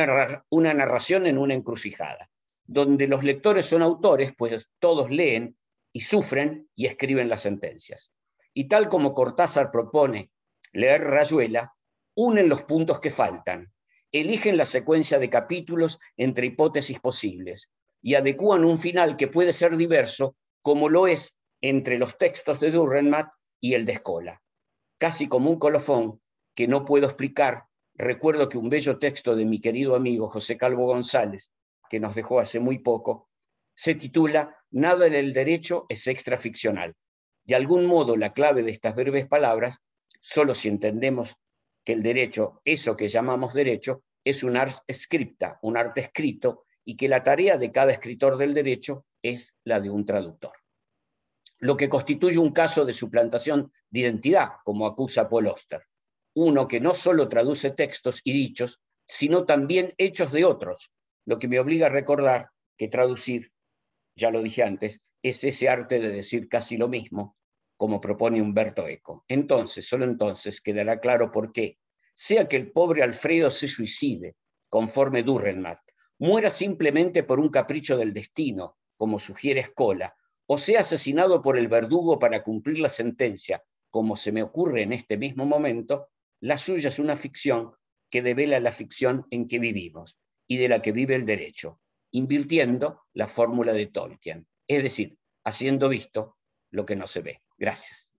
una narración en una encrucijada, donde los lectores son autores, pues todos leen y sufren y escriben las sentencias. Y tal como Cortázar propone leer Rayuela, unen los puntos que faltan, eligen la secuencia de capítulos entre hipótesis posibles y adecúan un final que puede ser diverso, como lo es entre los textos de Dürrenmatt y el de Escola. Casi como un colofón que no puedo explicar, recuerdo que un bello texto de mi querido amigo José Calvo González, que nos dejó hace muy poco, se titula Nada en el derecho es extraficcional. De algún modo la clave de estas breves palabras, solo si entendemos que el derecho, eso que llamamos derecho, es un ars scripta, un arte escrito, y que la tarea de cada escritor del derecho es la de un traductor. Lo que constituye un caso de suplantación de identidad, como acusa Paul Auster. uno que no solo traduce textos y dichos, sino también hechos de otros, lo que me obliga a recordar que traducir, ya lo dije antes, es ese arte de decir casi lo mismo, como propone Umberto Eco. Entonces, solo entonces quedará claro por qué, sea que el pobre Alfredo se suicide, conforme Dürrenmatt, muera simplemente por un capricho del destino, como sugiere Scola, o sea asesinado por el verdugo para cumplir la sentencia, como se me ocurre en este mismo momento, la suya es una ficción que devela la ficción en que vivimos y de la que vive el derecho, invirtiendo la fórmula de Tolkien, es decir, haciendo visto lo que no se ve. Gracias.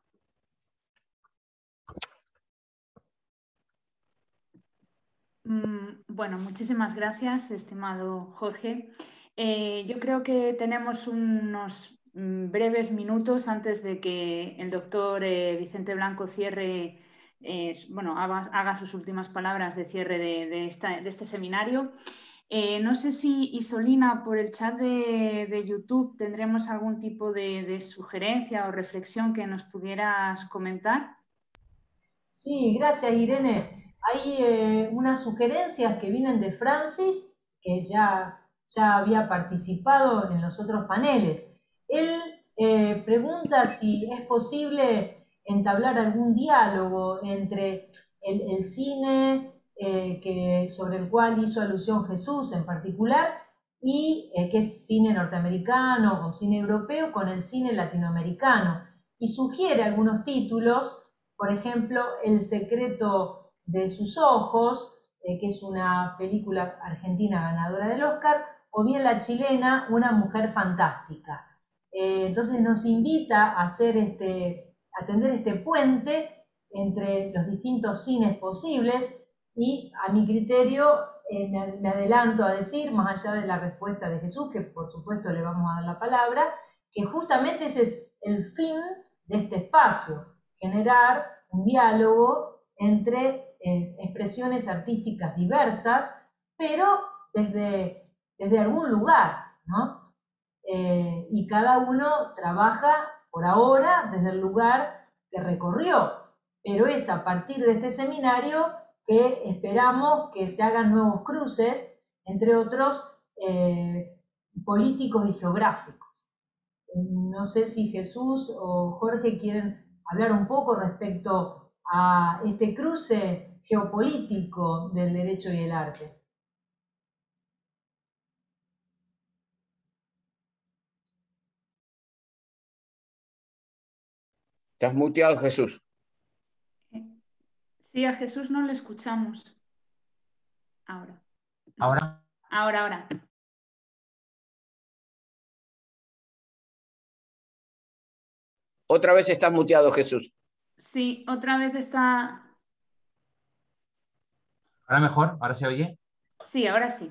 Bueno, muchísimas gracias, estimado Jorge. Yo creo que tenemos unos breves minutos antes de que el doctor Vicente Blanco cierre, bueno, haga sus últimas palabras de cierre de este seminario. No sé si, Isolina, por el chat de YouTube tendremos algún tipo de sugerencia o reflexión que nos pudieras comentar. Sí, gracias, Irene. Hay unas sugerencias que vienen de Francis, que ya había participado en los otros paneles. Él pregunta si es posible entablar algún diálogo entre el cine sobre el cual hizo alusión Jesús en particular, y que es cine norteamericano o cine europeo, con el cine latinoamericano. Y sugiere algunos títulos. Por ejemplo, El secreto de sus ojos, que es una película argentina ganadora del Oscar, o bien la chilena, Una mujer fantástica. Entonces nos invita a tender este puente entre los distintos cines posibles y, a mi criterio, me adelanto a decir, más allá de la respuesta de Jesús, que por supuesto le vamos a dar la palabra, que justamente ese es el fin de este espacio: generar un diálogo entre expresiones artísticas diversas, pero desde algún lugar, ¿no? Y cada uno trabaja por ahora desde el lugar que recorrió, pero es a partir de este seminario que esperamos que se hagan nuevos cruces, entre otros políticos y geográficos. No sé si Jesús o Jorge quieren hablar un poco respecto a este cruce geopolítico del derecho y el arte. Estás muteado, Jesús. Sí, a Jesús no le escuchamos. Ahora. ¿Ahora? Ahora. Otra vez estás muteado, Jesús. Sí, otra vez está... ¿Ahora mejor? ¿Ahora se oye? Sí, ahora sí.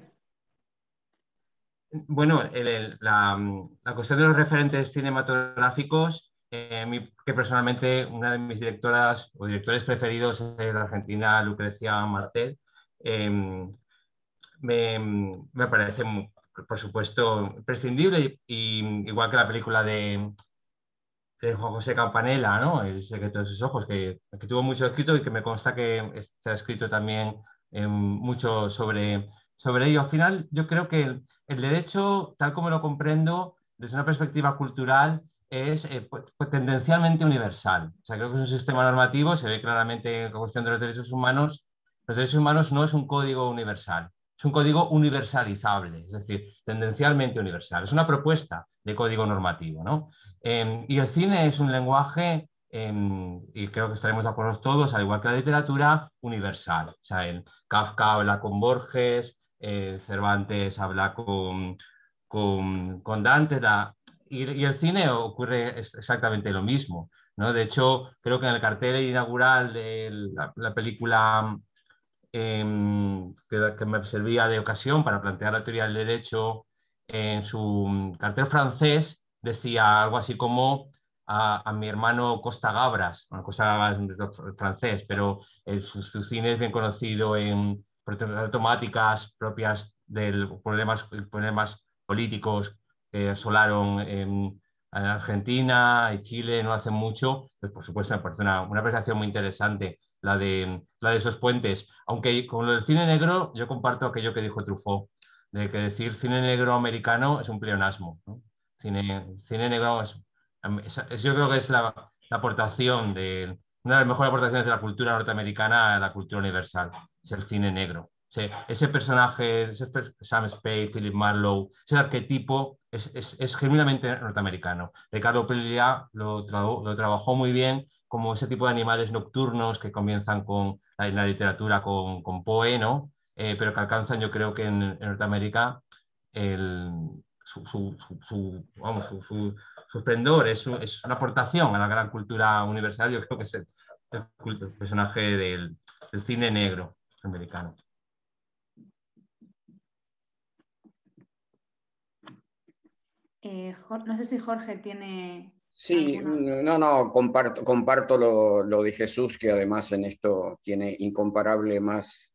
Bueno, la cuestión de los referentes cinematográficos, que personalmente una de mis directoras o directores preferidos es la argentina Lucrecia Martel, me parece, por supuesto, imprescindible, y igual que la película de Juan José Campanella, ¿no? El secreto de sus ojos, que tuvo mucho escrito y que me consta que se ha escrito también mucho sobre ello. Al final, yo creo que el derecho, tal como lo comprendo, desde una perspectiva cultural, es tendencialmente universal. O sea, creo que es un sistema normativo, se ve claramente en la cuestión de los derechos humanos. Los derechos humanos no es un código universal, es un código universalizable, es decir, tendencialmente universal. Es una propuesta de código normativo, ¿no? Y el cine es un lenguaje, y creo que estaremos de acuerdo todos, al igual que la literatura, universal. O sea, Kafka habla con Borges, Cervantes habla con Dante, y el cine ocurre exactamente lo mismo, ¿no? De hecho, creo que en el cartel inaugural de la película que me servía de ocasión para plantear la teoría del derecho, en su cartel francés decía algo así como a mi hermano Costa Gabras. Bueno, Costa Gabras es francés, pero su cine es bien conocido por temáticas propias de problemas políticos que asolaron en Argentina y Chile no hace mucho. Pues, por supuesto, me parece una apreciación muy interesante. la de esos puentes. Aunque con lo del cine negro yo comparto aquello que dijo Truffaut, de que decir cine negro americano es un pleonasmo, ¿no? Cine negro yo creo que es la aportación una de las mejores aportaciones de la cultura norteamericana a la cultura universal, es el cine negro. Ese personaje, Sam Spade, Philip Marlowe, ese arquetipo es genuinamente norteamericano. Ricardo Piglia lo trabajó muy bien como ese tipo de animales nocturnos que comienzan en la literatura con Poe, ¿no? Pero que alcanzan, yo creo que en Norteamérica su esplendor, es una aportación a la gran cultura universal. Yo creo que es el personaje del cine negro americano. No sé si Jorge tiene... Sí, no, comparto lo de Jesús, que además en esto tiene incomparable más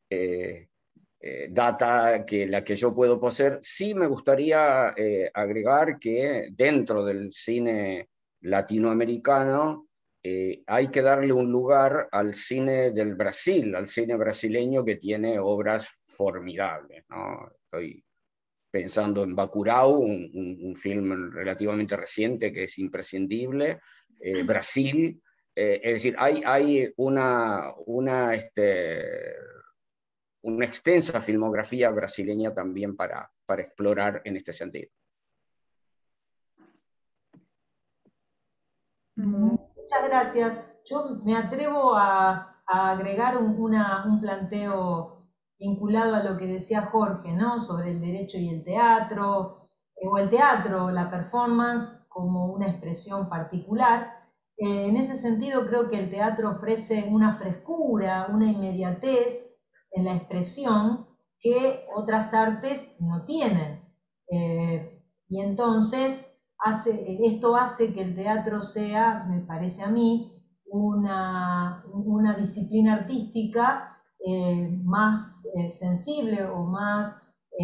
data que la que yo puedo poseer. Sí me gustaría agregar que dentro del cine latinoamericano hay que darle un lugar al cine del Brasil, al cine brasileño, que tiene obras formidables, ¿no? Estoy pensando en Bacurau, un film relativamente reciente que es imprescindible, Brasil, es decir, hay una extensa filmografía brasileña también para explorar en este sentido. Muchas gracias. Yo me atrevo a agregar un planteo vinculado a lo que decía Jorge, ¿no? Sobre el derecho y el teatro, o el teatro, la performance como una expresión particular. En ese sentido creo que el teatro ofrece una frescura, una inmediatez en la expresión que otras artes no tienen. Y entonces esto hace que el teatro sea, me parece a mí, una disciplina artística más sensible o más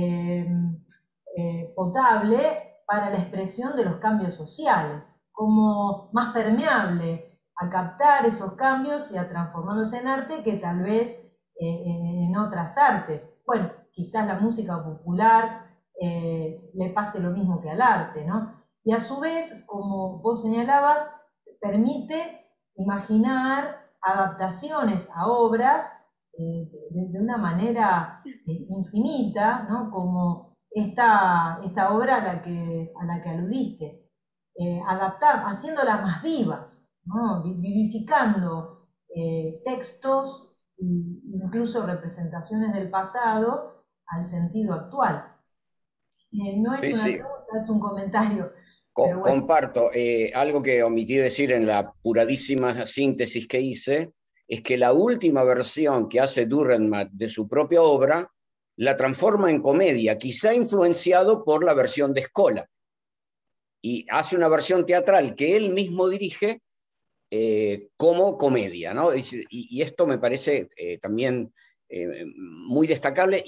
potable para la expresión de los cambios sociales, como más permeable a captar esos cambios y a transformarlos en arte que tal vez en otras artes. Bueno, quizás la música popular le pase lo mismo que al arte, ¿no? Y a su vez, como vos señalabas, permite imaginar adaptaciones a obras de una manera infinita, ¿no? Como esta obra a la que aludiste, haciéndolas más vivas, ¿no? Vivificando textos e incluso representaciones del pasado al sentido actual. No es una pregunta, es un comentario. Bueno. Comparto. Algo que omití decir en la puradísima síntesis que hice es que la última versión que hace Dürrenmatt de su propia obra la transforma en comedia, quizá influenciado por la versión de Scola, y hace una versión teatral que él mismo dirige como comedia, ¿no? Y esto me parece también muy destacable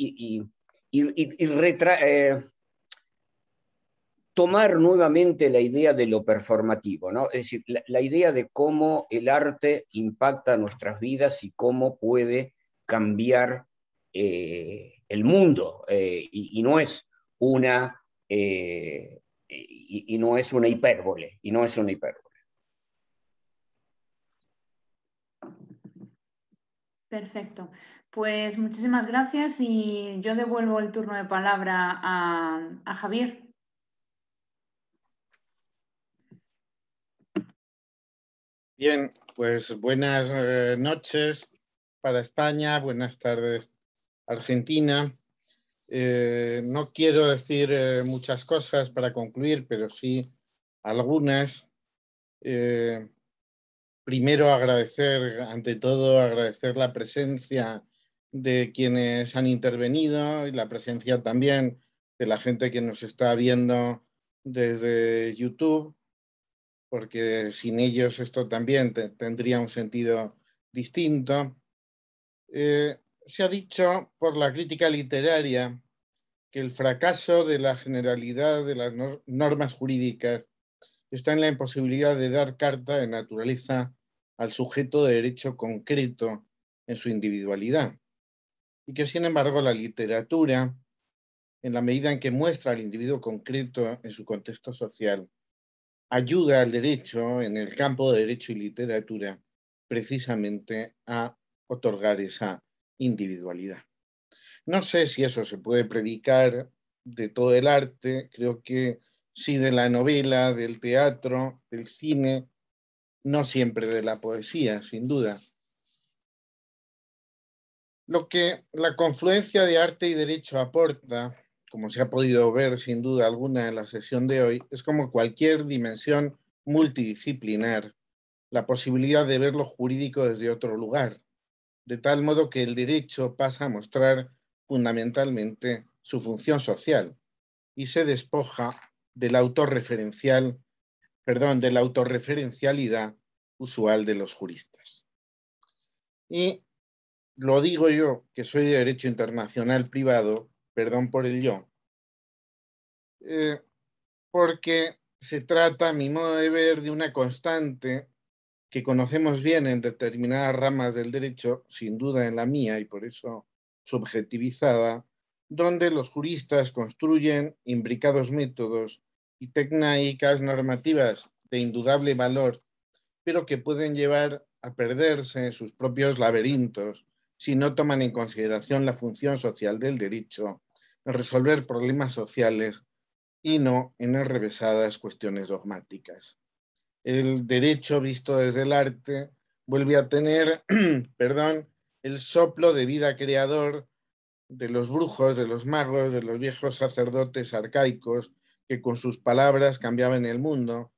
tomar nuevamente la idea de lo performativo, ¿no? Es decir, la idea de cómo el arte impacta nuestras vidas y cómo puede cambiar el mundo, y no es una no es una hipérbole, Perfecto. Pues muchísimas gracias y yo devuelvo el turno de palabra a Javier. Bien, pues buenas noches para España, buenas tardes Argentina. No quiero decir muchas cosas para concluir, pero sí algunas. Primero ante todo agradecer la presencia de quienes han intervenido y la presencia también de la gente que nos está viendo desde YouTube, porque sin ellos esto también tendría un sentido distinto. Se ha dicho por la crítica literaria que el fracaso de la generalidad de las normas jurídicas está en la imposibilidad de dar carta de naturaleza al sujeto de derecho concreto en su individualidad, y que sin embargo la literatura, en la medida en que muestra al individuo concreto en su contexto social, ayuda al derecho, en el campo de derecho y literatura, precisamente a otorgar esa individualidad. No sé si eso se puede predicar de todo el arte, creo que sí de la novela, del teatro, del cine, no siempre de la poesía, sin duda. Lo que la confluencia de arte y derecho aporta, como se ha podido ver sin duda alguna en la sesión de hoy, es como cualquier dimensión multidisciplinar, la posibilidad de ver lo jurídico desde otro lugar, de tal modo que el derecho pasa a mostrar fundamentalmente su función social y se despoja de la autorreferencialidad usual de los juristas. Y lo digo yo, que soy de Derecho Internacional Privado, perdón por el yo, porque se trata, a mi modo de ver, de una constante que conocemos bien en determinadas ramas del derecho, sin duda en la mía y por eso subjetivizada, donde los juristas construyen imbricados métodos y técnicas normativas de indudable valor, pero que pueden llevar a perderse en sus propios laberintos si no toman en consideración la función social del derecho, en resolver problemas sociales y no en enrevesadas cuestiones dogmáticas. El derecho visto desde el arte vuelve a tener, el soplo de vida creador de los brujos, de los magos, de los viejos sacerdotes arcaicos que con sus palabras cambiaban el mundo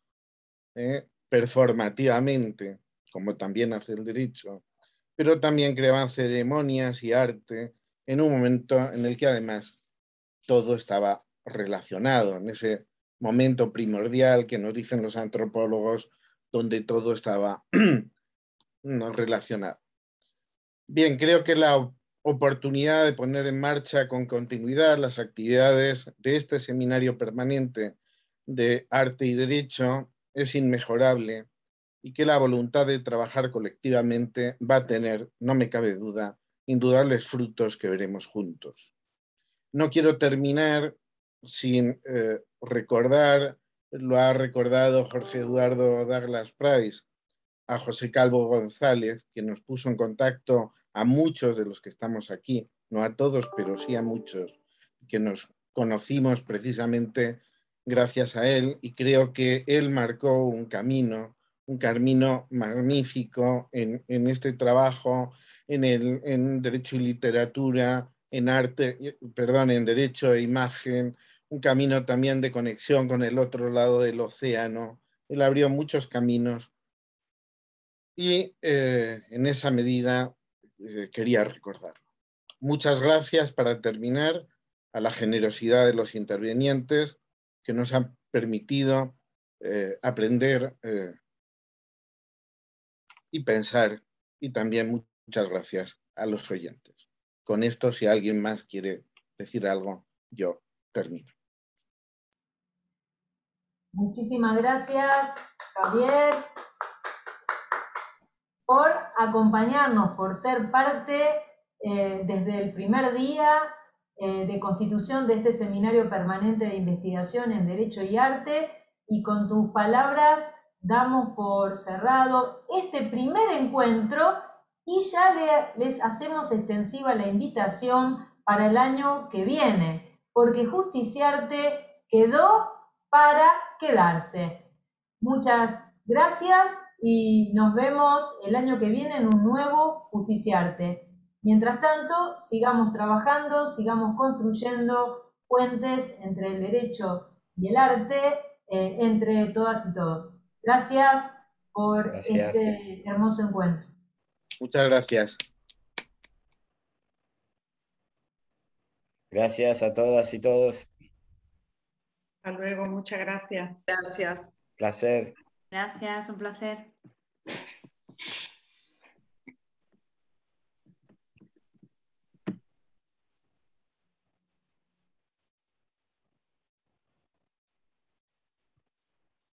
performativamente, como también hace el derecho, pero también creaban ceremonias y arte en un momento en el que además todo estaba relacionado, en ese momento primordial que nos dicen los antropólogos, donde todo estaba relacionado. Bien, creo que la oportunidad de poner en marcha con continuidad las actividades de este seminario permanente de arte y derecho es inmejorable y que la voluntad de trabajar colectivamente va a tener, no me cabe duda, indudables frutos que veremos juntos. No quiero terminar sin recordar, lo ha recordado Jorge Eduardo Douglas Price, a José Calvo González, que nos puso en contacto a muchos de los que estamos aquí, no a todos, pero sí a muchos, que nos conocimos precisamente gracias a él, y creo que él marcó un camino magnífico en este trabajo, en Derecho y Literatura, en Derecho e Imagen, un camino también de conexión con el otro lado del océano. Él abrió muchos caminos y en esa medida quería recordarlo. Muchas gracias, para terminar, a la generosidad de los intervinientes que nos han permitido aprender y pensar, y también muchas gracias a los oyentes. Con esto, si alguien más quiere decir algo, yo termino. Muchísimas gracias, Javier, por acompañarnos, por ser parte desde el primer día de constitución de este seminario permanente de investigación en Derecho y Arte, y con tus palabras damos por cerrado este primer encuentro y ya les hacemos extensiva la invitación para el año que viene, porque Justiciarte quedó para quedarse. Muchas gracias y nos vemos el año que viene en un nuevo Justiciarte. Mientras tanto, sigamos trabajando, sigamos construyendo puentes entre el derecho y el arte, entre todas y todos. Gracias por este hermoso encuentro. Muchas gracias. Gracias a todas y todos. Hasta luego, muchas gracias. Gracias. Placer. Gracias, un placer.